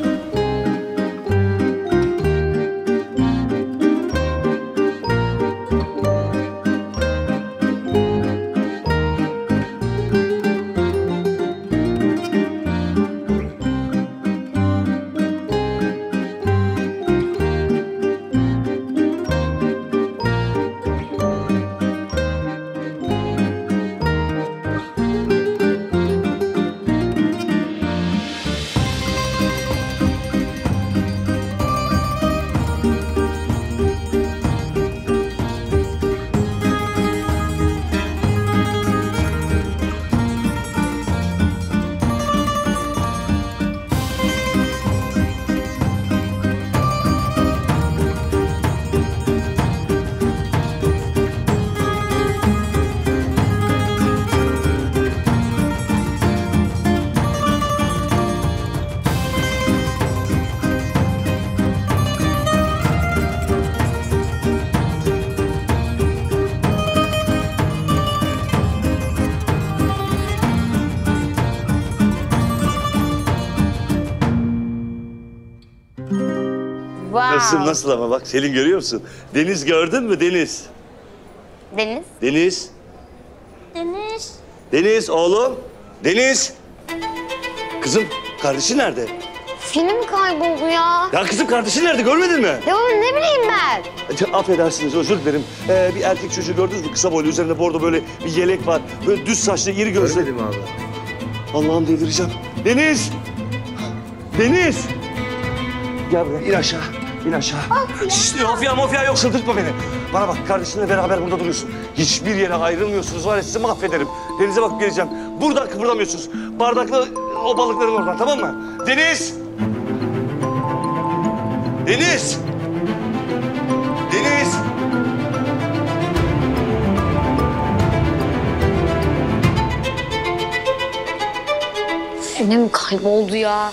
Wow. Nasıl nasıl ama bak Selin görüyor musun? Deniz gördün mü Deniz? Deniz. Deniz. Deniz. Deniz oğlum. Deniz. Kızım kardeşin nerede? Film kayboldu ya. Ya kızım kardeşin nerede görmedin mi? Ya ne bileyim ben. Affedersiniz özür dilerim. Ee, bir erkek çocuğu gördünüz mü? Kısa boylu üzerinde bordo böyle bir yelek var. Böyle düz saçlı iri gözlü. Görmedim abi. Allah'ım delireceğim. Deniz. Deniz. Gel buraya in aşağı. İn aşağı. Şşt, mafya mafya yok çıldırtma beni. Bana bak kardeşinle beraber burada duruyorsun. Hiçbir yere ayrılmıyorsunuz var ya sizi mahvederim. Denize bak geleceğim. Buradan kıpırdamıyorsunuz. Bardaklı o balıkların oradan tamam mı? Deniz! Deniz! Deniz! Film kayboldu ya.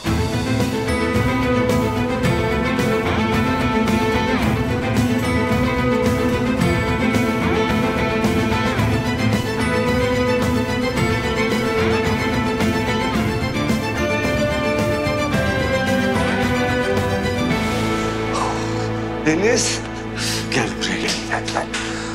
Deniz! Gel buraya gel, gel, gel.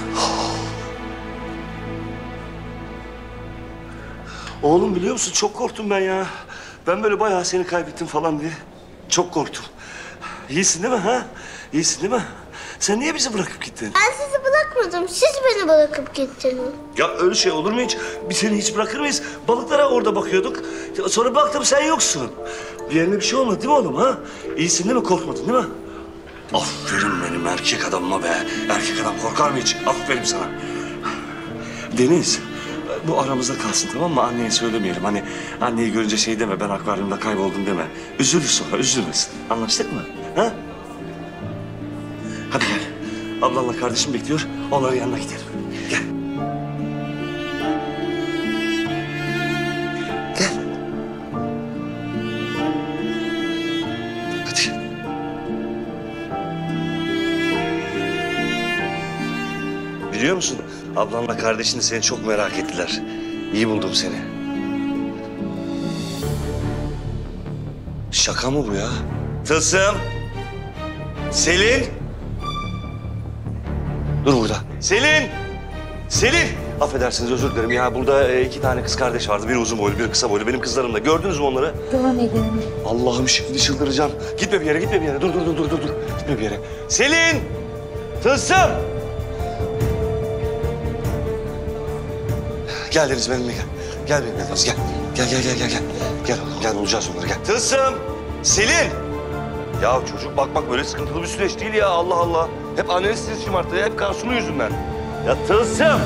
Oğlum biliyor musun çok korktum ben ya. Ben böyle bayağı seni kaybettim falan diye. Çok korktum. İyisin değil mi ha? İyisin değil mi? Sen niye bizi bırakıp gittin? Ben sizi bırakmadım. Siz beni bırakıp gittiniz. Ya öyle şey olur mu hiç? Biz seni hiç bırakır mıyız? Balıklara orada bakıyorduk. Sonra baktım sen yoksun. Bir yerine bir şey olmadı değil mi oğlum ha? İyisin değil mi? Korkmadın değil mi? Aferin benim erkek adamıma be. Erkek adam korkar mı hiç? Aferin sana. Deniz, bu aramızda kalsın tamam mı? Anneye söylemeyelim. Hani anneyi görünce şey deme, ben akvaryumda kayboldum deme. Üzülür sonra, üzülmesin. Anlaştık mı? Ha? Hadi gel. Ablanla kardeşim bekliyor. Onların yanına gidelim. Gel. Gel. Hadi. Biliyor musun? Ablanla kardeşin seni çok merak ettiler. İyi buldum seni. Şaka mı bu ya? Tılsım. Selin. Dur burada. Selin. Selin. Affedersiniz özür dilerim ya. Burada iki tane kız kardeş vardı. Biri uzun boylu, biri kısa boylu. Benim kızlarım da. Gördünüz mü onları? Görmedim. Allah'ım şimdi çıldıracağım. Gitme bir yere, gitme bir yere. Dur, dur, dur, dur, dur. Gitme bir yere. Selin! Tılsım! Gel Deniz benimle gel. Gel benimle Deniz gel. Gel, gel, gel, gel, gel. Gel oğlum, gel bulacağız onları gel. Tılsım! Selin! Ya çocuk bak bak böyle sıkıntılı bir süreç değil ya Allah Allah. Hep anneniz sizi şımarttı, hep Karsu'nun yüzünden. Ya Tılsım!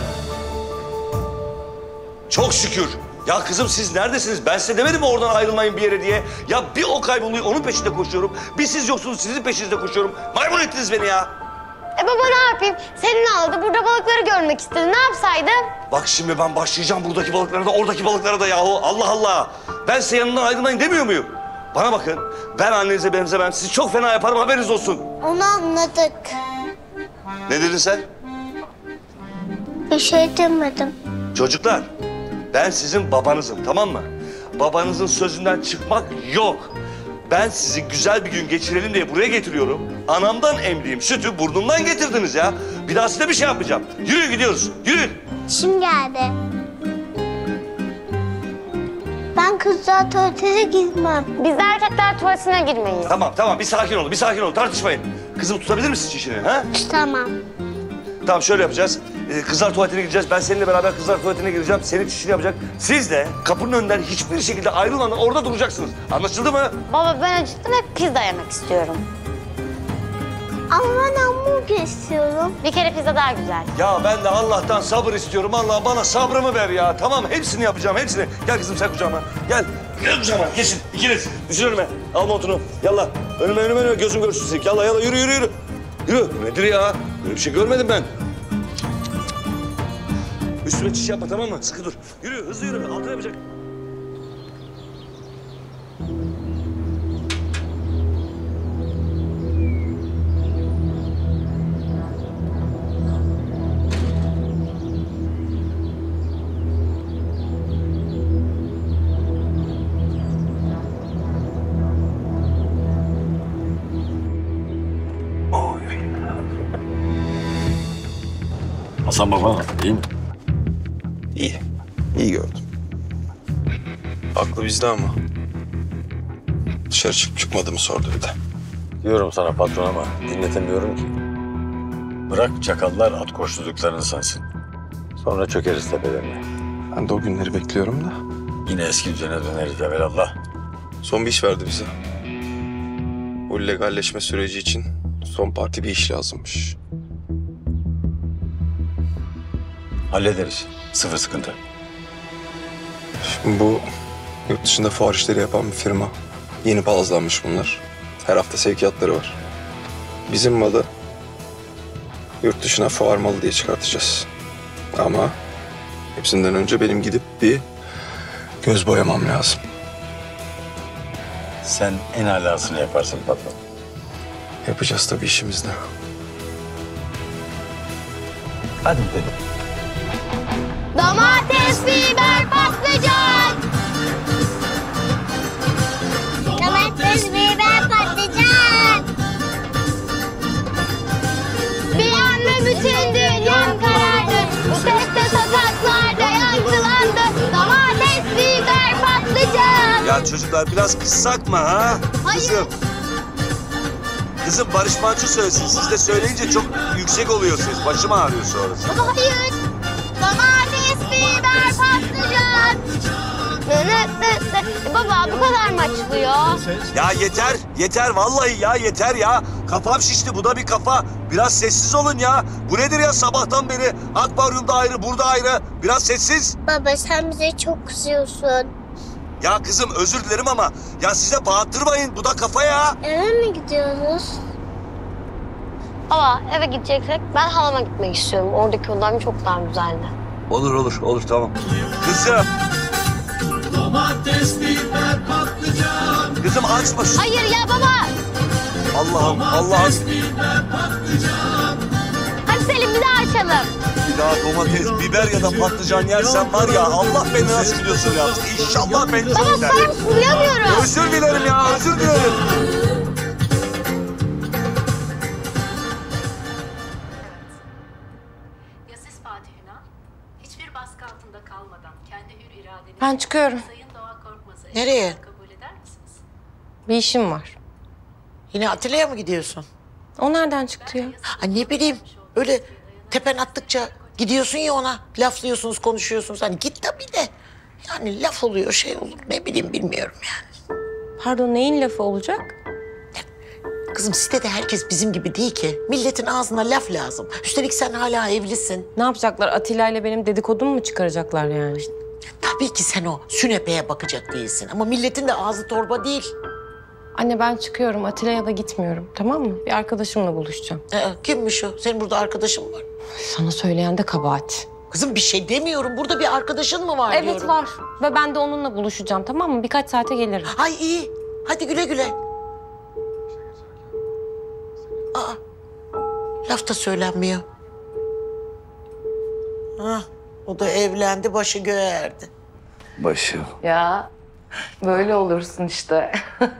Çok şükür. Ya kızım siz neredesiniz? Ben size demedim mi oradan ayrılmayın bir yere diye? Ya bir o kayboluyor, onun peşinde koşuyorum. Bir siz yoksunuz, sizin peşinizde koşuyorum. Maymun ettiniz beni ya. E baba ne yapayım? Senin ağladı. Burada balıkları görmek istedi. Ne yapsaydım? Bak şimdi ben başlayacağım buradaki balıklara da oradaki balıklara da yahu. Allah Allah. Ben size yanından ayrılmayın demiyor muyum? Bana bakın. Ben annenize benzemem. Sizi çok fena yaparım, haberiniz olsun. Onu anladık. Ne dedin sen? Bir şey demedim. Çocuklar, ben sizin babanızım, tamam mı? Babanızın sözünden çıkmak yok. Ben sizi güzel bir gün geçirelim diye buraya getiriyorum. Anamdan emdiğim sütü burnumdan getirdiniz ya. Bir daha size bir şey yapmayacağım. Yürüyün gidiyoruz, yürüyün. Şimdi geldi. Ben kızlar tuvaletine girmem. Biz erkekler tuvaletine girmeyiz. Tamam, tamam. Bir sakin olun, bir sakin olun. Tartışmayın. Kızım tutabilir misin çişini, ha? Tamam. Tamam, şöyle yapacağız. Ee, kızlar tuvaletine gideceğiz. Ben seninle beraber kızlar tuvaletine gireceğim. Senin çişini yapacak. Siz de kapının önünden hiçbir şekilde ayrılmadan orada duracaksınız. Anlaşıldı mı? Baba ben acıktım ve pizza yemek istiyorum. Ama ben hamburger istiyorum. Bir kere pizza daha güzel. Ya ben de Allah'tan sabır istiyorum. Allah bana sabrımı ver ya. Tamam, hepsini yapacağım, hepsini. Gel kızım sen kucağıma. Gel. Gel kucağıma. Geçin. İkiniz. Düşün önüme. Al montunu. Yallah. Önüme, önüme, önüme. Gözüm görsün seni. Yallah, yallah. Yürü, yürü, yürü. Yürü. Bu nedir ya? Böyle bir şey görmedim ben. Üstüme çiş yapma, tamam mı? Sıkı dur. Yürü, hızlı yürü. Altına yapacak. Hasan baba iyi mi? İyi. İyi gördüm. Aklı bizde ama. Dışarı çıkıp çıkmadığımı sordu bir de. Diyorum sana patron ama dinletemiyorum ki. Bırak çakallar at koşturduklarını sansın. Sonra çökeriz tepelerine. Ben de o günleri bekliyorum da. Yine eski düzene döneriz evelallah. Son bir iş verdi bize. Bu legalleşme süreci için son parti bir iş lazımmış. Hallederiz. Sıfır sıkıntı. Şimdi bu yurt dışında fuar işleri yapan bir firma. Yeni palazlanmış bunlar. Her hafta sevkiyatları var. Bizim malı yurt dışına fuar malı diye çıkartacağız. Ama hepsinden önce benim gidip bir göz boyamam lazım. Sen en alasını yaparsın patron. Yapacağız tabii işimizde. Hadi dedim. Domates, biber, patlıcan. Domates, biber, patlıcan. Bir anda bütün dünyam karardı. Bu sesle sokaklarda yankılandı. Domates, biber, patlıcan. Ya çocuklar biraz kıssak mı ha? Hayır. Kızım. Kızım Barış Manço söylesin. Siz de söyleyince çok yüksek oluyor ses. Başım ağrıyor sonrası. Baba hayır. Domates, biber, patlıcan. Baba bu kadar mı açılıyor? Ya yeter, yeter vallahi ya yeter ya. Kafam şişti, bu da bir kafa. Biraz sessiz olun ya. Bu nedir ya sabahtan beri? Akvaryumda ayrı, burada ayrı. Biraz sessiz. Baba sen bize çok kızıyorsun. Ya kızım özür dilerim ama ya size bağırtırmayın. Bu da kafa ya. Eve mi gidiyoruz? Baba eve gideceksek ben halama gitmek istiyorum. Oradaki odam çok daha güzeldi. Olur olur olur tamam. Kızım. Domates, biber, patlıcan. Kızım açma şu. Hayır ya baba. Allah'ım Allah'ım. Domates, biber, patlıcan. Hadi Selim bir daha açalım. Bir daha domates, biber ya da patlıcan yersen var ya Allah beni nasıl biliyorsun ya. İnşallah beni Baba sen suyamıyorum. Özür dilerim ya özür dilerim. Ben çıkıyorum. Nereye? Bir işim var. Yine atölyeye mi gidiyorsun? O nereden çıktı ya? Ha, ne bileyim öyle tepen attıkça gidiyorsun ya ona. Laflıyorsunuz, konuşuyorsunuz. Hani git tabii de. Yani laf oluyor, şey olur. Ne bileyim bilmiyorum yani. Pardon neyin lafı olacak? Kızım sitede herkes bizim gibi değil ki. Milletin ağzına laf lazım. Üstelik sen hala evlisin. Ne yapacaklar? Atilla ile benim dedikodumu mu çıkaracaklar yani? Tabii ki sen o sünepeye bakacak değilsin. Ama milletin de ağzı torba değil. Anne ben çıkıyorum. Atilla'ya da gitmiyorum. Tamam mı? Bir arkadaşımla buluşacağım. Ee, kimmiş o? Senin burada arkadaşın var. Sana söyleyen de kabahat. Kızım bir şey demiyorum. Burada bir arkadaşın mı var Evet diyorum. var. Ve ben de onunla buluşacağım. Tamam mı? Birkaç saate gelirim. Ay iyi. Hadi güle güle. Aa, laf da söylenmiyor. Ha, o da evlendi, başı göğe erdi. Başı. Ya böyle olursun işte.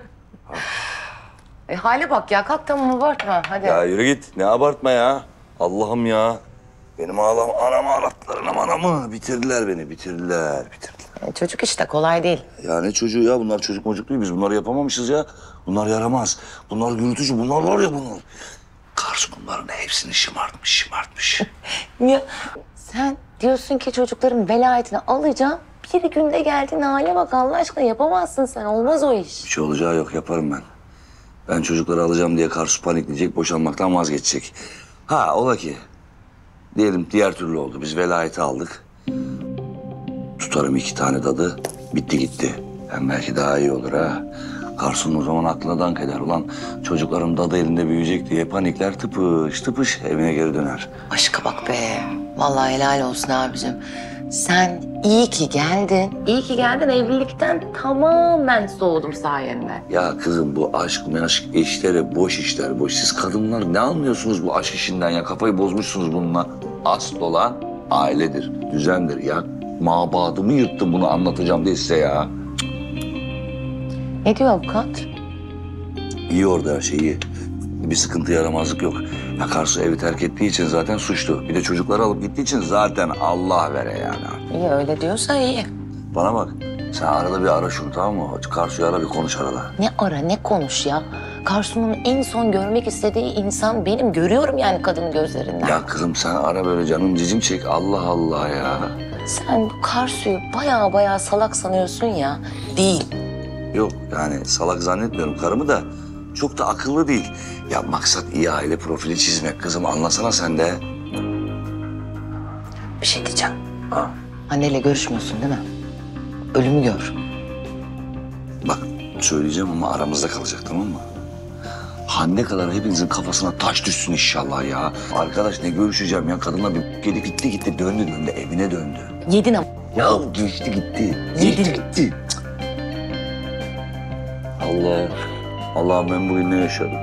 e, hale bak ya. Kalk tamam abartma. Hadi. Ya yürü git. Ne abartma ya. Allah'ım ya. Benim ağlam anamı ağlattılar. Anam anamı. Bitirdiler beni. Bitirdiler. Bitirdiler. E, çocuk işte kolay değil. Ya ne çocuğu ya? Bunlar çocuk mocuk değil. Biz bunları yapamamışız ya. Bunlar yaramaz. Bunlar gürültücü. Bunlar var ya bunlar. Karsu bunların hepsini şımartmış, şımartmış. Ya sen diyorsun ki çocukların velayetini alacağım. Bir günde geldiğin hale bak Allah aşkına yapamazsın sen. Olmaz o iş. Bir şey olacağı yok. Yaparım ben. Ben çocukları alacağım diye Karsu panikleyecek. Boşanmaktan vazgeçecek. Ha ola ki. Diyelim diğer türlü oldu. Biz velayeti aldık. Tutarım iki tane dadı. Bitti gitti. Hem belki daha iyi olur ha. Karsu'nun o zaman aklına dank eder. Ulan çocuklarım dadı elinde büyüyecek diye panikler tıpış tıpış evine geri döner. Aşka bak be. Vallahi helal olsun abicim. Sen iyi ki geldin. İyi ki geldin. Evlilikten tamamen soğudum sayende. Ya kızım bu aşk meşk işleri boş işler boş. Siz kadınlar ne anlıyorsunuz bu aşk işinden ya? Kafayı bozmuşsunuz bununla. Asıl olan ailedir, düzendir ya. Mabadımı yırttım bunu anlatacağım diye size ya. Ne diyor avukat? İyi orada her şey iyi. Bir sıkıntı yaramazlık yok. Ya Karsu evi terk ettiği için zaten suçlu. Bir de çocukları alıp gittiği için zaten Allah vere yani. İyi öyle diyorsa iyi. Bana bak sen arada bir ara şunu tamam mı? Karsu'yu ara bir konuş arada. Ne ara ne konuş ya. Karsu'nun en son görmek istediği insan benim. Görüyorum yani kadının gözlerinden. Ya kızım sen ara böyle canım cicim çek. Allah Allah ya. Sen bu Karsu'yu baya baya salak sanıyorsun ya. Değil. Yok yani salak zannetmiyorum karımı da çok da akıllı değil. Ya maksat iyi aile profili çizmek kızım anlasana sen de. Bir şey diyeceğim. Ha. Anneyle görüşmüyorsun değil mi? Ölümü gör. Bak söyleyeceğim ama aramızda kalacak tamam mı? Hande kadar hepinizin kafasına taş düşsün inşallah ya. Arkadaş ne görüşeceğim ya kadınla bir gelip gitti gitti döndü döndü evine döndü. Yedin ama. Ya geçti gitti. Yedin. Geçti gitti. Allah. Allah'ım ben bugün ne yaşadım?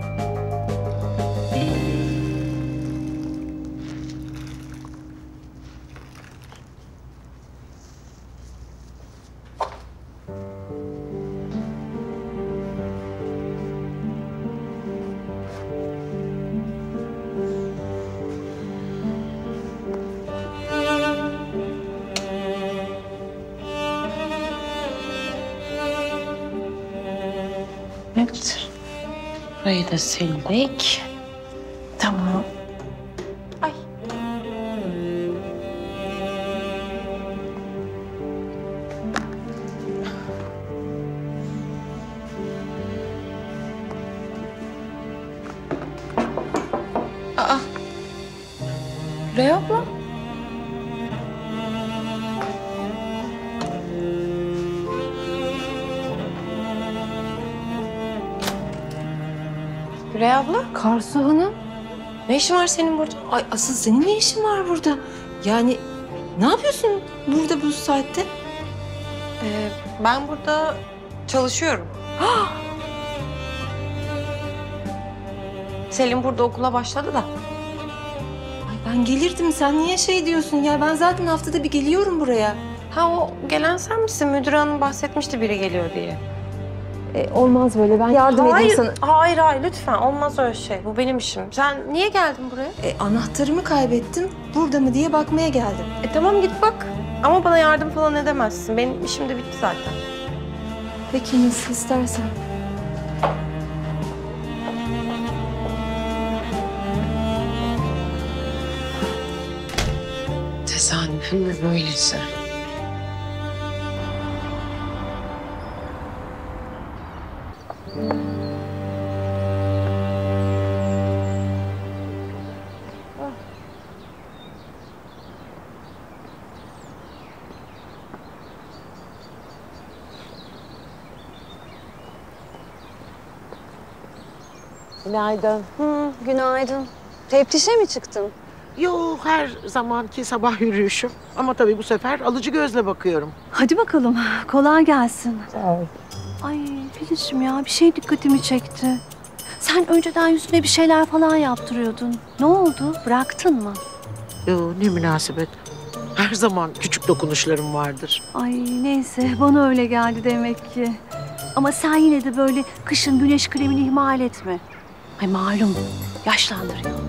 Evet. Burayı da sildik. Tamam. Ay. Aa. Rüya abla. Rüya abla. Karsu Hanım. Ne işin var senin burada? Ay asıl senin ne işin var burada? Yani ne yapıyorsun burada bu saatte? Ee, ben burada çalışıyorum. Selim burada okula başladı da. Ay ben gelirdim. Sen niye şey diyorsun ya? Ben zaten haftada bir geliyorum buraya. Ha o gelen sen misin? Müdür hanım bahsetmişti biri geliyor diye. E, olmaz böyle. Ben yardım hayır, edeyim sana. Hayır hayır lütfen olmaz öyle şey. Bu benim işim. Sen niye geldin buraya? E, anahtarımı kaybettim. Burada mı diye bakmaya geldim. E tamam git bak. Ama bana yardım falan edemezsin. Benim işim de bitti zaten. Peki nasıl istersen. Tesadüfün de böylesi. Günaydın. Hı, günaydın. Teftişe mi çıktın? Yo, her zamanki sabah yürüyüşüm. Ama tabii bu sefer alıcı gözle bakıyorum. Hadi bakalım. Kolay gelsin. Sağ ol. Ay Filizciğim ya bir şey dikkatimi çekti. Sen önceden yüzüne bir şeyler falan yaptırıyordun. Ne oldu? Bıraktın mı? Yo, ne münasebet. Her zaman küçük dokunuşlarım vardır. Ay neyse bana öyle geldi demek ki. Ama sen yine de böyle kışın güneş kremini ihmal etme. Ay malum yaşlandırıyor.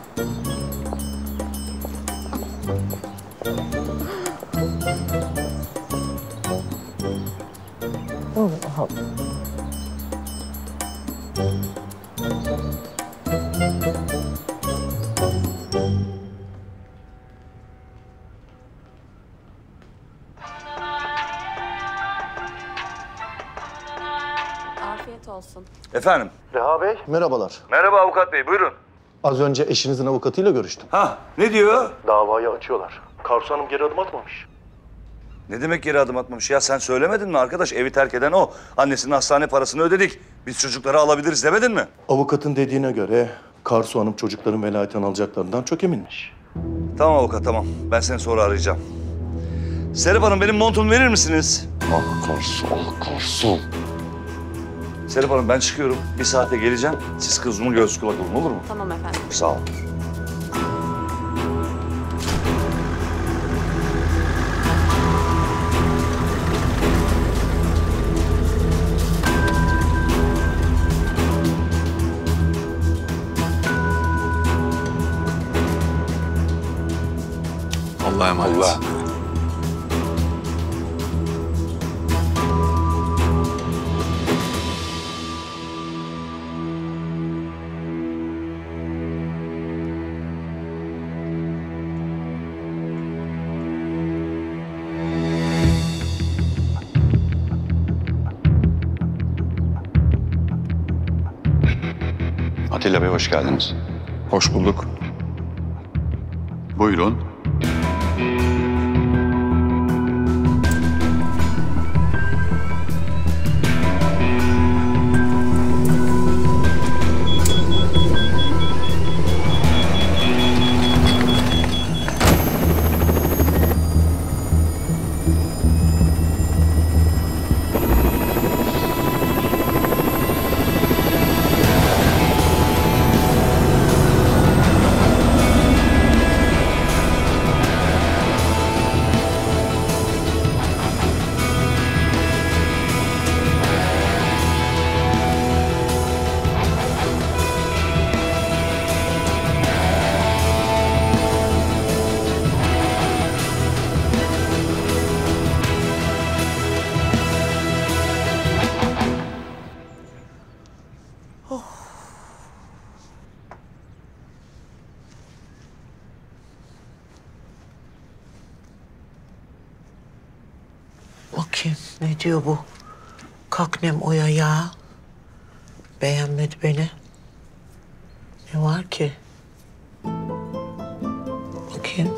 Allah Allah. Afiyet olsun. Efendim? Reha Bey, merhabalar. Merhaba avukat bey, buyurun. Az önce eşinizin avukatıyla görüştüm. Ha, ne diyor? Davayı açıyorlar. Karsu Hanım geri adım atmamış. Ne demek geri adım atmamış ya? Sen söylemedin mi arkadaş? Evi terk eden o. Annesinin hastane parasını ödedik. Biz çocukları alabiliriz demedin mi? Avukatın dediğine göre Karsu Hanım çocukların velayetini alacaklarından çok eminmiş. Tamam avukat, tamam. Ben seni sonra arayacağım. Serap Hanım, benim montumu verir misiniz? Al Karsu, al Karsu. Serap Hanım, ben çıkıyorum. Bir saate geleceğim. Siz kızımın göz kulak olun, olur mu? Tamam efendim. Sağ ol. Allah'a emanet. Allah. Atilla Bey hoş geldiniz. Hoş bulduk. Buyurun. Bakayım ne diyor bu? Kaknem oya ya. Beğenmedi beni. Ne var ki? Bakayım.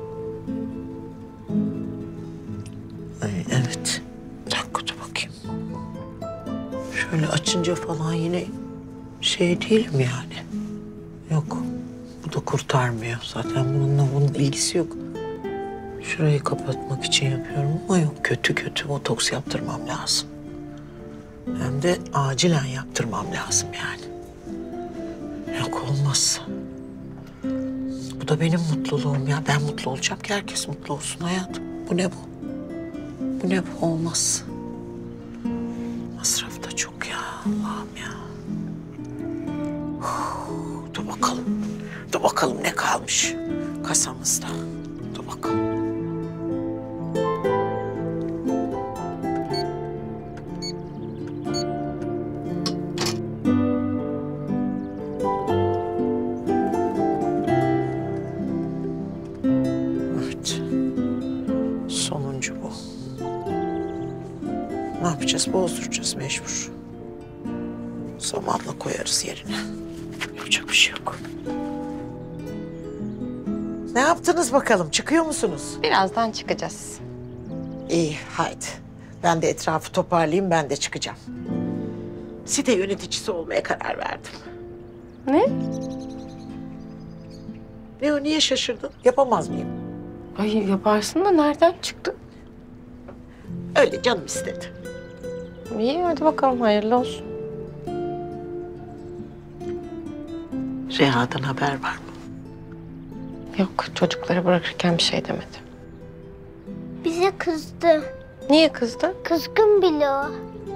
Ay evet. Bir dakika dur bakayım. Şöyle açınca falan yine şey değilim yani. Yok. Bu da kurtarmıyor. Zaten bununla bunun ilgisi yok. Şurayı kapatmak için yapıyorum ama yok, kötü kötü botoks yaptırmam lazım. Hem de acilen yaptırmam lazım yani. Yok olmaz. Bu da benim mutluluğum ya. Ben mutlu olacağım ki herkes mutlu olsun hayatım. Bu ne bu? Bu ne bu? Olmaz. Masraf da çok ya Allah'ım ya. Uf, dur bakalım. Dur bakalım ne kalmış kasamızda. Dur bakalım. Evet. Sonuncu bu. Ne yapacağız? Bozduracağız mecbur. Zamanla koyarız yerine. Yapacak bir şey yok. Ne yaptınız bakalım? Çıkıyor musunuz? Birazdan çıkacağız. İyi, haydi. Ben de etrafı toparlayayım, ben de çıkacağım. Site yöneticisi olmaya karar verdim. Ne? Ne o, niye şaşırdın? Yapamaz mıyım? Ay yaparsın da nereden çıktı? Öyle canım istedi. İyi hadi bakalım hayırlı olsun. Reha'dan haber var mı? Yok çocukları bırakırken bir şey demedi. Bize kızdı. Niye kızdı? Kızgın bile o.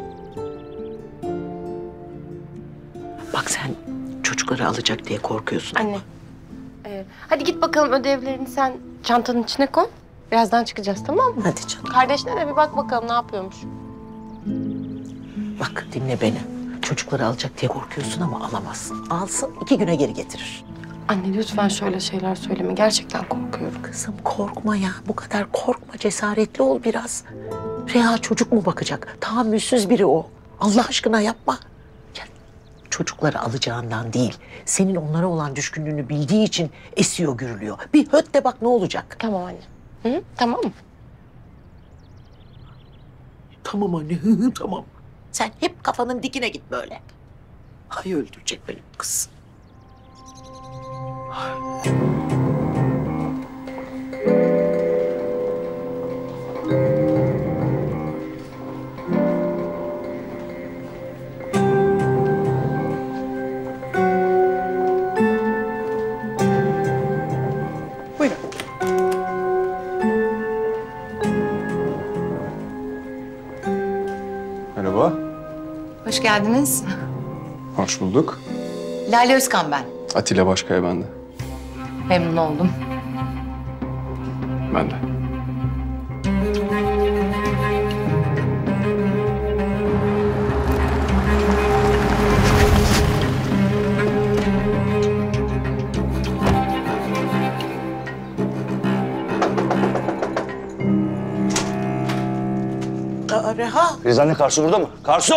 Bak sen çocukları alacak diye korkuyorsun. Anne. Ee, hadi git bakalım ödevlerini sen çantanın içine koy. Birazdan çıkacağız tamam mı? Hadi canım. Kardeşlerine bir bak bakalım ne yapıyormuş. Bak dinle beni. Çocukları alacak diye korkuyorsun ama alamazsın. Alsın, iki güne geri getirir. Anne lütfen şöyle şeyler söyleme. Gerçekten korkuyorum. Kızım korkma ya. Bu kadar korkma. Cesaretli ol biraz. Reha çocuk mu bakacak? Tahammülsüz biri o. Allah aşkına yapma. Ya, çocukları alacağından değil, senin onlara olan düşkünlüğünü bildiği için esiyor gürülüyor. Bir höt de bak ne olacak. Tamam anne. Hı, tamam mı? Tamam anne, hı hı, tamam. Sen hep kafanın dikine git böyle. Ay öldürecek benim kız. Ay. Buyurun. Merhaba. Hoş geldiniz. Hoş bulduk. Lale Özkan ben. Atilla Başkaya ben de. Memnun oldum. Ben de. Aa, Reha. Filiz anne Karsu burada mı? Karsu!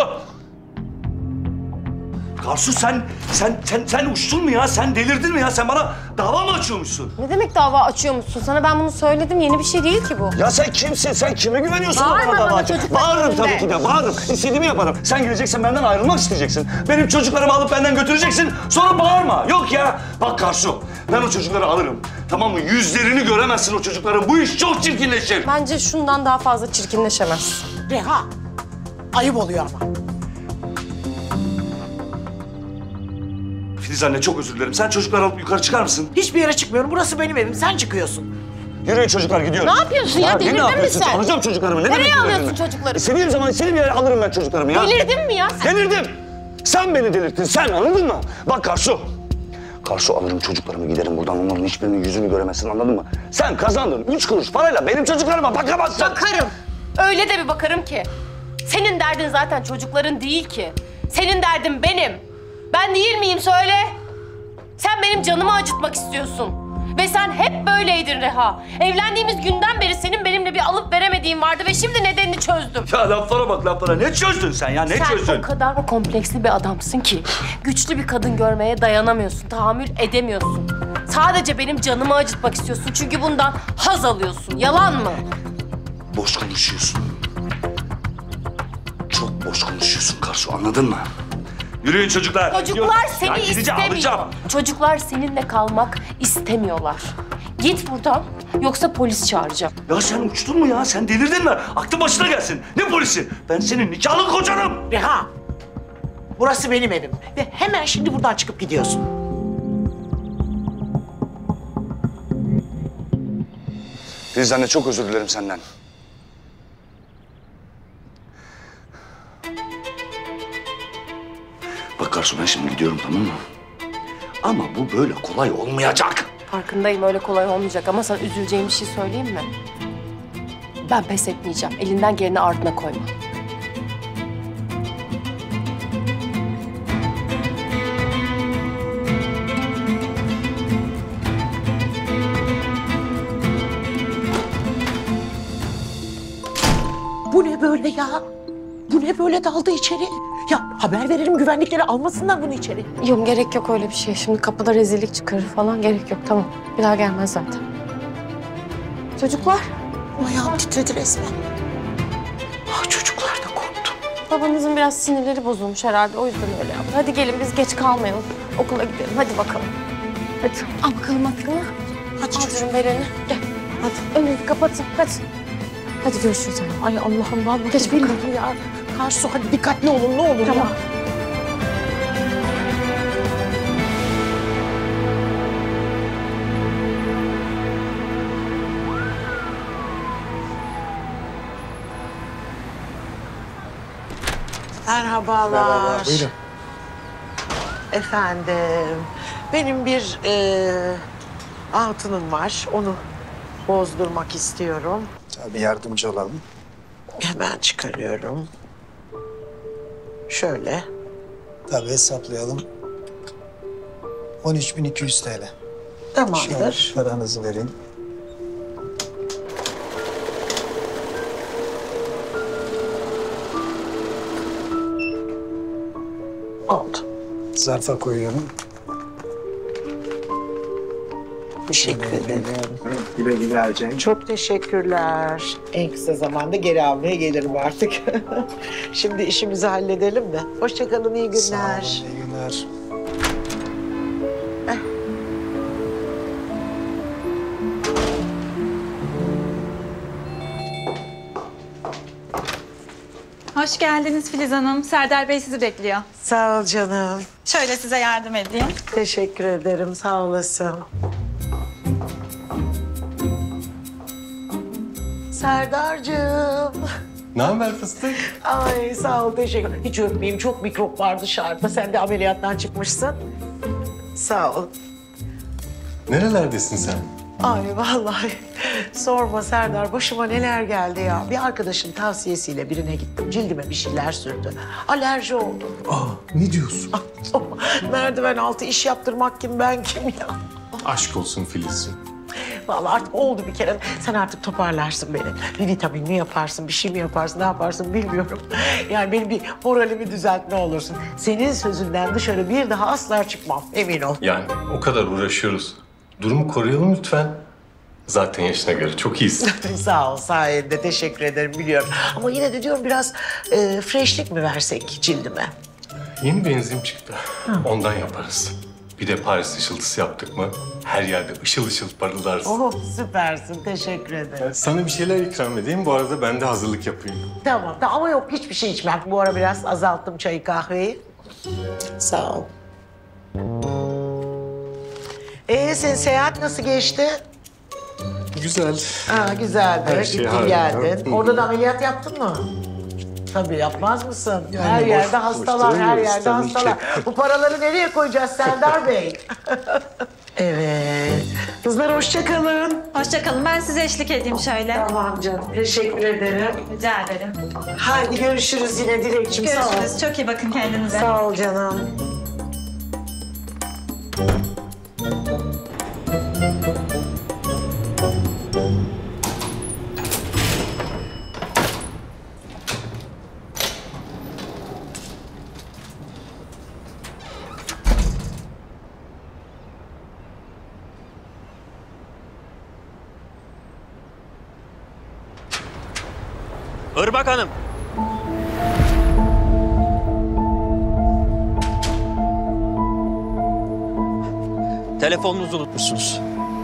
Karsu sen, sen, sen, sen uçtun mu ya? Sen delirdin mi ya? Sen bana dava mı açıyormuşsun? Ne demek dava açıyormuşsun? Sana ben bunu söyledim. Yeni bir şey değil ki bu. Ya sen kimsin? Sen kime güveniyorsun? Bağırma bana dava bana açıyor? çocuklar Bağırırım önünde. tabii ki de, bağırırım. İstediğimi yaparım. Sen geleceksin benden ayrılmak isteyeceksin. Benim çocuklarımı alıp benden götüreceksin. Sonra bağırma. Yok ya. Bak Karsu, ben o çocukları alırım. Tamam mı? Yüzlerini göremezsin o çocukların. Bu iş çok çirkinleşir. Bence şundan daha fazla çirkinleşemez. Reha. Ayıp oluyor ama. Filiz anne çok özür dilerim. Sen çocukları alıp yukarı çıkar mısın? Hiçbir yere çıkmıyorum. Burası benim evim. Sen çıkıyorsun. Yürüyün çocuklar gidiyorum. Ne yapıyorsun ya? ne Delirdin mi yapıyorsun? sen? Alacağım çocuklarımı. Ne Nereye demek alıyorsun delirdin? çocukları? İstediğim zaman istediğim yere alırım ben çocuklarımı ya. Delirdin mi ya sen? Delirdim. Sen beni delirttin. Sen anladın mı? Bak Karsu. Karsu alırım çocuklarımı giderim buradan. Onların hiçbirinin yüzünü göremezsin anladın mı? Sen kazandın üç kuruş parayla benim çocuklarıma bakamazsın. Bakarım. Öyle de bir bakarım ki. Senin derdin zaten çocukların değil ki. Senin derdin benim. Ben değil miyim söyle? Sen benim canımı acıtmak istiyorsun. Ve sen hep böyleydin Reha. Evlendiğimiz günden beri senin benimle bir alıp veremediğin vardı ve şimdi nedenini çözdüm. Ya laflara bak laflara. Ne çözdün sen ya? Ne sen çözdün? Sen o kadar kompleksli bir adamsın ki güçlü bir kadın görmeye dayanamıyorsun, tahammül edemiyorsun. Sadece benim canımı acıtmak istiyorsun çünkü bundan haz alıyorsun. Yalan mı? Boş konuşuyorsun. Çok boş konuşuyorsun Karsu anladın mı? Yürüyün çocuklar. Çocuklar Yok. seni Ya gideceğim, istemiyor. alacağım. Çocuklar seninle kalmak istemiyorlar. Git buradan yoksa polis çağıracağım. Ya sen uçtun mu ya? Sen delirdin mi? Aklın başına gelsin. Ne polisi? Ben senin nikahlı kocanım. Reha. Burası benim evim. Ve hemen şimdi buradan çıkıp gidiyorsun. Filiz anne çok özür dilerim senden. Bak Karsu ben şimdi gidiyorum tamam mı? Ama bu böyle kolay olmayacak. Farkındayım öyle kolay olmayacak ama sana üzüleceğim bir şey söyleyeyim mi? Ben pes etmeyeceğim. Elinden geleni ardına koyma. Bu ne böyle ya? Bu ne böyle daldı içeri? Ya haber verelim güvenlikleri almasınlar bunu içeri. Yok gerek yok öyle bir şey. Şimdi kapıda rezillik çıkarır falan gerek yok. Tamam bir daha gelmez zaten. Çocuklar. Ayağım titredi resmen. Ah çocuklar da korktu. Babanızın biraz sinirleri bozulmuş herhalde. O yüzden öyle yaptı. Hadi gelin biz geç kalmayalım. okula gidelim. Hadi bakalım. Hadi. Al bakalım atkını. Hadi Al çocuğum. canım Beren'i. Gel. Hadi. Önünü kapatın. Hadi. Hadi görüşürüz anne. Ay Allah'ım vallahi Geç billahi bakalım. ya. Karsu hadi dikkatli olun ne olur Tamam. ya. Merhabalar. Merhabalar, buyurun. Efendim, benim bir e, altınım var. Onu bozdurmak istiyorum. Tabii yardımcı olalım. Hemen çıkarıyorum. Şöyle. Tabii hesaplayalım. on üç bin iki yüz T L. Tamamdır. Şöyle paranızı vereyim. Oldu. Zarfa koyuyorum. Teşekkür ederim. Güle güle harcayın. Çok teşekkürler. En kısa zamanda geri almaya gelirim artık. Şimdi işimizi halledelim de. Hoşça kalın, iyi günler. Sağ olun, iyi günler. Hoş geldiniz Filiz Hanım. Serdar Bey sizi bekliyor. Sağ ol canım. Şöyle size yardım edeyim. Teşekkür ederim, sağ olasın. Serdar'cığım. Ne haber fıstık? Ay sağ ol, teşekkür ederim. Hiç öpmeyeyim, çok mikrop var dışarıda. Sen de ameliyattan çıkmışsın. Sağ ol. Nerelerdesin sen? Ay vallahi sorma Serdar, başıma neler geldi ya. Bir arkadaşın tavsiyesiyle birine gittim. Cildime bir şeyler sürdü. Alerji oldum. Aa, ne diyorsun? Merdiven altı iş yaptırmak kim, ben kim ya? Aşk olsun Filizciğim. Vallahi artık oldu bir kere. Sen artık toparlarsın beni. Bir vitamin mi yaparsın, bir şey mi yaparsın, ne yaparsın bilmiyorum. Yani benim bir moralimi düzelt ne olursun. Senin sözünden dışarı bir daha asla çıkmam, emin ol. Yani o kadar uğraşıyoruz. Durumu koruyalım lütfen. Zaten yaşına göre çok iyisin. Sağ ol, sayende teşekkür ederim, biliyorum. Ama yine de diyorum biraz e, freshlik mi versek cildime? Yeni bir enzim çıktı. Ondan yaparız. Bir de Paris ışıltısı yaptık mı her yerde ışıl ışıl parıldarsın. Oh süpersin, teşekkür ederim. Sana bir şeyler ikram edeyim. Bu arada ben de hazırlık yapayım. Tamam, tamam ama yok hiçbir şey içmem. Bu ara biraz azalttım çayı kahveyi. Sağ ol. Ee, senin seyahat nasıl geçti? Güzel. Ha, güzeldi. Her şey Gittin harika. geldin. Hı. Orada da ameliyat yaptın mı? Tabii yapmaz mısın? Yani her boş- yerde boş hastalar, her duramıyoruz yerde tabii ki. hastalar. Bu paraları nereye koyacağız Serdar Bey? Evet. Kızlar hoşça kalın. Hoşça kalın. Ben size eşlik edeyim şöyle. Tamam canım. Teşekkür ederim. Rica ederim. Haydi görüşürüz yine Dilekçim. Sağ ol. Görüşürüz. Çok iyi bakın kendinize. Sağ ol canım. Irmak Hanım. Telefonunuzu unutmuşsunuz.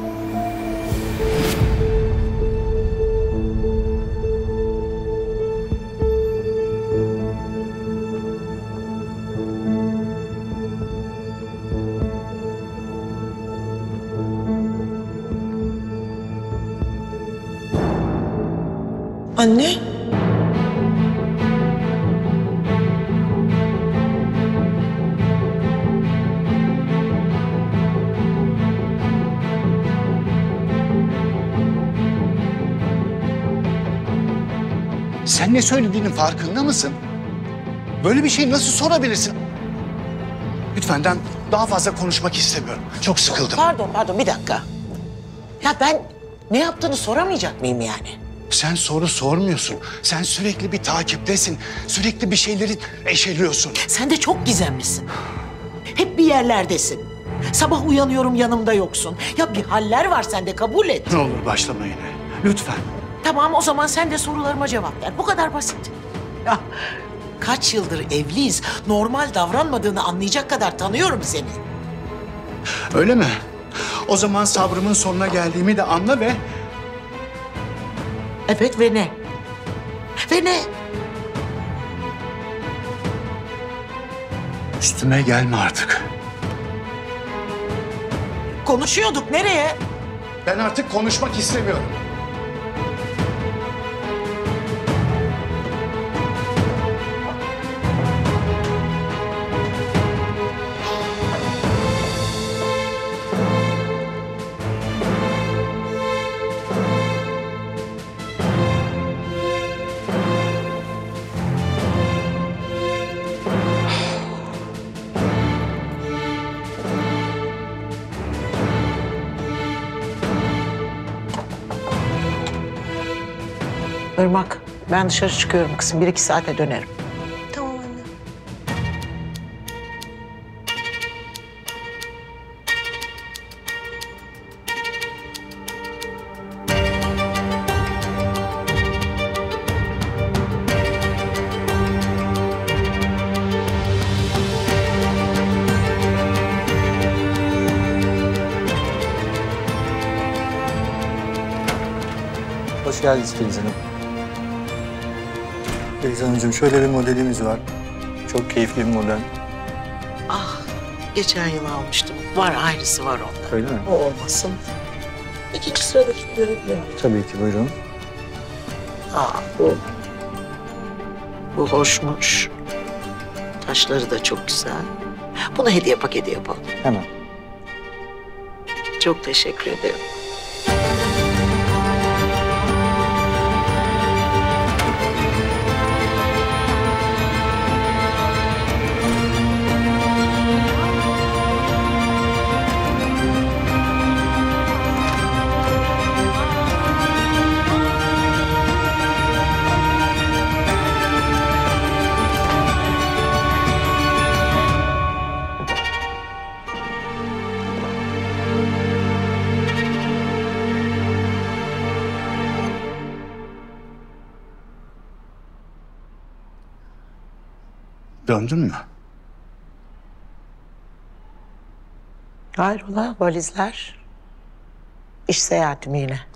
Anne. Sen ne söylediğinin farkında mısın? Böyle bir şey nasıl sorabilirsin? Lütfen ben daha fazla konuşmak istemiyorum. Çok sıkıldım. Pardon, pardon bir dakika. Ya ben ne yaptığını soramayacak mıyım yani? Sen soru sormuyorsun. Sen sürekli bir takiptesin. Sürekli bir şeyleri eşeliyorsun. Sen de çok gizemlisin. Hep bir yerlerdesin. Sabah uyanıyorum yanımda yoksun. Ya bir haller var sende, kabul et. Ne olur başlama yine. Lütfen. Tamam o zaman sen de sorularıma cevap ver. Bu kadar basit. Ya kaç yıldır evliyiz. Normal davranmadığını anlayacak kadar tanıyorum seni. Öyle mi? O zaman sabrımın sonuna geldiğimi de anla ve Evet ve ne? Ve ne? üstüme gelme artık. Konuşuyorduk, nereye? Ben artık konuşmak istemiyorum. Irmak, ben dışarı çıkıyorum kızım. Bir iki saate dönerim. Tamam anne. Hoş geldiniz Filiz Hanım. Filiz Hanımcığım şöyle bir modelimiz var. Çok keyifli bir model. Ah, geçen yıl almıştım. Var, aynısı var onda. Öyle mi? O olmasın. İkinci sıradaki görebilir miyim? Tabii ki buyurun. Aa, bu. Bu hoşmuş. Taşları da çok güzel. Bunu hediye paketi yapalım. Hemen. Çok teşekkür ederim. Döndün mü? Hayrola, valizler? İş seyahati mi yine?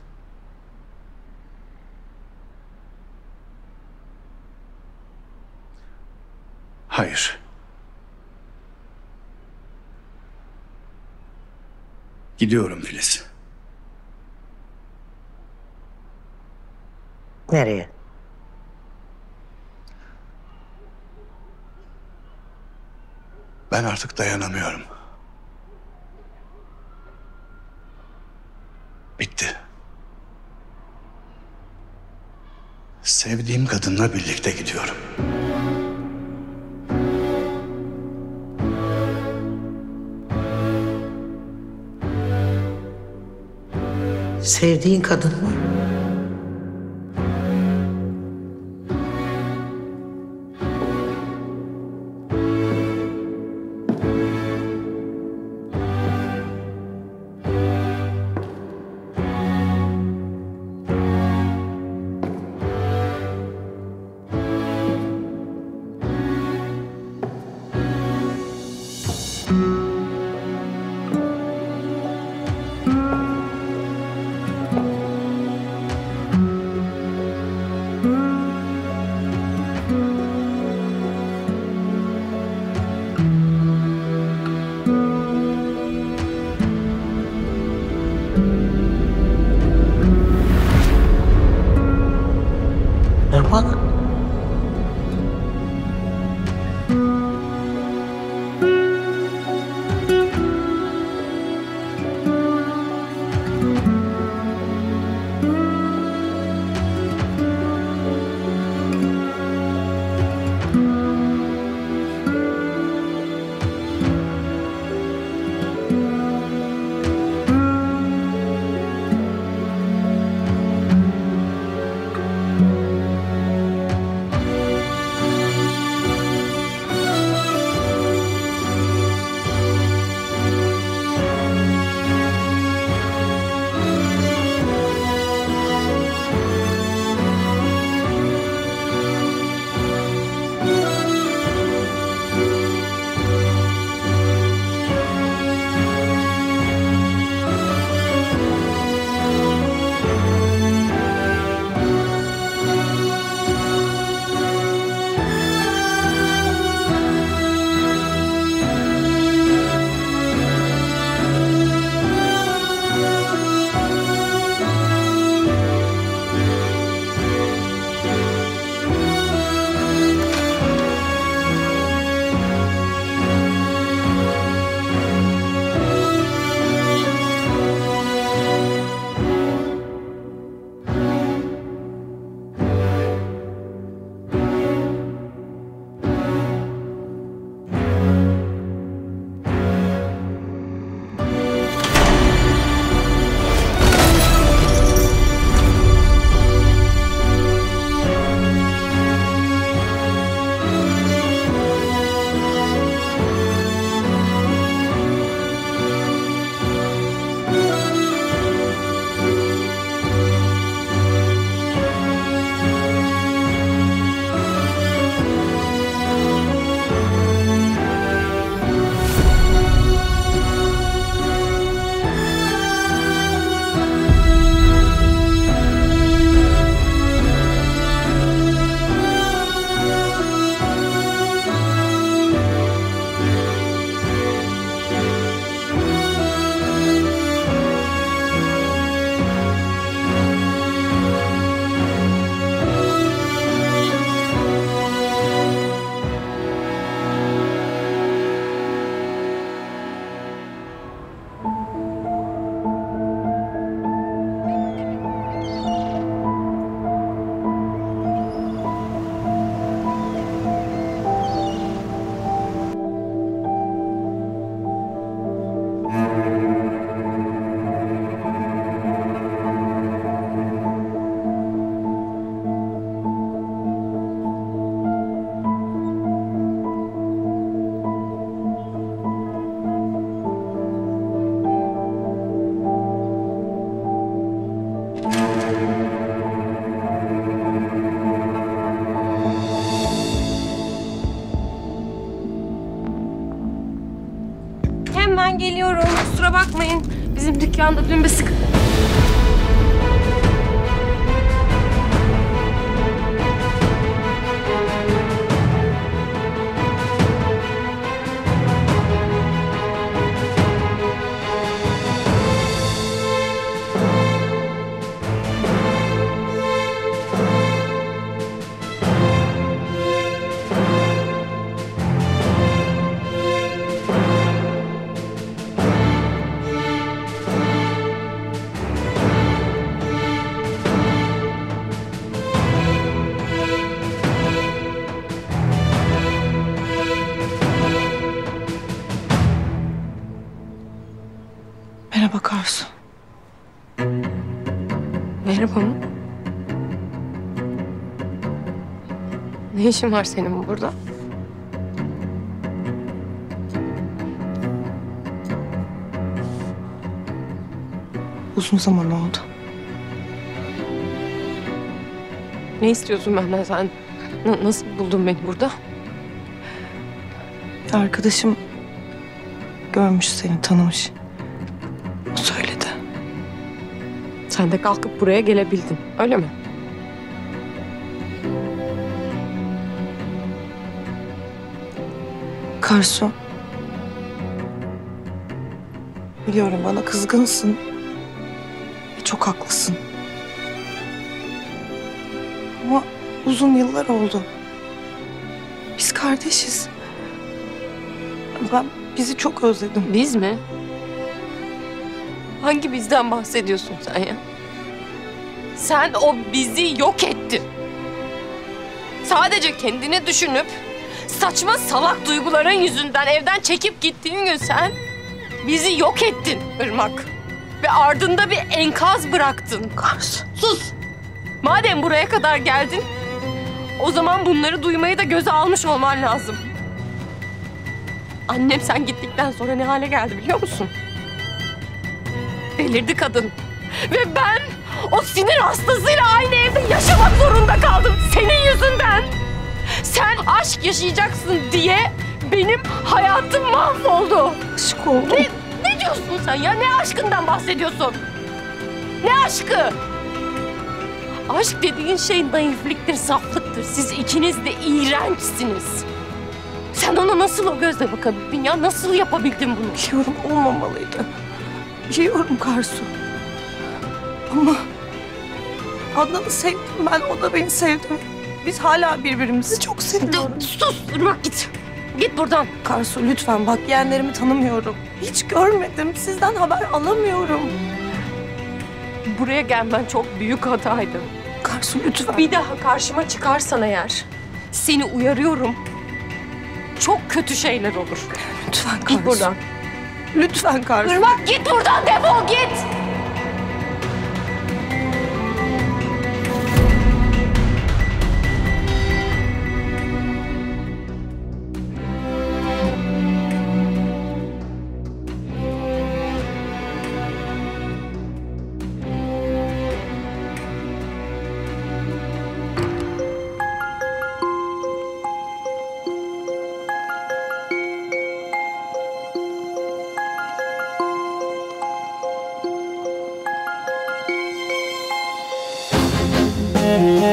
Hayır. Gidiyorum Filiz. Nereye? Ben artık dayanamıyorum. Bitti. Sevdiğim kadınla birlikte gidiyorum. Sevdiğin kadın mı? hemen geliyorum. Kusura bakmayın. Bizim dükkanda dün bir sıkı... Merhaba Karsu. Merhaba mı? Ne işin var senin burada? Uzun zaman oldu. Ne istiyorsun benden sen? N- nasıl buldun beni burada? Bir arkadaşım görmüş seni, tanımış. O söyledi. Sen de kalkıp buraya gelebildin, öyle mi? Karsu. Biliyorum bana kızgınsın. Ve çok haklısın. Ama uzun yıllar oldu. Biz kardeşiz. Ben bizi çok özledim. Biz mi? Hangi bizden bahsediyorsun sen ya? Sen o bizi yok ettin. Sadece kendini düşünüp saçma salak duyguların yüzünden evden çekip gittiğin gün sen bizi yok ettin Irmak. Ve ardında bir enkaz bıraktın. Karsu. Sus! Madem buraya kadar geldin, o zaman bunları duymayı da göze almış olman lazım. Annem sen gittikten sonra ne hale geldi biliyor musun? Delirdi kadın. Ve ben o sinir hastasıyla aynı evde yaşamak zorunda kaldım senin yüzünden. Sen aşk yaşayacaksın diye benim hayatım mahvoldu. Aşk oldum. Ne, ne diyorsun sen ya? Ne aşkından bahsediyorsun? Ne aşkı? Aşk dediğin şey naifliktir, saflıktır. Siz ikiniz de iğrençsiniz. Sen ona nasıl o gözle bakabildin ya? Nasıl yapabildin bunu? Biliyorum olmamalıydı. Biliyorum Karsu. Ama Adnan'ı sevdim ben, o da beni sevdi. Biz hala birbirimizi çok seviyoruz. Sus, Irmak git. Git buradan. Karsu lütfen bak, yeğenlerimi tanımıyorum. Hiç görmedim, sizden haber alamıyorum. Buraya gelmen çok büyük hataydı. Karsu lütfen. Bir daha karşıma çıkarsan eğer, seni uyarıyorum. Çok kötü şeyler olur. Lütfen Karsu. Git buradan. Lütfen Karsu. Irmak git buradan, defol git. Müzik